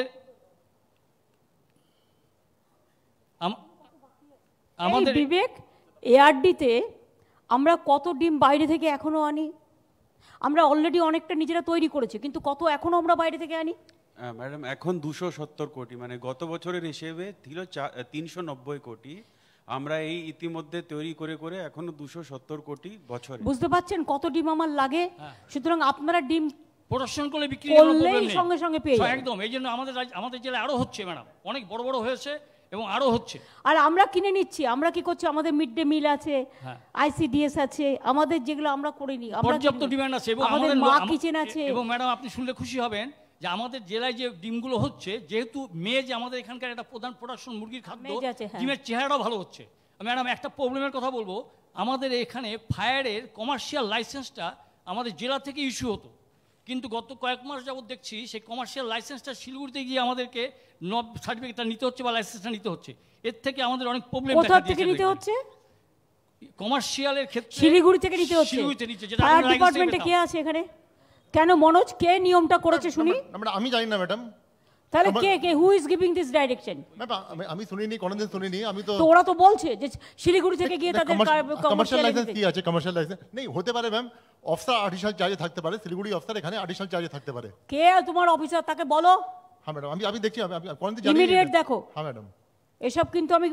আমাদের বিবেক এআরডিতে আমরা কত ডিম বাইরে থেকে এখনো আনি, আমরা অলরেডি অনেকটা নিজেরা তৈরি করেছি, কিন্তু কত এখনো আমরা বাইরে থেকে আনি? ম্যাডাম এখন দুশো সত্তর কোটি, মানে গত বছরের হিসেবে ছিল তিনশো নব্বই কোটি, আমরা এই ইতিমধ্যে তৈরি করে করে এখনো দুশো সত্তর কোটি বছরে। বুঝতে পারছেন কত ডিম আমার লাগে? সুতরাং আপনারা ডিম প্রোডাকশন করলে বিক্রি করলেই সঙ্গে সঙ্গে পেয়ে যাবেন। একদম, এই জন্য আমাদের আমাদের জেলায় আরো হচ্ছে ম্যাডাম, অনেক বড় বড় হয়েছে এবং আরো হচ্ছে। আর আমরা কিনে নিচ্ছি। আমরা কি করছি, আমাদের মিড ডে মিল আছে, আইসিডিএস আছে, আমাদের যেগুলো আমরা করিনি, পর্যাপ্ত ডিমান্ড আছে এবং আমাদের মা কিচেন আছে। এবং ম্যাডাম আপনি শুনলে খুশি হবেন যে আমাদের জেলায় যে ডিমগুলো হচ্ছে, যেহেতু মেয়ে আমাদের এখানকার একটা প্রধান প্রোডাকশন মুরগির খাদ্য, ডিমের চেহারাটাও ভালো হচ্ছে। ম্যাডাম একটা প্রবলেমের কথা বলবো, আমাদের এখানে ফায়ারের কমার্শিয়াল লাইসেন্সটা আমাদের জেলা থেকে ইস্যু হতো, কিন্তু গত কয়েক মাস যাবত দেখছি সেই কমার্শিয়াল লাইসেন্সটা শিলিগুড়িতে গিয়ে আমাদেরকে নব সার্টিফিকেটটা নিতে হচ্ছে বা লাইসেন্সটা নিতে হচ্ছে। এর থেকে আমাদের অনেক প্রবলেম দেখা দিয়েছে। কোথা থেকে নিতে হচ্ছে? কমার্শিয়ালের ক্ষেত্রে শিলিগুড়ি থেকে নিতে হচ্ছে। শিলিগুড়িতে নিতে, যেটা ফায়ার ডিপার্টমেন্টে কে আছে এখানে? কেন মনোজ, কে নিয়মটা করেছে শুনি? আমি জানি না ম্যাডাম। তাহলে কে কে who is giving this direction? Madam আমি শুনিনি, কোনোদিন শুনিনি আমি তো। তো ওরা তো বলছে যে শিলিগুড়ি থেকে গিয়ে তাদের কমার্শিয়াল লাইসেন্স কি আছে? কমার্শিয়াল লাইসেন্স নেই, হতে পারে ম্যাম অফিসার অ্যাডিশনাল চার্জে থাকতে পারে, শিলিগুড়ি অফিসার এখানে অ্যাডিশনাল চার্জে থাকতে পারে। কে তোমার অফিসার তাকে বলো। হ্যাঁ ম্যাডাম, আমি আমি দেখছি, আমি কোনোদিন জানি না। ইমিডিয়েট দেখো। হ্যাঁ ম্যাডাম, এসব কিন্তু আমি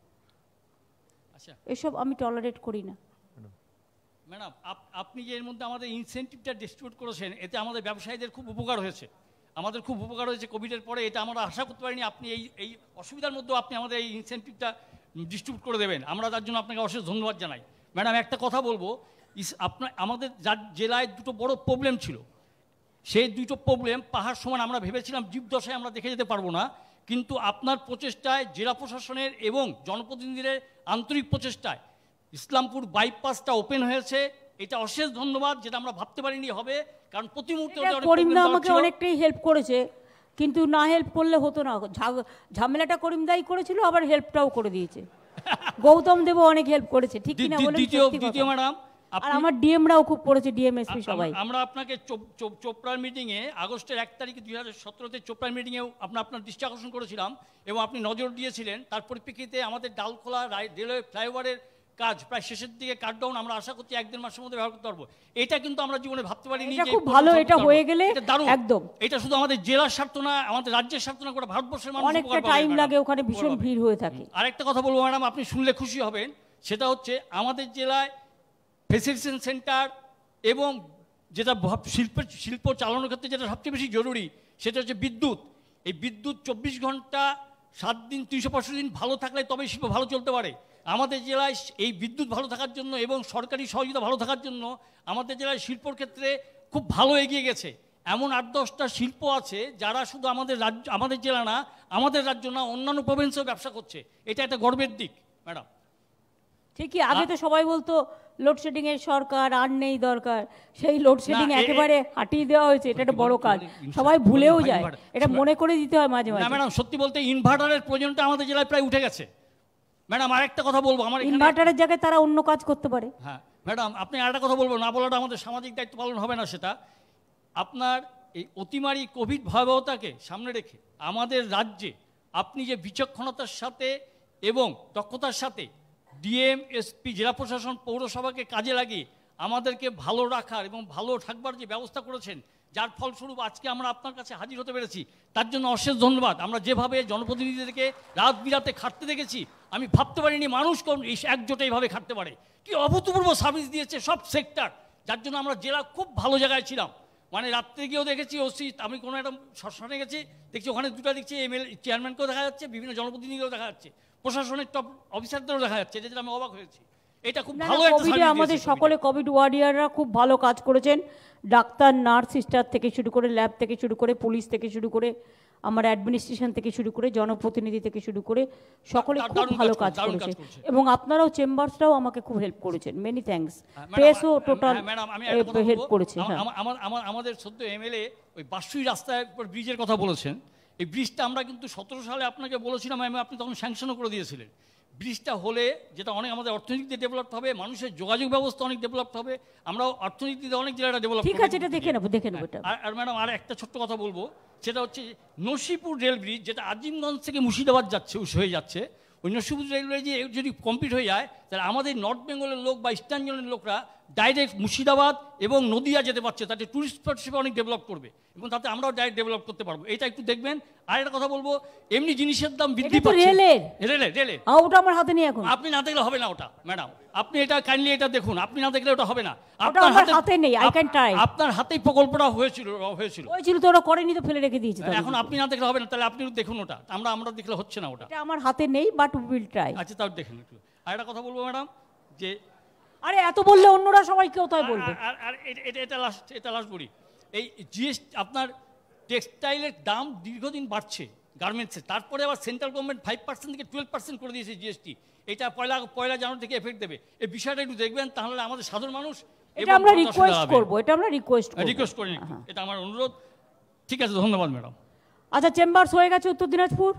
আচ্ছা এসব আমি টলারেট করি না। ম্যাডাম আপনি যে এর মধ্যে আমাদের ইনসেন্টিভটা ডিস্ট্রিবিউট করেছেন, এতে আমাদের ব্যবসায়ীদের খুব উপকার হয়েছে, আমাদের খুব উপকার হয়েছে কোভিডের পরে। এটা আমরা আশা করতে পারিনি আপনি এই এই অসুবিধার মধ্যেও আপনি আমাদের এই ইনসেন্টিভটা ডিস্ট্রিবিউট করে দেবেন। আমরা তার জন্য আপনাকে অশেষ ধন্যবাদ জানাই। ম্যাডাম একটা কথা বলবো, আপনার আমাদের যার জেলায় দুটো বড় প্রবলেম ছিল, সেই দুটো প্রবলেম পাহাড় সমান আমরা ভেবেছিলাম জীবদশায় আমরা দেখে যেতে পারবো না, কিন্তু আপনার প্রচেষ্টায়, জেলা প্রশাসনের এবং জনপ্রতিনিধিদের আন্তরিক প্রচেষ্টায় ইসলামপুর বাইপাসটা ওপেন হয়েছে। এটা অশেষ ধন্যবাদ, যেটা আমরা ভাবতে পারিনি হবে, কারণ প্রতি মুহূর্তে করিমদা আমাকে অনেকটাই হেল্প করেছে, কিন্তু না হেল্প করলে হতো না। ঝামেলাটা করিমদাই করেছিল, আবার হেল্পটাও করে দিয়েছে। গৌতম দেবও অনেক হেল্প করেছে, ঠিক কিনা বলেন? দ্বিতীয় ম্যাডাম, আর আমার ডিএমরাও খুব করেছে, ডিএমএসপি সবাই। আমরা আপনাকে চোপড়ার মিটিংয়ে আগস্টের এক তারিখে দুই হাজার সতেরোতে চোপড়ার মিটিংয়েও আপনার আপনার দৃষ্টি আকর্ষণ করেছিলাম এবং আপনি নজর দিয়েছিলেন। তার পরিপ্রেক্ষিতে আমাদের ডালখোলা রেলওয়ে ফ্লাইওভারের কাজ প্রায় শেষের দিকে কাটডাউন, আমরা আশা করছি এক দেড় মাসের মধ্যে ব্যবহার করতে পারবো। এটা কিন্তু আমরা জীবনে ভাবতে পারিনি। এটা খুব ভালো, এটা হয়ে গেলে একদম। এটা শুধু আমাদের জেলার স্বার্থ না, আমাদের রাজ্যের স্বার্থ না, গোটা ভারতবর্ষের মানুষ অনেকটা টাইম লাগে, ওখানে ভীষণ ভিড় হয়ে থাকে। আরেকটা কথা বলবো ম্যাডাম, আপনি শুনলে খুশি হবেন, সেটা হচ্ছে আমাদের জেলায় ফেসিলিটেশন সেন্টার এবং যেটা শিল্পের শিল্প চালানোর ক্ষেত্রে যেটা সবচেয়ে বেশি জরুরি, সেটা হচ্ছে বিদ্যুৎ। এই বিদ্যুৎ চব্বিশ ঘন্টা সাত দিন তিনশো পঁয়ষট্টি দিন ভালো থাকলে তবে শিল্প ভালো চলতে পারে। আমাদের জেলায় এই বিদ্যুৎ ভালো থাকার জন্য এবং সরকারি সহযোগিতা ভালো থাকার জন্য আমাদের জেলায় শিল্পর ক্ষেত্রে খুব ভালো এগিয়ে গেছে। এমন আট দশটা শিল্প আছে যারা শুধু আমাদের রাজ্য, আমাদের জেলা না, আমাদের রাজ্য না, অন্যান্য প্রভিন্সেও ব্যবসা করছে। এটা একটা গর্বের দিক ম্যাডাম। ঠিকই, আগে তো সবাই বলতো লোডশেডিং এর সরকার আর নেই দরকার, সেই লোডশেডিং একেবারে হাটিয়ে দেওয়া হয়েছে। এটা একটা বড় কাজ, সবাই ভুলেও যায়, এটা মনে করে দিতে হয় মাঝে মাঝে। না ম্যাডাম, সত্যি বলতে ইনভার্টারের প্রয়োজনটা আমাদের জেলায় প্রায় উঠে গেছে। ম্যাডাম আরেকটা কথা বলবো, আমার ইনভার্টারের জায়গায় তারা অন্য কাজ করতে পারে। হ্যাঁ ম্যাডাম, আপনি আরেকটা কথা বলবো, না বলাটা আমাদের সামাজিক দায়িত্ব পালন হবে না। সেটা আপনার এই অতিমারি কোভিড ভয়াবহতাকে সামনে রেখে আমাদের রাজ্যে আপনি যে বিচক্ষণতার সাথে এবং দক্ষতার সাথে ডিএম, এসপি, জেলা প্রশাসন, পৌরসভাকে কাজে লাগিয়ে আমাদেরকে ভালো রাখার এবং ভালো থাকবার যে ব্যবস্থা করেছেন, যার ফলস্বরূপ আজকে আমরা আপনার কাছে হাজির হতে পেরেছি, তার জন্য অশেষ ধন্যবাদ। আমরা যেভাবে জনপ্রতিনিধিদেরকে রাত বিরাতে খাটতে দেখেছি, আমি ভাবতে পারিনি মানুষ কোন এই একজোটে এইভাবে খাটতে পারে। কি অভূতপূর্ব সার্ভিস দিয়েছে সব সেক্টর, যার জন্য আমরা জেলা খুব ভালো জায়গায় ছিলাম। মানে রাত্রে গিয়েও দেখেছি ওসি, আমি কোনো একটা শ্মশানে গেছি, দেখছি ওখানে দুটো দেখছি এমএলএ চেয়ারম্যানকেও দেখা যাচ্ছে, বিভিন্ন জনপ্রতিনিধিকেও দেখা যাচ্ছে, প্রশাসনের টপ অফিসারদেরও দেখা যাচ্ছে, যেটা আমি অবাক হয়েছি। এটা খুব ভালো একটা কোভিডে আমাদের সকলে কোভিড ওয়ারিয়াররা খুব ভালো কাজ করেছেন। ডাক্তার, নার্স, সিস্টার থেকে শুরু করে, ল্যাব থেকে শুরু করে, পুলিশ থেকে শুরু করে, আমার অ্যাডমিনিস্ট্রেশন থেকে শুরু করে, জনপ্রতিনিধি থেকে শুরু করে সকলে খুব ভালো কাজ করেছে। এবং আপনারাও চেম্বার্সরাও আমাকে খুব হেল্প করেছেন, মেনি থ্যাঙ্কস। প্রেসও টোটাল হেল্প করেছে। আমাদের সদ্য এমএলএ ওই বাসুই রাস্তার উপর ব্রিজের কথা বলেছেন। এই ব্রিজটা আমরা কিন্তু সতেরো সালে আপনাকে বলেছিলাম, আপনি তখন স্যাংশনও করে দিয়েছিলেন। ব্রিজটা হলে যেটা অনেক আমাদের অর্থনীতিতে ডেভেলপ হবে, মানুষের যোগাযোগ ব্যবস্থা অনেক ডেভেলপ হবে, আমরা অর্থনীতিতে অনেক জায়গাটা ডেভেলপ। ঠিক আছে, এটা দেখে নেবো, দেখে নেবো। আর ম্যাডাম আর একটা ছোট্ট কথা বলবো, সেটা হচ্ছে নসিপুর রেল ব্রিজ, যেটা আজিমগঞ্জ থেকে মুর্শিদাবাদ যাচ্ছে হয়ে যাচ্ছে। ওই নসিপুর রেলওয়ে যে যদি কমপ্লিট হয়ে যায়, তাহলে আমাদের নর্থ বেঙ্গলের লোক বা ইস্টার্ন জোনের লোকরা ডাইরেক্ট মুর্শিদাবাদ এবং নদিয়া যেতে পারছে, তাতে টুরিস্ট স্পট হিসেবে অনেক ডেভেলপ করবে এবং তাতে আমরাও ডাইরেক্ট ডেভেলপ করতে পারবো। এটা একটু দেখবেন। আর একটা কথা বলবো, এমনি জিনিসের দাম বৃদ্ধি পাচ্ছে। রেলের রেলে রেলে ওটা আমার হাতে নেই এখন। আপনি না দেখলে হবে না ওটা ম্যাডাম, আপনি এটা কাইন্ডলি এটা দেখুন, আপনি না দেখলে ওটা হবে না। আপনার হাতে নেই, আই ক্যান ট্রাই। আপনার হাতেই প্রকল্পটা হয়েছিল হয়েছিল হয়েছিল তো ওরা করেনি, তো ফেলে রেখে দিয়েছি। এখন আপনি না দেখলে হবে না, তাহলে আপনি দেখুন ওটা, আমরা আমরা দেখলে হচ্ছে না ওটা। এটা আমার হাতে নেই, বাট উই উইল ট্রাই। আচ্ছা তাও দেখুন একটু। আর একটা কথা বলবো ম্যাডাম, যে আরে এত বললে অন্যরা সবাই কেউ তাই বলবে। আর আর এটা এটা লাস্ট এটা লাস্ট বলি, এই জিএসটি আপনার টেক্সটাইলের দাম দীর্ঘদিন বাড়ছে গার্মেন্টসে, তারপরে আবার সেন্ট্রাল গভর্নমেন্ট ফাইভ পার্সেন্ট থেকে টুয়েলভ পার্সেন্ট করে দিয়েছে জিএসটি। এটা পয়লা পয়লা জানুয়ারি থেকে এফেক্ট দেবে। এই বিষয়টা একটু দেখবেন, তাহলে আমাদের সাধারণ মানুষ এটা আমরা রিকোয়েস্ট করব, এটা আমরা রিকোয়েস্ট করব, রিকোয়েস্ট করি, এটা আমার অনুরোধ। ঠিক আছে, ধন্যবাদ ম্যাডাম। আচ্ছা, চেম্বার্স হয়ে গেছে উত্তর দিনাজপুর।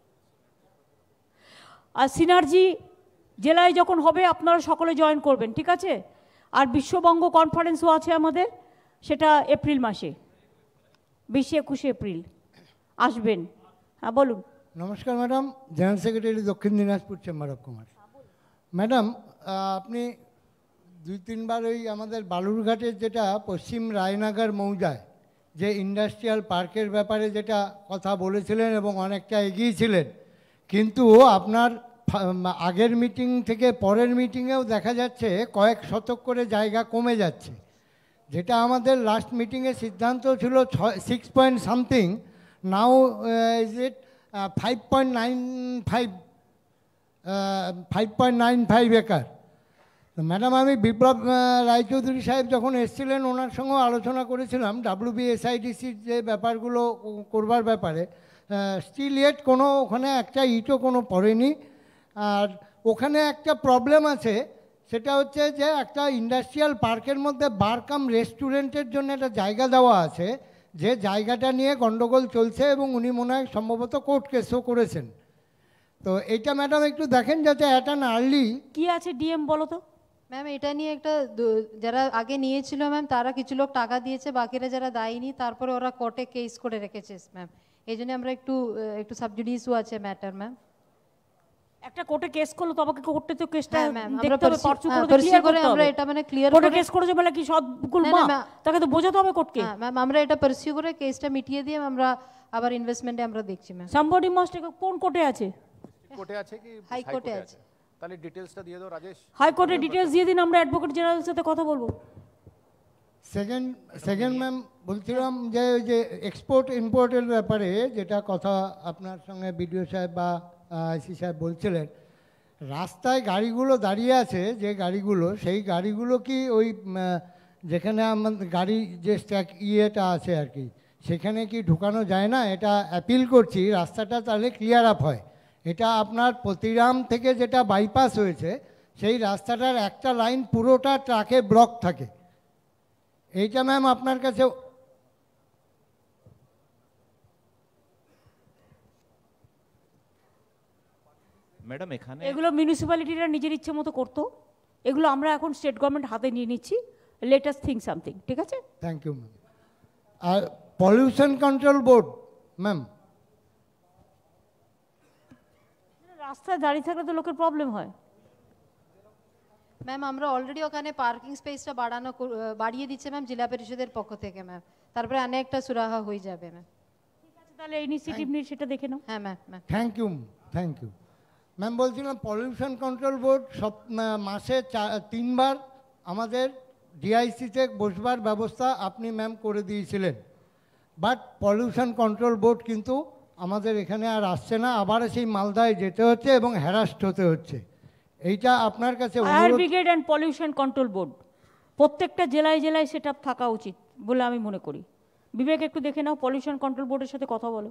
আর সিনার্জি জেলায় যখন হবে আপনারা সকলে জয়েন করবেন, ঠিক আছে? আর বিশ্ববঙ্গ কনফারেন্সও আছে আমাদের, সেটা এপ্রিল মাসে, বিশে একুশে এপ্রিল আসবেন। হ্যাঁ বলুন। নমস্কার ম্যাডাম, জেনারেল সেক্রেটারি দক্ষিণ Dinajpur chamber of commerce. Madam, আপনি দুই তিনবার ওই আমাদের বালুরঘাটের যেটা পশ্চিম রায়নগর মৌজায় যে ইন্ডাস্ট্রিয়াল পার্কের ব্যাপারে যেটা কথা বলেছিলেন এবং অনেকটা এগিয়েছিলেন, কিন্তু আপনার আগের মিটিং থেকে পরের মিটিংয়েও দেখা যাচ্ছে কয়েক শতক করে জায়গা কমে যাচ্ছে, যেটা আমাদের লাস্ট মিটিংয়ে সিদ্ধান্ত ছিল ছয় six point something, now is it five point nine five five point nine five acre. তো ম্যাডাম, আমি বিপ্লব রায়চৌধুরী সাহেব যখন এসেছিলেন ওনার সঙ্গেও আলোচনা করেছিলাম ডাব্লিউবিএসআইডিসির যে ব্যাপারগুলো করবার ব্যাপারে, স্টিল ইয়েট কোনো ওখানে একটা ইটও কোনো পড়েনি। আর ওখানে একটা প্রবলেম আছে, সেটা হচ্ছে যে একটা ইন্ডাস্ট্রিয়াল পার্কের মধ্যে বার কাম রেস্টুরেন্টের জন্য একটা জায়গা দেওয়া আছে, যে জায়গাটা নিয়ে গণ্ডগোল চলছে এবং উনি মনে হয় সম্ভবত কোর্ট কেসও করেছেন। তো এইটা ম্যাডাম একটু দেখেন যাতে অ্যাট অ্যান আর্লি। কি আছে ডিএম বলো তো? ম্যাম, এটা নিয়ে একটা যারা আগে নিয়েছিল ম্যাম, তারা কিছু লোক টাকা দিয়েছে, বাকিরা যারা দেয়নি, তারপরে ওরা কোর্টে কেস করে রেখেছে ম্যাম। এই জন্য আমরা একটু একটু সাবজুডিসও আছে ম্যাটার ম্যাম। একটা কোর্টে কেস করলো তো আমাকে কোর্টে তো কেসটা দেখতে হবে, পারচু করে ক্লিয়ার করে আমরা এটা মানে ক্লিয়ার করে কোর্টে কেস করেছে বলে কি সবগুলো মা তাকে তো বোঝাতে হবে কোর্টকে। হ্যাঁ ম্যাম, আমরা এটা পারসিউ করে কেসটা মিটিয়ে দিয়ে আমরা আবার ইনভেস্টমেন্টে আমরা দেখছি ম্যাম। সামবডি মাস্ট কোন কোর্টে আছে? কোর্টে আছে কি হাই কোর্টে আছে? তাহলে ডিটেইলসটা দিয়ে দাও রাজেশ। হাই কোর্টে ডিটেইলস দিয়ে দিন, আমরা অ্যাডভোকেট জেনারেলের সাথে কথা বলবো। সেকেন্ড সেকেন্ড ম্যাম বলছিলাম যে ওই যে এক্সপোর্ট ইম্পোর্টের ব্যাপারে যেটা কথা আপনার সঙ্গে বিডিও সাহেব বা আইসি সাহেব বলছিলেন, রাস্তায় গাড়িগুলো দাঁড়িয়ে আছে যে গাড়িগুলো, সেই গাড়িগুলো কি ওই যেখানে আমাদের গাড়ি যে স্ট্যাক ইয়েটা আছে আর কি, সেখানে কি ঢুকানো যায় না? এটা অ্যাপিল করছি, রাস্তাটা তাহলে ক্লিয়ার আপ হয়। এটা আপনার প্রতিরাম থেকে যেটা বাইপাস হয়েছে সেই রাস্তাটার একটা লাইন পুরোটা ট্রাকে ব্লক থাকে। এইটা ম্যাম আপনার কাছে ম্যাডাম এখানে এগুলো মিউনিসিপ্যালিটিরা নিজের ইচ্ছে মতো করতো, এগুলো আমরা এখন স্টেট গভর্নমেন্ট হাতে নিয়ে নিচ্ছি। লেট আস থিঙ্ক সামথিং, ঠিক আছে? Thank you ma'am. আর পলিউশন কন্ট্রোল বোর্ড ম্যাম, রাস্তায় দাঁড়িয়ে থাকলে তো লোকের প্রবলেম হয়। ম্যাম আমরা অলরেডি ওখানে পার্কিং স্পেসটা বাড়ানো বাড়িয়ে দিচ্ছে ম্যাম জেলা পরিষদের পক্ষ থেকে ম্যাম, তারপরে অনেকটা সুরাহা হয়ে যাবে ম্যাম। ঠিক আছে, তাহলে ইনিশিয়েটিভ নিয়ে সেটা দেখে নাও। হ্যাঁ ma'am ma'am thank you thank you ma'am. বলছিলাম পলিউশন কন্ট্রোল বোর্ড সব মাসে তিনবার আমাদের ডিআইসিতে বসবার ব্যবস্থা আপনি ম্যাম করে দিয়েছিলেন, বাট পলিউশন কন্ট্রোল বোর্ড কিন্তু আমাদের এখানে আর আসছে না, আবার সেই মালদায় যেতে হচ্ছে এবং হ্যারাস্ট হতে হচ্ছে। এইটা আপনার কাছে fire brigade and pollution control board প্রত্যেকটা জেলায় জেলায় সেটা থাকা উচিত বলে আমি মনে করি। বিবেক একটু দেখে নাও, পলিউশন কন্ট্রোল বোর্ডের সাথে কথা বলো।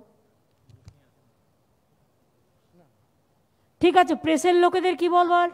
ঠিক আছে, প্রেসের লোকেদের কি বলবার?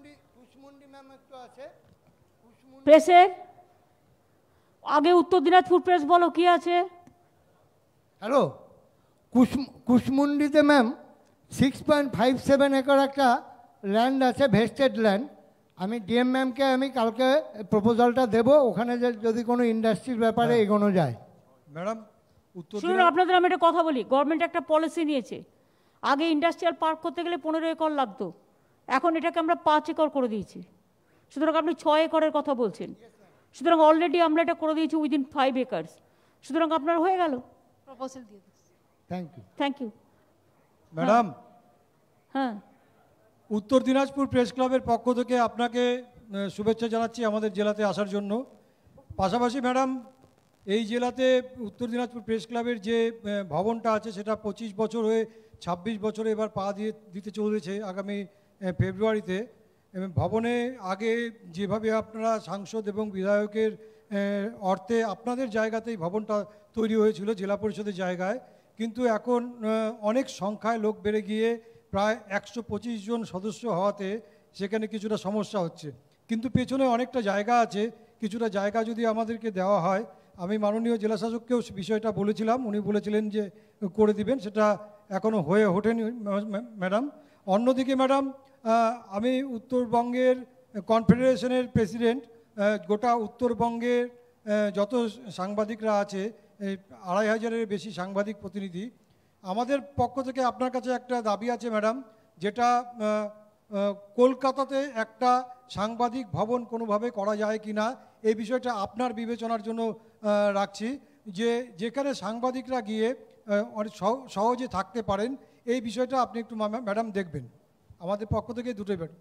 প্রেসের আগে উত্তর দিনাজপুর প্রেস বলো কি আছে। হ্যালো, কুশমুন্ডিতে ma'am six point five seven acre একটা ল্যান্ড আছে, ভেস্টেড ল্যান্ড। আমি ডিএম ম্যামকে আমি কালকে প্রপোজালটা দেবো, ওখানে যদি কোনো ইন্ডাস্ট্রির ব্যাপারে এগোনো যায়। ম্যাডাম উত্তর শুনুন, আপনাদের আমি একটা কথা বলি, গভর্নমেন্ট একটা পলিসি নিয়েছে, আগে ইন্ডাস্ট্রিয়াল পার্ক করতে গেলে পনেরো একর লাগতো, এখন এটাকে আমরা পাঁচ একর করে দিয়েছি। সুতরাং আপনি ছয় একরের কথা বলছেন, সুতরাং অলরেডি আমরা এটা করে দিয়েছি উইদিন ফাইভ একর্স, সুতরাং আপনার হয়ে গেল। প্রপোজাল দিয়ে দিচ্ছি। Thank you thank you madam. হ্যাঁ, উত্তর দিনাজপুর প্রেস ক্লাবের পক্ষ থেকে আপনাকে শুভেচ্ছা জানাচ্ছি আমাদের জেলাতে আসার জন্য। পাশাপাশি ম্যাডাম, এই জেলাতে উত্তর দিনাজপুর প্রেস ক্লাবের যে ভবনটা আছে সেটা পঁচিশ বছর হয়ে ছাব্বিশ বছরে এবার পা দিয়ে দিতে চলেছে আগামী ফেব্রুয়ারিতে। ভবনে আগে যেভাবে আপনারা সাংসদ এবং বিধায়কের অর্থে আপনাদের জায়গাতেই ভবনটা তৈরি হয়েছিল জেলা পরিষদের জায়গায়, কিন্তু এখন অনেক সংখ্যায় লোক বেড়ে গিয়ে প্রায় একশো পঁচিশ জন সদস্য হওয়াতে সেখানে কিছুটা সমস্যা হচ্ছে। কিন্তু পেছনে অনেকটা জায়গা আছে, কিছুটা জায়গা যদি আমাদেরকে দেওয়া হয়, আমি মাননীয় জেলাশাসককেও বিষয়টা বলেছিলাম, উনি বলেছিলেন যে করে দিবেন, সেটা এখনও হয়ে ওঠেনি ম্যাডাম। অন্যদিকে ম্যাডাম, আমি উত্তরবঙ্গের কনফেডারেশনের প্রেসিডেন্ট, গোটা উত্তরবঙ্গের যত সাংবাদিকরা আছে, আড়াই হাজারের বেশি সাংবাদিক প্রতিনিধি, আমাদের পক্ষ থেকে আপনার কাছে একটা দাবি আছে ম্যাডাম, যেটা কলকাতাতে একটা সাংবাদিক ভবন কোনোভাবে করা যায় কি না, এই বিষয়টা আপনার বিবেচনার জন্য রাখছি, যে যেখানে সাংবাদিকরা গিয়ে অনেক সহজে থাকতে পারেন, এই বিষয়টা আপনি একটু ম্যাডাম দেখবেন। আমাদের পক্ষ থেকে দুটোই ম্যাডাম।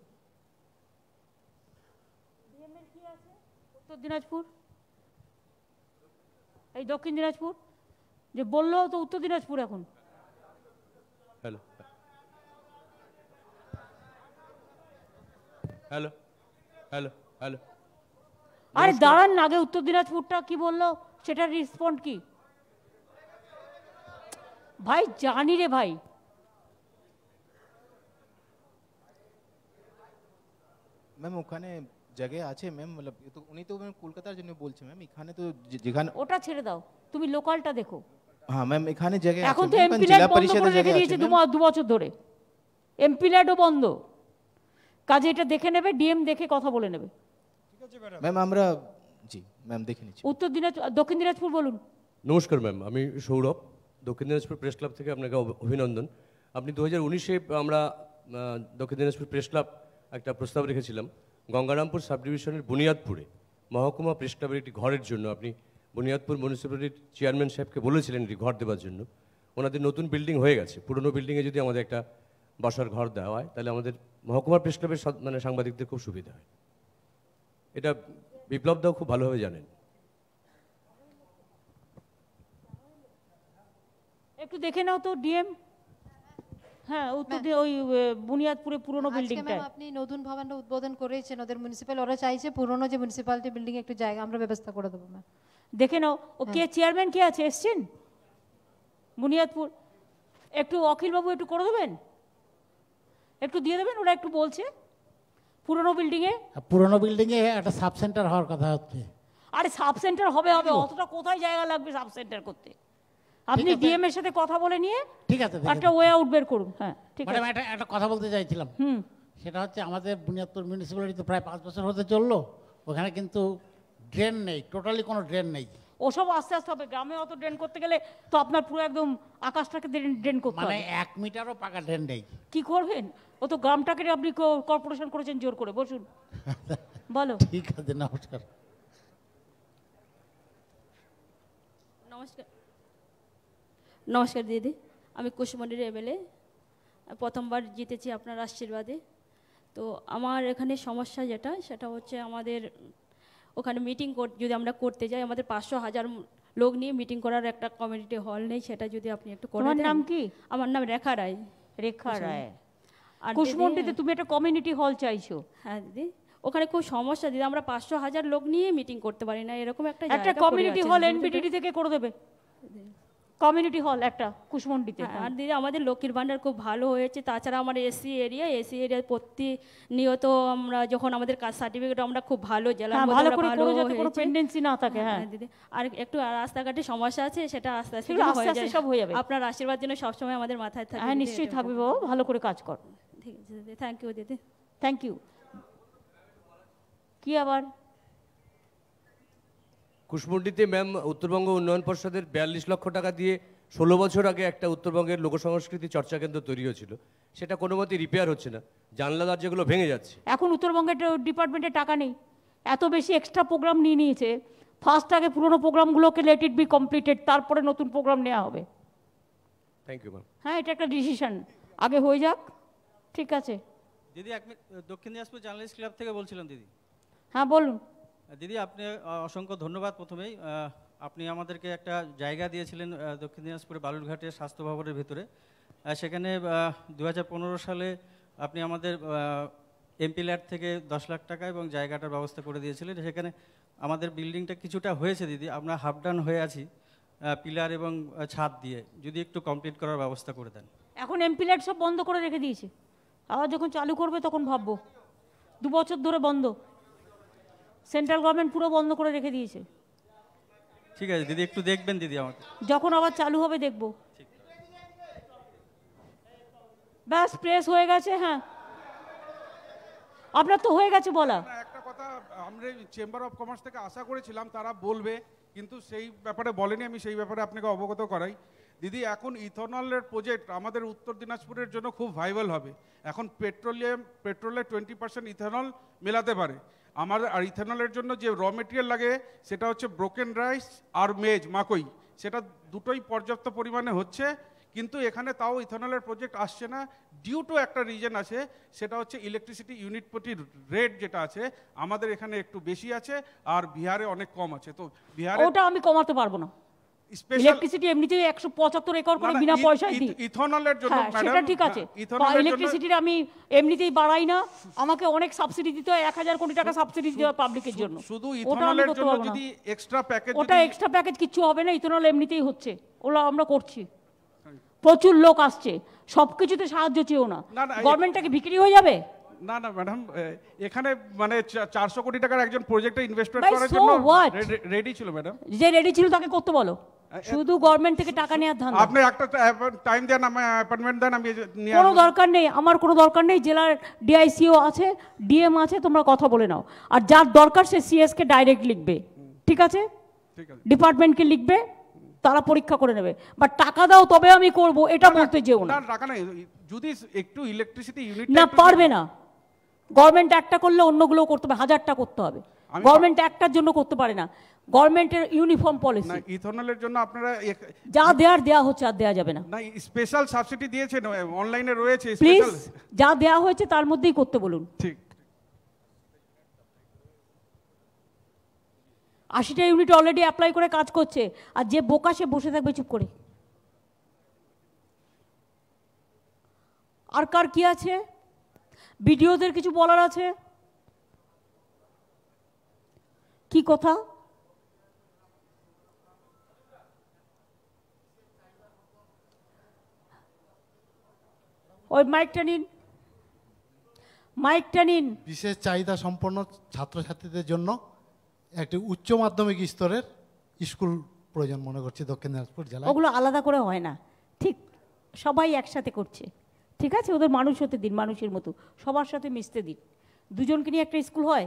উত্তর দিনাজপুর, এই দক্ষিণ দিনাজপুর যে বললো তো উত্তর দিনাজপুর এখন। হ্যালো হ্যালো হ্যালো হ্যালো আরে দাঁড়ান না, আগে উত্তর দিনাজপুরটা কি বললো সেটার রেসপন্ড কি ভাই, জানি রে ভাই। ম্যাম ওখানে জায়গা আছে ম্যাম, मतलब তো উনি তো ম্যাম কলকাতার জন্য বলছে ম্যাম, এখানে তো যেখানে ওটা ছেড়ে দাও, তুমি লোকালটা দেখো। হ্যাঁ ম্যাম এখানে জায়গা আছে, এখন তো এমপি ল্যাড বন্ধ করে রেখে দিয়েছে দু বছর ধরে, এমপি ল্যাডও বন্ধ, কাজে এটা দেখে নেবে, ডিএম দেখে কথা বলে নেবে। ম্যাম আমরা জি ম্যাম দেখে নিচ্ছি। উত্তর দিনাজপুর, দক্ষিণ দিনাজপুর বলুন। নমস্কার ম্যাম, আমি সৌরভ, দক্ষিণ দিনাজপুর প্রেস ক্লাব থেকে আপনাকে অভিনন্দন। আপনি দু হাজার উনিশে আমরা দক্ষিণ দিনাজপুর প্রেস ক্লাব একটা প্রস্তাব রেখেছিলাম গঙ্গারামপুর সাব ডিভিশনের বুনিয়াদপুরে মহকুমা প্রেস ক্লাবের একটি ঘরের জন্য। আপনি বুনিয়াদপুর মিউনিসিপ্যালিটির চেয়ারম্যান সাহেবকে বলেছিলেন একটি ঘর দেওয়ার জন্য। ওনাদের নতুন বিল্ডিং হয়ে গেছে, পুরনো বিল্ডিংয়ে যদি আমাদের একটা বসার ঘর দেওয়া হয় তাহলে আমাদের মহকুমা প্রেস ক্লাবের মানে সাংবাদিকদের খুব সুবিধা হয়। এটা বিপ্লব দাও খুব ভালোভাবে জানেন। একটু দেখে নাও তো ডিএম। হ্যাঁ, উত্তর দিয়ে ওই আহ, বুনিয়াদপুরে পুরনো আজকে বিল্ডিংটা। ম্যাম আপনি নতুন ভবনটা উদ্বোধন করেছেন, ওদের মিউনিসিপ্যাল ওরা চাইছে পুরনো যে মিউনিসিপ্যালিটি বিল্ডিং একটু জায়গা আমরা ব্যবস্থা করে দেবো ম্যাম। দেখে নাও ও কে চেয়ারম্যান কে আছে এসছেন বুনিয়াদপুর, একটু অখিলবাবু একটু করে দেবেন, একটু দিয়ে দেবেন, ওরা একটু বলছে পুরনো বিল্ডিংয়ে। পুরনো বিল্ডিংয়ে একটা সাব সেন্টার হওয়ার কথা হচ্ছে। আরে সাব সেন্টার হবে হবে, অতটা কোথায় জায়গা লাগবে সাব সেন্টার করতে? আপনি ডিএম এর সাথে কথা বলে নিয়ে ঠিক আছে একটা ওয়ে আউট বের করুন। হ্যাঁ ঠিক আছে। ম্যাডাম একটা একটা কথা বলতে চাইছিলাম, হুম, সেটা হচ্ছে আমাদের বুনিয়াদপুর মিউনিসিপ্যালিটি তো প্রায় পাঁচ বছর হতে চললো, ওখানে কিন্তু ড্রেন নেই, টোটালি কোনো ড্রেন নেই। ওসব আস্তে আস্তে হবে, গ্রামে অত ড্রেন করতে গেলে তো আপনার পুরো একদম আকাশটাকে ড্রেন করতে হবে, মানে এক মিটারও পাকা ড্রেন নেই। কি করবেন? ও তো গ্রামটাকে আপনি কর্পোরেশন করেছেন জোর করে। বসুন, বলো। ঠিক আছে, নমস্কার। নমস্কার নমস্কার দিদি, আমি কুশমন্ডির এমএলএ, প্রথমবার জিতেছি আপনার আশীর্বাদে। তো আমার এখানে সমস্যা যেটা সেটা হচ্ছে আমাদের ওখানে মিটিং যদি আমরা করতে যাই, আমাদের পাঁচশো হাজার লোক নিয়ে মিটিং করার একটা কমিউনিটি হল নেই, সেটা যদি আপনি একটু করে তোমার দেন। নাম কি? আমার নাম রেখা রায়। রেখা রায়। আর কুশমন্ডিতে তুমি একটা কমিউনিটি হল চাইছো? হ্যাঁ দিদি, ওখানে খুব সমস্যা দিদি, আমরা পাঁচশো হাজার লোক নিয়ে মিটিং করতে পারি না, এরকম একটা একটা কমিউনিটি হল এনবিডিডি থেকে করে দেবে, কমিউনিটি হল একটা কুশমন্ডিতে। আর দিদি আমাদের লক্ষ্মীর ভান্ডার খুব ভালো হয়েছে, তাছাড়া আমার এসি এরিয়া এসি এরিয়া প্রতিনিয়ত আমরা যখন আমাদের কাস্ট সার্টিফিকেট আমরা খুব ভালো জেলার মধ্যে ভালো আমরা করে ভালো করো যাতে কোনো হয়েছে। পেন্ডেন্সি না থাকে। হ্যাঁ হ্যাঁ দিদি, আর একটু রাস্তাঘাটে সমস্যা আছে, সেটা আস্তে আস্তে সেগুলো আস্তে হয়ে আস্তে যায়। সব হয়ে যাবে। আপনার আশীর্বাদ যেন সবসময় আমাদের মাথায় থাকে। হ্যাঁ নিশ্চয়ই থাকবে বাবা, ভালো করে কাজ কর। ঠিক আছে দিদি, থ্যাংক ইউ দিদি। Thank you. কি আবার? কুশমন্ডিতে ম্যাম উত্তরবঙ্গ উন্নয়ন পর্ষদের বিয়াল্লিশ লক্ষ টাকা দিয়ে ষোলো বছর আগে একটা উত্তরবঙ্গের লোকসংস্কৃতি চর্চা কেন্দ্র তৈরি হয়েছিল, সেটা কোনো মতে রিপেয়ার হচ্ছে না, জানলা দরজাগুলো ভেঙে যাচ্ছে। এখন উত্তরবঙ্গের ডিপার্টমেন্টে টাকা নেই, এত বেশি এক্সট্রা প্রোগ্রাম নিয়ে নিয়েছে। ফার্স্ট আগে পুরোনো প্রোগ্রামগুলোকে লেট ইট বি কমপ্লিটেড, তারপরে নতুন প্রোগ্রাম নেওয়া হবে। Thank you ma'am. হ্যাঁ, এটা একটা ডিসিশন, আগে হয়ে যাক। ঠিক আছে দিদি, এক মিনিট, দক্ষিণ দিনাজপুর জার্নালিস্ট ক্লাব থেকে বলছিলাম দিদি। হ্যাঁ বলুন। দিদি আপনি আহ, অসংখ্য ধন্যবাদ। প্রথমেই আহ, আপনি আমাদেরকে একটা জায়গা দিয়েছিলেন আহ, দক্ষিণ দিনাজপুরে বালুরঘাটের স্বাস্থ্য ভবনের ভিতরে। আহ, সেখানে দু হাজার পনেরো সালে আপনি আমাদের এমপি ল্যাড থেকে দশ লাখ টাকা এবং জায়গাটার ব্যবস্থা করে দিয়েছিলেন। সেখানে আমাদের বিল্ডিংটা কিছুটা হয়েছে দিদি, আমরা হাফ ডান হয়ে আছি পিলার এবং আহ, ছাদ দিয়ে, যদি একটু কমপ্লিট করার ব্যবস্থা করে দেন। এখন এমপি ল্যাড সব বন্ধ করে রেখে দিয়েছে, আবার যখন চালু করবে তখন ভাববো। দু বছর ধরে বন্ধ, সেন্ট্রাল গভর্নমেন্ট পুরো বন্ধ করে রেখে দিয়েছে। ঠিক আছে দিদি, একটু দেখবেন দিদি আমাকে। যখন আবার চালু হবে দেখবো। ব্যাস, প্রেস হয়ে গেছে। হ্যাঁ, আপনার তো হয়ে গেছে বলা। একটা কথা আমরা চেম্বার অফ কমার্স থেকে আশা করেছিলাম তারা বলবে, কিন্তু সেই ব্যাপারে বলেনি, আমি সেই ব্যাপারে আপনাকে অবগত করাই। দিদি, এখন ইথনলের প্রজেক্ট আমাদের উত্তর দিনাজপুরের জন্য খুব ভাইবাল হবে। এখন পেট্রোলিয়াম পেট্রোলে টোয়েন্টি পার্সেন্ট ইথেনল মেলাতে পারে আমাদের। আর ইথেনলের জন্য যে র মেটেরিয়াল লাগে সেটা হচ্ছে ব্রোকেন রাইস আর মেজ মাকই, সেটা দুটোই পর্যাপ্ত পরিমাণে হচ্ছে, কিন্তু এখানে তাও ইথেনলের প্রজেক্ট আসছে না। ডিউ টু একটা রিজন আছে, সেটা হচ্ছে ইলেকট্রিসিটি ইউনিট প্রতি রেট যেটা আছে আমাদের এখানে একটু বেশি আছে আর বিহারে অনেক কম আছে। তো বিহারে ওটা আমি কমাতে পারবো না। ইলেকট্রিসিটি এমনিতেই একশো পঁচাত্তর একর করে বিনা পয়সায় দিই। ইথনলের জন্য সেটা ঠিক আছে, ইলেকট্রিসিটির আমি এমনিতেই বাড়াই না, আমাকে অনেক সাবসিডি দিতে হয়, এক হাজার কোটি টাকা সাবসিডি দিতে হয় পাবলিকের জন্য। শুধু ইথনলের জন্য যদি এক্সট্রা প্যাকেজ, ওটা এক্সট্রা প্যাকেজ কিচ্ছু হবে না, ইথনল এমনিতেই হচ্ছে, ওগুলো আমরা করছি। প্রচুর লোক আসছে, সবকিছুতে সাহায্য চেয়েও না, গভর্নমেন্টটাকে বিক্রি হয়ে যাবে। না না ম্যাডাম, এখানে মানে চারশো কোটি টাকার একজন প্রজেক্টে ইনভেস্টমেন্ট করার জন্য রেডি ছিল ম্যাডাম। যে রেডি ছিল তাকে করতে বলো, শুধু গভর্নমেন্ট থেকে টাকা নেওয়ার ধান্দা। আপনি একটা টাইম দেন, আমি অ্যাপয়েন্টমেন্ট দেন, আমি নিয়ে কোনো দরকার নেই, আমার কোনো দরকার নেই। জেলার ডিআইসিও আছে, ডিএম আছে, তোমরা কথা বলে নাও। আর যার দরকার সে সিএস কে ডাইরেক্ট লিখবে, ঠিক আছে? ডিপার্টমেন্টকে লিখবে, তারা পরীক্ষা করে নেবে। বাট টাকা দাও তবে আমি করব, এটা বলতে যেও না। টাকা নেই, যদি একটু ইলেকট্রিসিটি ইউনিট না, পারবে না। গভর্নমেন্ট একটা করলে অন্যগুলো করতে হবে, হাজারটা করতে হবে। গভর্নমেন্ট একটার জন্য করতে পারে না, গভর্নমেন্টের ইউনিফর্ম পলিসি। ইথনলের জন্য আপনারা যা দেওয়ার দেয়া হচ্ছে, আর দেয়া যাবে না। না, স্পেশাল সাবসিডি দিয়েছেন, অনলাইনে রয়েছে। প্লিজ, যা দেয়া হয়েছে তার মধ্যেই করতে বলুন। ঠিক। আশিটা ইউনিট অলরেডি অ্যাপ্লাই করে কাজ করছে, আর যে বোকা সে বসে থাকবে চুপ করে। আর কার কি আছে? বিডিওদের কিছু বলার আছে? কি কথা? ওই মাইকটা নিন, মাইকটা নিন। বিশেষ চাহিদা সম্পন্ন ছাত্রছাত্রীদের জন্য একটি উচ্চ মাধ্যমিক স্তরের স্কুল প্রয়োজন মনে করছি দক্ষিণ দিনাজপুর জেলায়। ওগুলো আলাদা করে হয় না, ঠিক সবাই একসাথে করছে, ঠিক আছে? ওদের মানুষ হতে দিন, মানুষের মতো সবার সাথে মিশতে দিন। দুজনকে নিয়ে একটা স্কুল হয়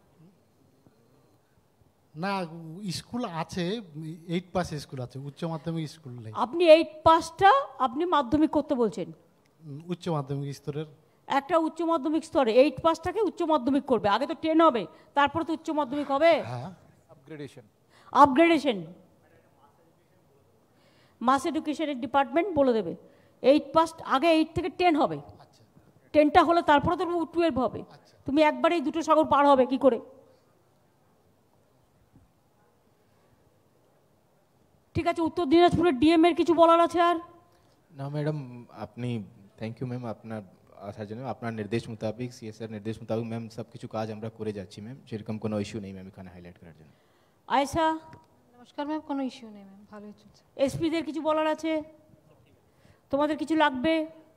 না? স্কুল আছে, এইট পাস স্কুল আছে, উচ্চ মাধ্যমিক স্কুল নেই। আপনি এইট পাসটা আপনি মাধ্যমিক করতে বলছেন? উচ্চ মাধ্যমিক স্তরের একটা উচ্চ মাধ্যমিক স্তরে এইট পাসটাকে উচ্চ মাধ্যমিক করবে, আগে তো টেন হবে, তারপরে তো উচ্চ মাধ্যমিক হবে। আপগ্রেডেশন আপগ্রেডেশন মাস এডুকেশনের ডিপার্টমেন্ট বলে দেবে এইট পাস আগে এইট থেকে টেন হবে, টেনটা হলে তারপরে তো টুয়েলভ হবে। তুমি একবারেই দুটো সাগর পার হবে কি করে? ঠিক আছে, উত্তর দিনাজপুরের ডিএম এর কিছু বলার আছে আর? না ম্যাডাম, আপনি থ্যাংক ইউ ম্যাম আপনার আসার জন্য। আপনার নির্দেশ মোতাবেক, সিএসআর নির্দেশ মোতাবেক ম্যাম সব কিছু কাজ আমরা করে যাচ্ছি ম্যাম, সেরকম কোনো ইস্যু নেই ম্যাম এখানে হাইলাইট করার জন্য। আয়সা? নমস্কার ম্যাম, কোনো ইস্যু নেই ম্যাম, ভালোই চলছে। এসপিদের কিছু বলার আছে? তোমাদের কিছু লাগবে?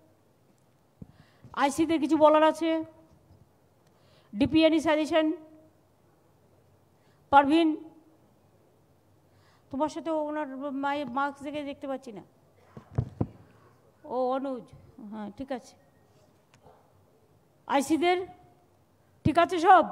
আইসিদের কিছু বলার আছে? ডিপিএনই সাজেশন? পারভিন, তোমার সাথে ওনার মায়ের মার্কস দেখে দেখতে পাচ্ছি না। ও অনুজ, হ্যাঁ ঠিক আছে। আইসিদের ঠিক আছে সব?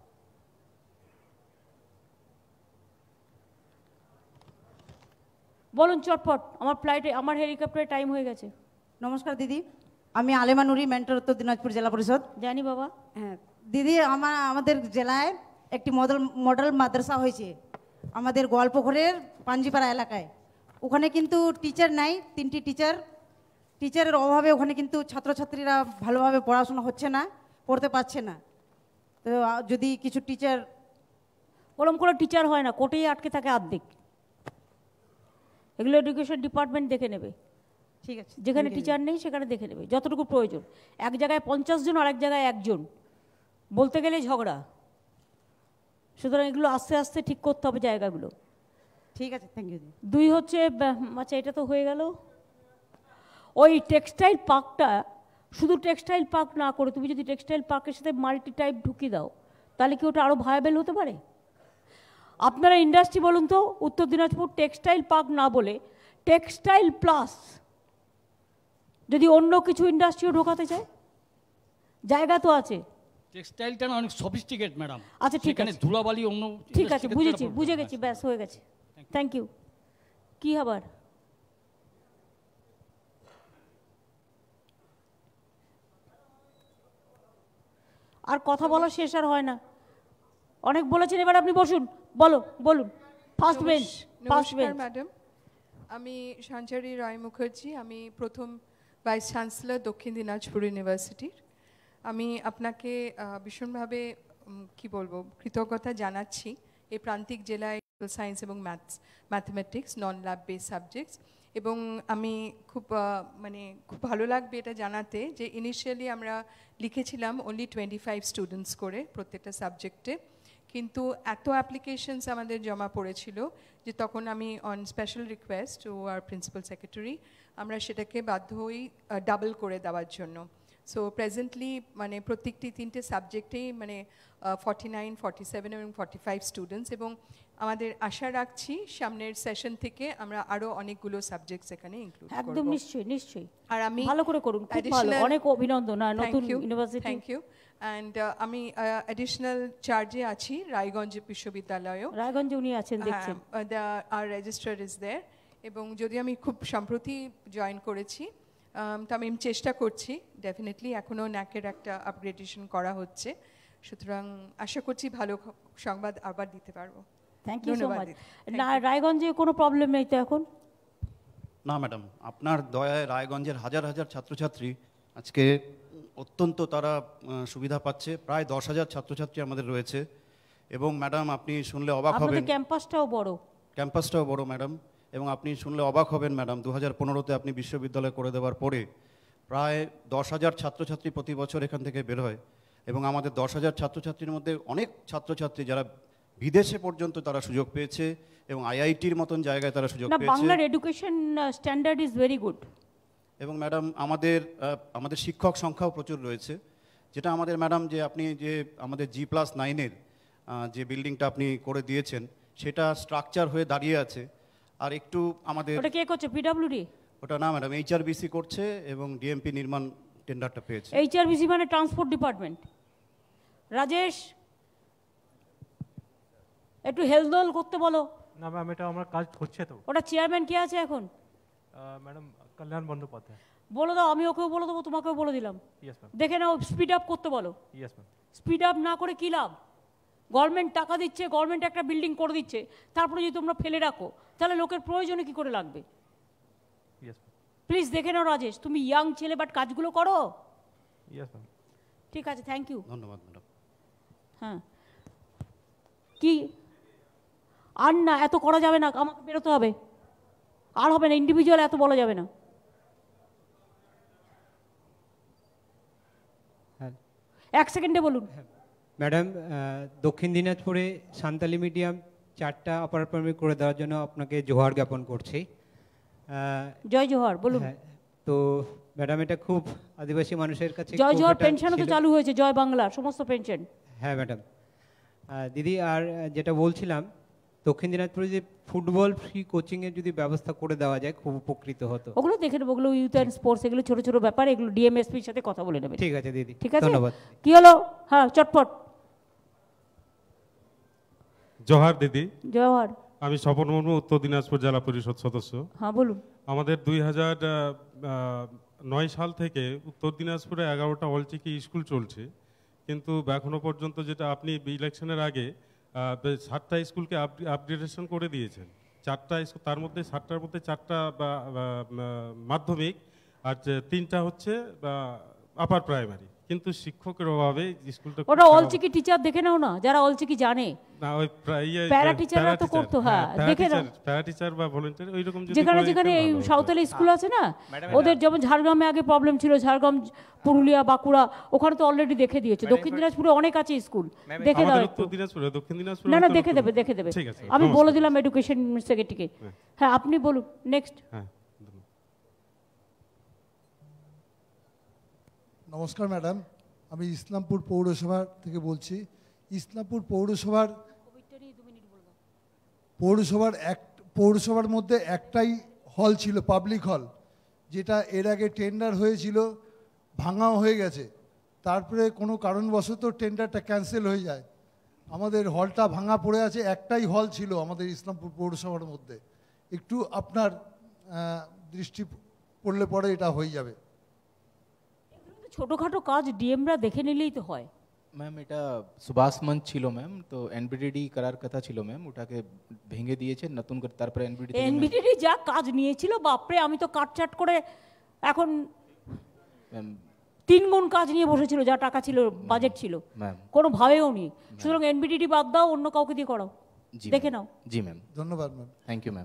বলুন চটপট, আমার ফ্লাইটে আমার হেলিকপ্টারে টাইম হয়ে গেছে। নমস্কার দিদি, আমি আলেমা নুরি, মেন্টর, উত্তর দিনাজপুর জেলা পরিষদ। জানি বাবা। হ্যাঁ দিদি, আমার আমাদের জেলায় একটি মডেল মডেল মাদ্রাসা হয়েছে আমাদের গোয়ালপুকুরের পাঞ্জিপাড়া এলাকায়। ওখানে কিন্তু টিচার নাই, তিনটি টিচার টিচারের অভাবে ওখানে কিন্তু ছাত্রছাত্রীরা ভালোভাবে পড়াশোনা হচ্ছে না, পড়তে পারছে না। তো যদি কিছু টিচার, ওরকম কোনো টিচার হয় না, কোর্টেই আটকে থাকে অর্ধেক। এগুলো এডুকেশন ডিপার্টমেন্ট দেখে নেবে, ঠিক আছে? যেখানে টিচার নেই সেখানে দেখে নেবে যতটুকু প্রয়োজন। এক জায়গায় পঞ্চাশ জন আর এক জায়গায় একজন, বলতে গেলে ঝগড়া। সুতরাং এগুলো আস্তে আস্তে ঠিক করতে হবে জায়গাগুলো। ঠিক আছে, থ্যাংক ইউ। দুই হচ্ছে, আচ্ছা এটা তো হয়ে গেল। ওই টেক্সটাইল পার্কটা শুধু টেক্সটাইল পার্ক না করে তুমি যদি টেক্সটাইল পার্কের সাথে মাল্টি টাইপ ঢুকিয়ে দাও, তাহলে কি ওটা আরও ভায়াবেল হতে পারে? আপনারা ইন্ডাস্ট্রি বলুন তো, উত্তর দিনাজপুর টেক্সটাইল পার্ক না বলে টেক্সটাইল প্লাস যদি অন্য কিছু ইন্ডাস্ট্রিও ঢোকাতে চায়, জায়গা তো আছে। টেক্সটাইলটা না অনেক সফিস্টিকেট ম্যাডাম। আচ্ছা ঠিক আছে, আছে, ধুলাবালি অন্য। ঠিক আছে, বুঝেছি বুঝে গেছি, ব্যাস হয়ে গেছে। Thank you. কি আবার? আর কথা বলা শেষ আর হয় না, অনেক বলেছেন, এবার আপনি বসুন, বলো বলুন। First bench, first bench. Madam, আমি সঞ্চারী রায় মুখার্জি, আমি প্রথম ভাইস চ্যান্সেলর দক্ষিণ দিনাজপুর ইউনিভার্সিটির। আমি আপনাকে ভীষণভাবে কি বলবো কৃতজ্ঞতা জানাচ্ছি এই প্রান্তিক জেলায় সায়েন্স এবং maths mathematics non lab base subjects. এবং আমি খুব মানে খুব ভালো লাগবে এটা জানাতে যে ইনিশিয়ালি আমরা লিখেছিলাম অনলি টোয়েন্টি ফাইভ স্টুডেন্টস করে প্রত্যেকটা সাবজেক্টে, কিন্তু এত অ্যাপ্লিকেশনস আমাদের জমা পড়েছিল যে তখন আমি অন স্পেশাল রিকোয়েস্ট ও আর প্রিন্সিপাল সেক্রেটারি আমরা সেটাকে বাধ্য হই ডাবল করে দেওয়ার জন্য। সো প্রেজেন্টলি মানে প্রত্যেকটি তিনটে সাবজেক্টেই মানে ফর্টি নাইন ফর্টি সেভেন এবং ফর্টি ফাইভ স্টুডেন্টস, এবং আমাদের আশা রাখছি সামনের সেশন থেকে আমরা আরও অনেকগুলো সাবজেক্টস এখানে ইনক্লুড করব। একদম নিশ্চয়ই নিশ্চয়ই। আর আমি ভালো করে করুন, খুব ভালো, অনেক অভিনন্দন নতুন ইউনিভার্সিটি। Thank you. অ্যান্ড আমি অ্যাডিশনাল চার্জে আছি রায়গঞ্জ বিশ্ববিদ্যালয়েও। রায়গঞ্জে উনি আছেন দেখছেন। আর রেজিস্ট্রার ইজ দেয়ার। এবং যদি আমি খুব সম্প্রতি জয়েন করেছি, তো আমি চেষ্টা করছি, ডেফিনেটলি এখনও ন্যাকের একটা আপগ্রেডেশন করা হচ্ছে, সুতরাং আশা করছি ভালো সংবাদ আবার দিতে পারবো। Thank you so much. না রায়গঞ্জে কোনো প্রবলেম নেই তো এখন? না ম্যাডাম, আপনার দয়ায় রায়গঞ্জের হাজার হাজার ছাত্রছাত্রী আজকে অত্যন্ত তারা সুবিধা পাচ্ছে। প্রায় দশ হাজার ছাত্রছাত্রী আমাদের রয়েছে। এবং ম্যাডাম আপনি শুনলে অবাক হবেন, আমাদের ক্যাম্পাসটাও বড়। ক্যাম্পাসটাও বড় ম্যাডাম। এবং আপনি শুনলে অবাক হবেন ম্যাডাম, দু হাজার পনেরোতে আপনি বিশ্ববিদ্যালয় করে দেওয়ার পরে প্রায় দশ হাজার ছাত্রছাত্রী প্রতি বছর এখান থেকে বের হয় এবং আমাদের দশ হাজার ছাত্রছাত্রীর মধ্যে অনেক ছাত্রছাত্রী যারা বিদেশে পর্যন্ত তারা সুযোগ পেয়েছে এবং আইআইটির মতন জায়গায় তারা সুযোগ না, পেয়েছে। বাংলার education standard is very good. এবং ম্যাডাম আমাদের আহ, আমাদের শিক্ষক সংখ্যাও প্রচুর রয়েছে, যেটা আমাদের ম্যাডাম যে আপনি যে আমাদের জি প্লাস নাইনের যে বিল্ডিংটা আপনি করে দিয়েছেন সেটা স্ট্রাকচার হয়ে দাঁড়িয়ে আছে। আর একটু আমাদের ওটা কে করছে? পিডব্লিউডি? ওটা না ম্যাডাম, এইচআরবিসি করছে এবং ডিএমপি নির্মাণ টেন্ডারটা পেয়েছে। এইচআরবিসি মানে ট্রান্সপোর্ট ডিপার্টমেন্ট। রাজেশ, একটু হেলদোল করতে বলো। না ম্যাম, এটা আমার কাজ হচ্ছে তো। ওটা চেয়ারম্যান কে আছে এখন? ম্যাডাম কল্যাণ বন্দ্যোপাধ্যায়। বলে দাও, আমি ওকেও বলে দেবো, তোমাকেও বলে দিলাম। Yes ma'am. দেখে নাও, স্পিড আপ করতে বলো। Yes ma'am. স্পিড আপ না করে কী লাভ? গভর্নমেন্ট টাকা দিচ্ছে, গভর্নমেন্ট একটা বিল্ডিং করে দিচ্ছে, তারপরে যদি তোমরা ফেলে রাখো তাহলে লোকের প্রয়োজনে কি করে লাগবে? Yes ma'am. প্লিজ দেখে নাও রাজেশ, তুমি ইয়াং ছেলে বাট কাজগুলো করো। Yes ma'am. ঠিক আছে, থ্যাংক ইউ। ধন্যবাদ ম্যাডাম। হ্যাঁ, কি আর না, এত করা যাবে না, আমাকে বেরোতে হবে। আর হবে না, ইন্ডিভিজুয়াল এত বলা যাবে না। এক সেকেন্ডে বলুন। ম্যাডাম, দক্ষিণ দিনাজপুরে সান্তালি মিডিয়াম চারটা আপার প্রাইমারি করে দেওয়ার জন্য আপনাকে জোহার জ্ঞাপন করছি। জয় জোহার, বলুন। তো ম্যাডাম, এটা খুব আদিবাসী মানুষের কাছে জয় জোহার পেনশনও তো চালু হয়েছে, জয় বাংলার সমস্ত পেনশন। হ্যাঁ ম্যাডাম। দিদি, আর যেটা বলছিলাম, দক্ষিণ দিনাজপুরে যে ফুটবল ফ্রি কোচিংয়ের যদি ব্যবস্থা করে দেওয়া যায় খুব উপকৃত হতো। ওগুলো দেখে নেবো, ওগুলো ইউথ অ্যান্ড স্পোর্টস, এগুলো ছোটো ছোটো ব্যাপার, এগুলো ডিএমএসপির সাথে কথা বলে নেবে। ঠিক আছে দিদি, ঠিক আছে, ধন্যবাদ। কি হলো? হ্যাঁ, চটপট। জোহার দিদি। জোহার। আমি স্বপন মুর্মু, উত্তর দিনাজপুর জেলা পরিষদ সদস্য। হ্যাঁ বলুন। আমাদের দুই হাজার নয় সাল থেকে উত্তর দিনাজপুরে এগারোটা অলচিকি স্কুল চলছে, কিন্তু এখনো পর্যন্ত যেটা আপনি ইলেকশনের আগে সাতটা স্কুলকে আপগ্রেডেশন করে দিয়েছেন। চারটা স্কুল, তার মধ্যে সাতটার মধ্যে চারটা মাধ্যমিক আর তিনটা হচ্ছে আপার প্রাইমারি, কিন্তু শিক্ষকের অভাবে স্কুলটা। ওটা অলচিকি টিচার দেখে নাও না, যারা অলচিকি জানে। না, ওই প্যারা টিচাররা তো করতো। হ্যাঁ, দেখে নাও, প্যারা টিচার বা ভলান্টিয়ার ওইরকম যদি যেখানে যেখানে এই সাঁওতালি স্কুল আছে না, ওদের যেমন ঝাড়গ্রামে আগে প্রবলেম ছিল, ঝাড়গ্রাম, পুরুলিয়া, বাঁকুড়া, ওখানে তো অলরেডি দেখে দিয়েছে। দক্ষিণ দিনাজপুরে অনেক আছে স্কুল, দেখে দাও। উত্তর দিনাজপুরে, দক্ষিণ দিনাজপুরে না না, দেখে দেবে, দেখে দেবে। আমি বলে দিলাম এডুকেশন সেক্রেটারিকে। হ্যাঁ, আপনি বলুন নেক্সট। হ্যাঁ, নমস্কার ম্যাডাম, আমি ইসলামপুর পৌরসভা থেকে বলছি। ইসলামপুর পৌরসভার পৌরসভার এক পৌরসভার মধ্যে একটাই হল ছিল, পাবলিক হল, যেটা এর আগে টেন্ডার হয়েছিল, ভাঙাও হয়ে গেছে। তারপরে কোনো কারণবশত টেন্ডারটা ক্যান্সেল হয়ে যায়। আমাদের হলটা ভাঙা পড়ে আছে, একটাই হল ছিল আমাদের ইসলামপুর পৌরসভার মধ্যে। একটু আপনার দৃষ্টি পড়লে পরে এটা হয়ে যাবে। ছোটোখাটো কাজ ডিএমরা দেখে নিলেই তো হয়। ম্যাম, এটা সুভাষ মঞ্চ ছিল ম্যাম, তো এনবিডিডি করার কথা ছিল ম্যাম, ওটাকে ভেঙে দিয়েছে, নতুন করে তারপরে এনবিডিডি এনবিডিডি যা কাজ নিয়েছিল, বাপরে, আমি তো কাটচাট করে এখন তিন গুণ কাজ নিয়ে বসেছিল, যা টাকা ছিল, বাজেট ছিল, কোনো ভাবেও নি। সুতরাং এনবিডিডি বাদ দাও, অন্য কাউকে দিয়ে করাও, দেখে নাও। জি ম্যাম, ধন্যবাদ ম্যাম। Thank you ma'am.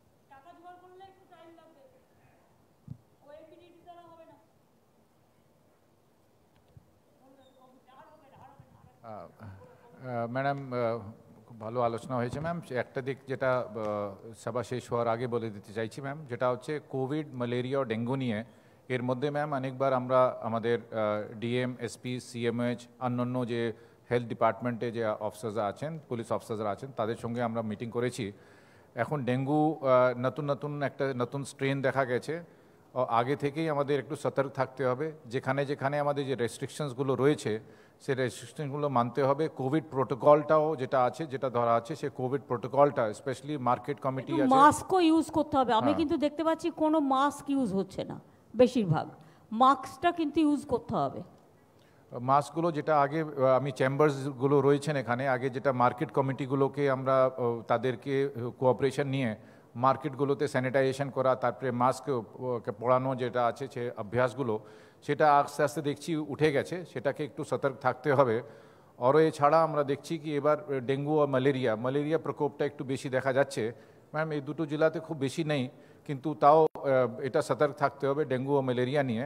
ম্যাডাম, খুব ভালো আলোচনা হয়েছে ম্যাম। একটা দিক যেটা সভা শেষ হওয়ার আগে বলে দিতে চাইছি ম্যাম, যেটা হচ্ছে কোভিড, ম্যালেরিয়া ও ডেঙ্গু নিয়ে। এর মধ্যে ম্যাম অনেকবার আমরা আমাদের ডিএম, এসপি, সিএমএইচ, অন্যান্য যে হেলথ ডিপার্টমেন্টে যে অফিসাররা আছেন, পুলিশ অফিসাররা আছেন, তাদের সঙ্গে আমরা মিটিং করেছি। এখন ডেঙ্গু নতুন নতুন একটা নতুন স্ট্রেন দেখা গেছে, আগে থেকেই আমাদের একটু সতর্ক থাকতে হবে। যেখানে যেখানে আমাদের যে রেস্ট্রিকশনসগুলো রয়েছে, সেই রেস্ট্রিকশনগুলো মানতে হবে। কোভিড প্রোটোকলটাও যেটা আছে, যেটা ধরা আছে, সেই কোভিড প্রোটোকলটা স্পেশালি মার্কেট কমিটি আছে, মাস্কও ইউজ করতে হবে। আমি কিন্তু দেখতে পাচ্ছি কোনো মাস্ক ইউজ হচ্ছে না, বেশিরভাগ মাস্কটা কিন্তু ইউজ করতে হবে। মাস্কগুলো যেটা আগে আমি চেম্বারসগুলো রয়েছেন এখানে, আগে যেটা মার্কেট কমিটিগুলোকে আমরা তাদেরকে কোঅপারেশন নিয়ে মার্কেটগুলোতে স্যানিটাইজেশন করা, তারপরে মাস্ক পড়ানো যেটা আছে, সে অভ্যাসগুলো, সেটা আস্তে আস্তে দেখছি উঠে গেছে। সেটাকে একটু সতর্ক থাকতে হবে। আর এছাড়া আমরা দেখছি কি এবার ডেঙ্গু আর ম্যালেরিয়া ম্যালেরিয়া প্রকোপটা একটু বেশি দেখা যাচ্ছে ম্যাম। এই দুটো জেলাতে খুব বেশি নেই, কিন্তু তাও এটা সতর্ক থাকতে হবে ডেঙ্গু ও ম্যালেরিয়া নিয়ে। তো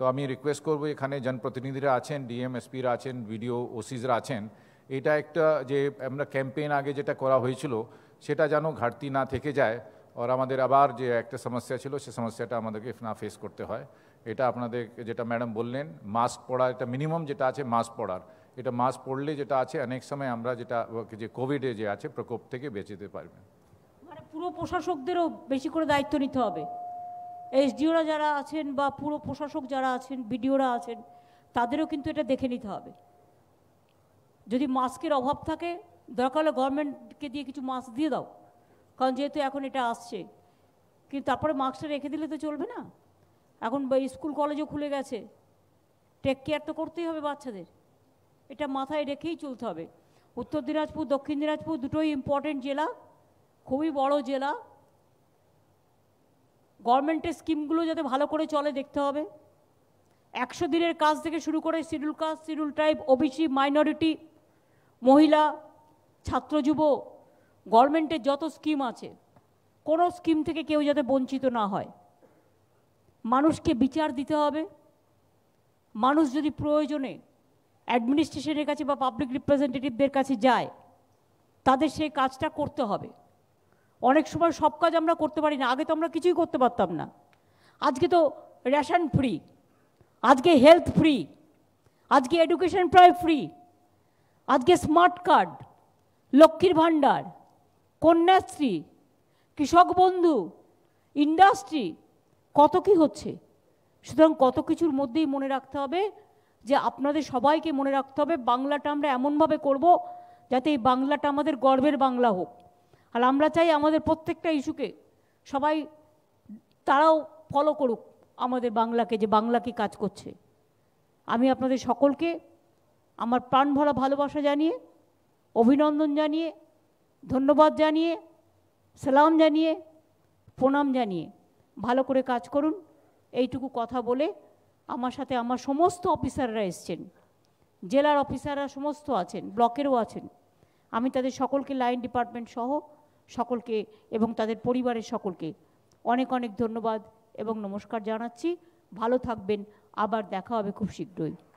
তো আমি রিকোয়েস্ট করবো এখানে জনপ্রতিনিধিরা আছেন, ডিএম এসপিরা আছেন, ভিডিও ওসিসরা আছেন, এটা একটা যে আমরা ক্যাম্পেইন আগে যেটা করা হয়েছিল সেটা যেন ঘাটতি না থেকে যায়, আর আমাদের আবার যে একটা সমস্যা ছিল সে সমস্যাটা আমাদেরকে না ফেস করতে হয়। এটা আপনাদের যেটা ম্যাডাম বললেন, মাস্ক পরা, এটা মিনিমাম যেটা আছে মাস্ক পরার, এটা মাস্ক পরলে যেটা আছে অনেক সময় আমরা যেটা যে কোভিডে যে আছে প্রকোপ থেকে বেঁচে যেতে পারবেন। মানে পুরো প্রশাসকদেরও বেশি করে দায়িত্ব নিতে হবে। এসডিওরা যারা আছেন বা পুরো প্রশাসক যারা আছেন, বিডিওরা আছেন, তাদেরও কিন্তু এটা দেখে নিতে হবে। যদি মাস্কের অভাব থাকে, দরকার হলে গভর্নমেন্টকে দিয়ে কিছু মাস্ক দিয়ে দাও, কারণ যেহেতু এখন এটা আসছে। কিন্তু তারপরে মাস্কটা রেখে দিলে তো চলবে না। এখন স্কুল কলেজও খুলে গেছে, টেক কেয়ার তো করতেই হবে বাচ্চাদের, এটা মাথায় রেখেই চলতে হবে। উত্তর দিনাজপুর দক্ষিণ দিনাজপুর দুটোই ইম্পর্টেন্ট জেলা, খুবই বড় জেলা। গভর্নমেন্টের স্কিমগুলো যাতে ভালো করে চলে দেখতে হবে। একশো দিনের কাজ থেকে শুরু করে schedule caste, schedule tribe, OBC, minority, মহিলা, ছাত্র যুব, গভর্নমেন্টের যত স্কিম আছে কোনো স্কিম থেকে কেউ যাতে বঞ্চিত না হয়। মানুষকে বিচার দিতে হবে। মানুষ যদি প্রয়োজনে অ্যাডমিনিস্ট্রেশনের কাছে বা পাবলিক রিপ্রেজেন্টেটিভদের কাছে যায়, তাদের সেই কাজটা করতে হবে। অনেক সময় সব কাজ আমরা করতে পারি না, আগে তো আমরা কিছুই করতে পারতাম না। আজকে তো রেশন ফ্রি, আজকে হেলথ ফ্রি, আজকে এডুকেশন প্রায় ফ্রি, আজকে স্মার্ট কার্ড, লক্ষ্মীর ভাণ্ডার, কন্যাশ্রী, কৃষক বন্ধু, ইন্ডাস্ট্রি, কত কি হচ্ছে। সুতরাং কত কিছুর মধ্যেই মনে রাখতে হবে যে আপনাদের সবাইকে মনে রাখতে হবে বাংলাটা আমরা এমনভাবে করব যাতে এই বাংলাটা আমাদের গর্বের বাংলা হোক। আর আমরা চাই আমাদের প্রত্যেকটা ইস্যুকে সবাই তারাও ফলো করুক আমাদের বাংলাকে, যে বাংলা কি কাজ করছে। আমি আপনাদের সকলকে আমার প্রাণ ভরা ভালোবাসা জানিয়ে, অভিনন্দন জানিয়ে, ধন্যবাদ জানিয়ে, সালাম জানিয়ে, প্রণাম জানিয়ে ভালো করে কাজ করুন এইটুকু কথা বলে আমার সাথে আমার সমস্ত অফিসাররা এসছেন, জেলার অফিসাররা সমস্ত আছেন, ব্লকেরও আছেন। আমি তাদের সকলকে, লাইন ডিপার্টমেন্ট সহ সকলকে এবং তাদের পরিবারের সকলকে অনেক অনেক ধন্যবাদ এবং নমস্কার জানাচ্ছি। ভালো থাকবেন, আবার দেখা হবে খুব শীঘ্রই।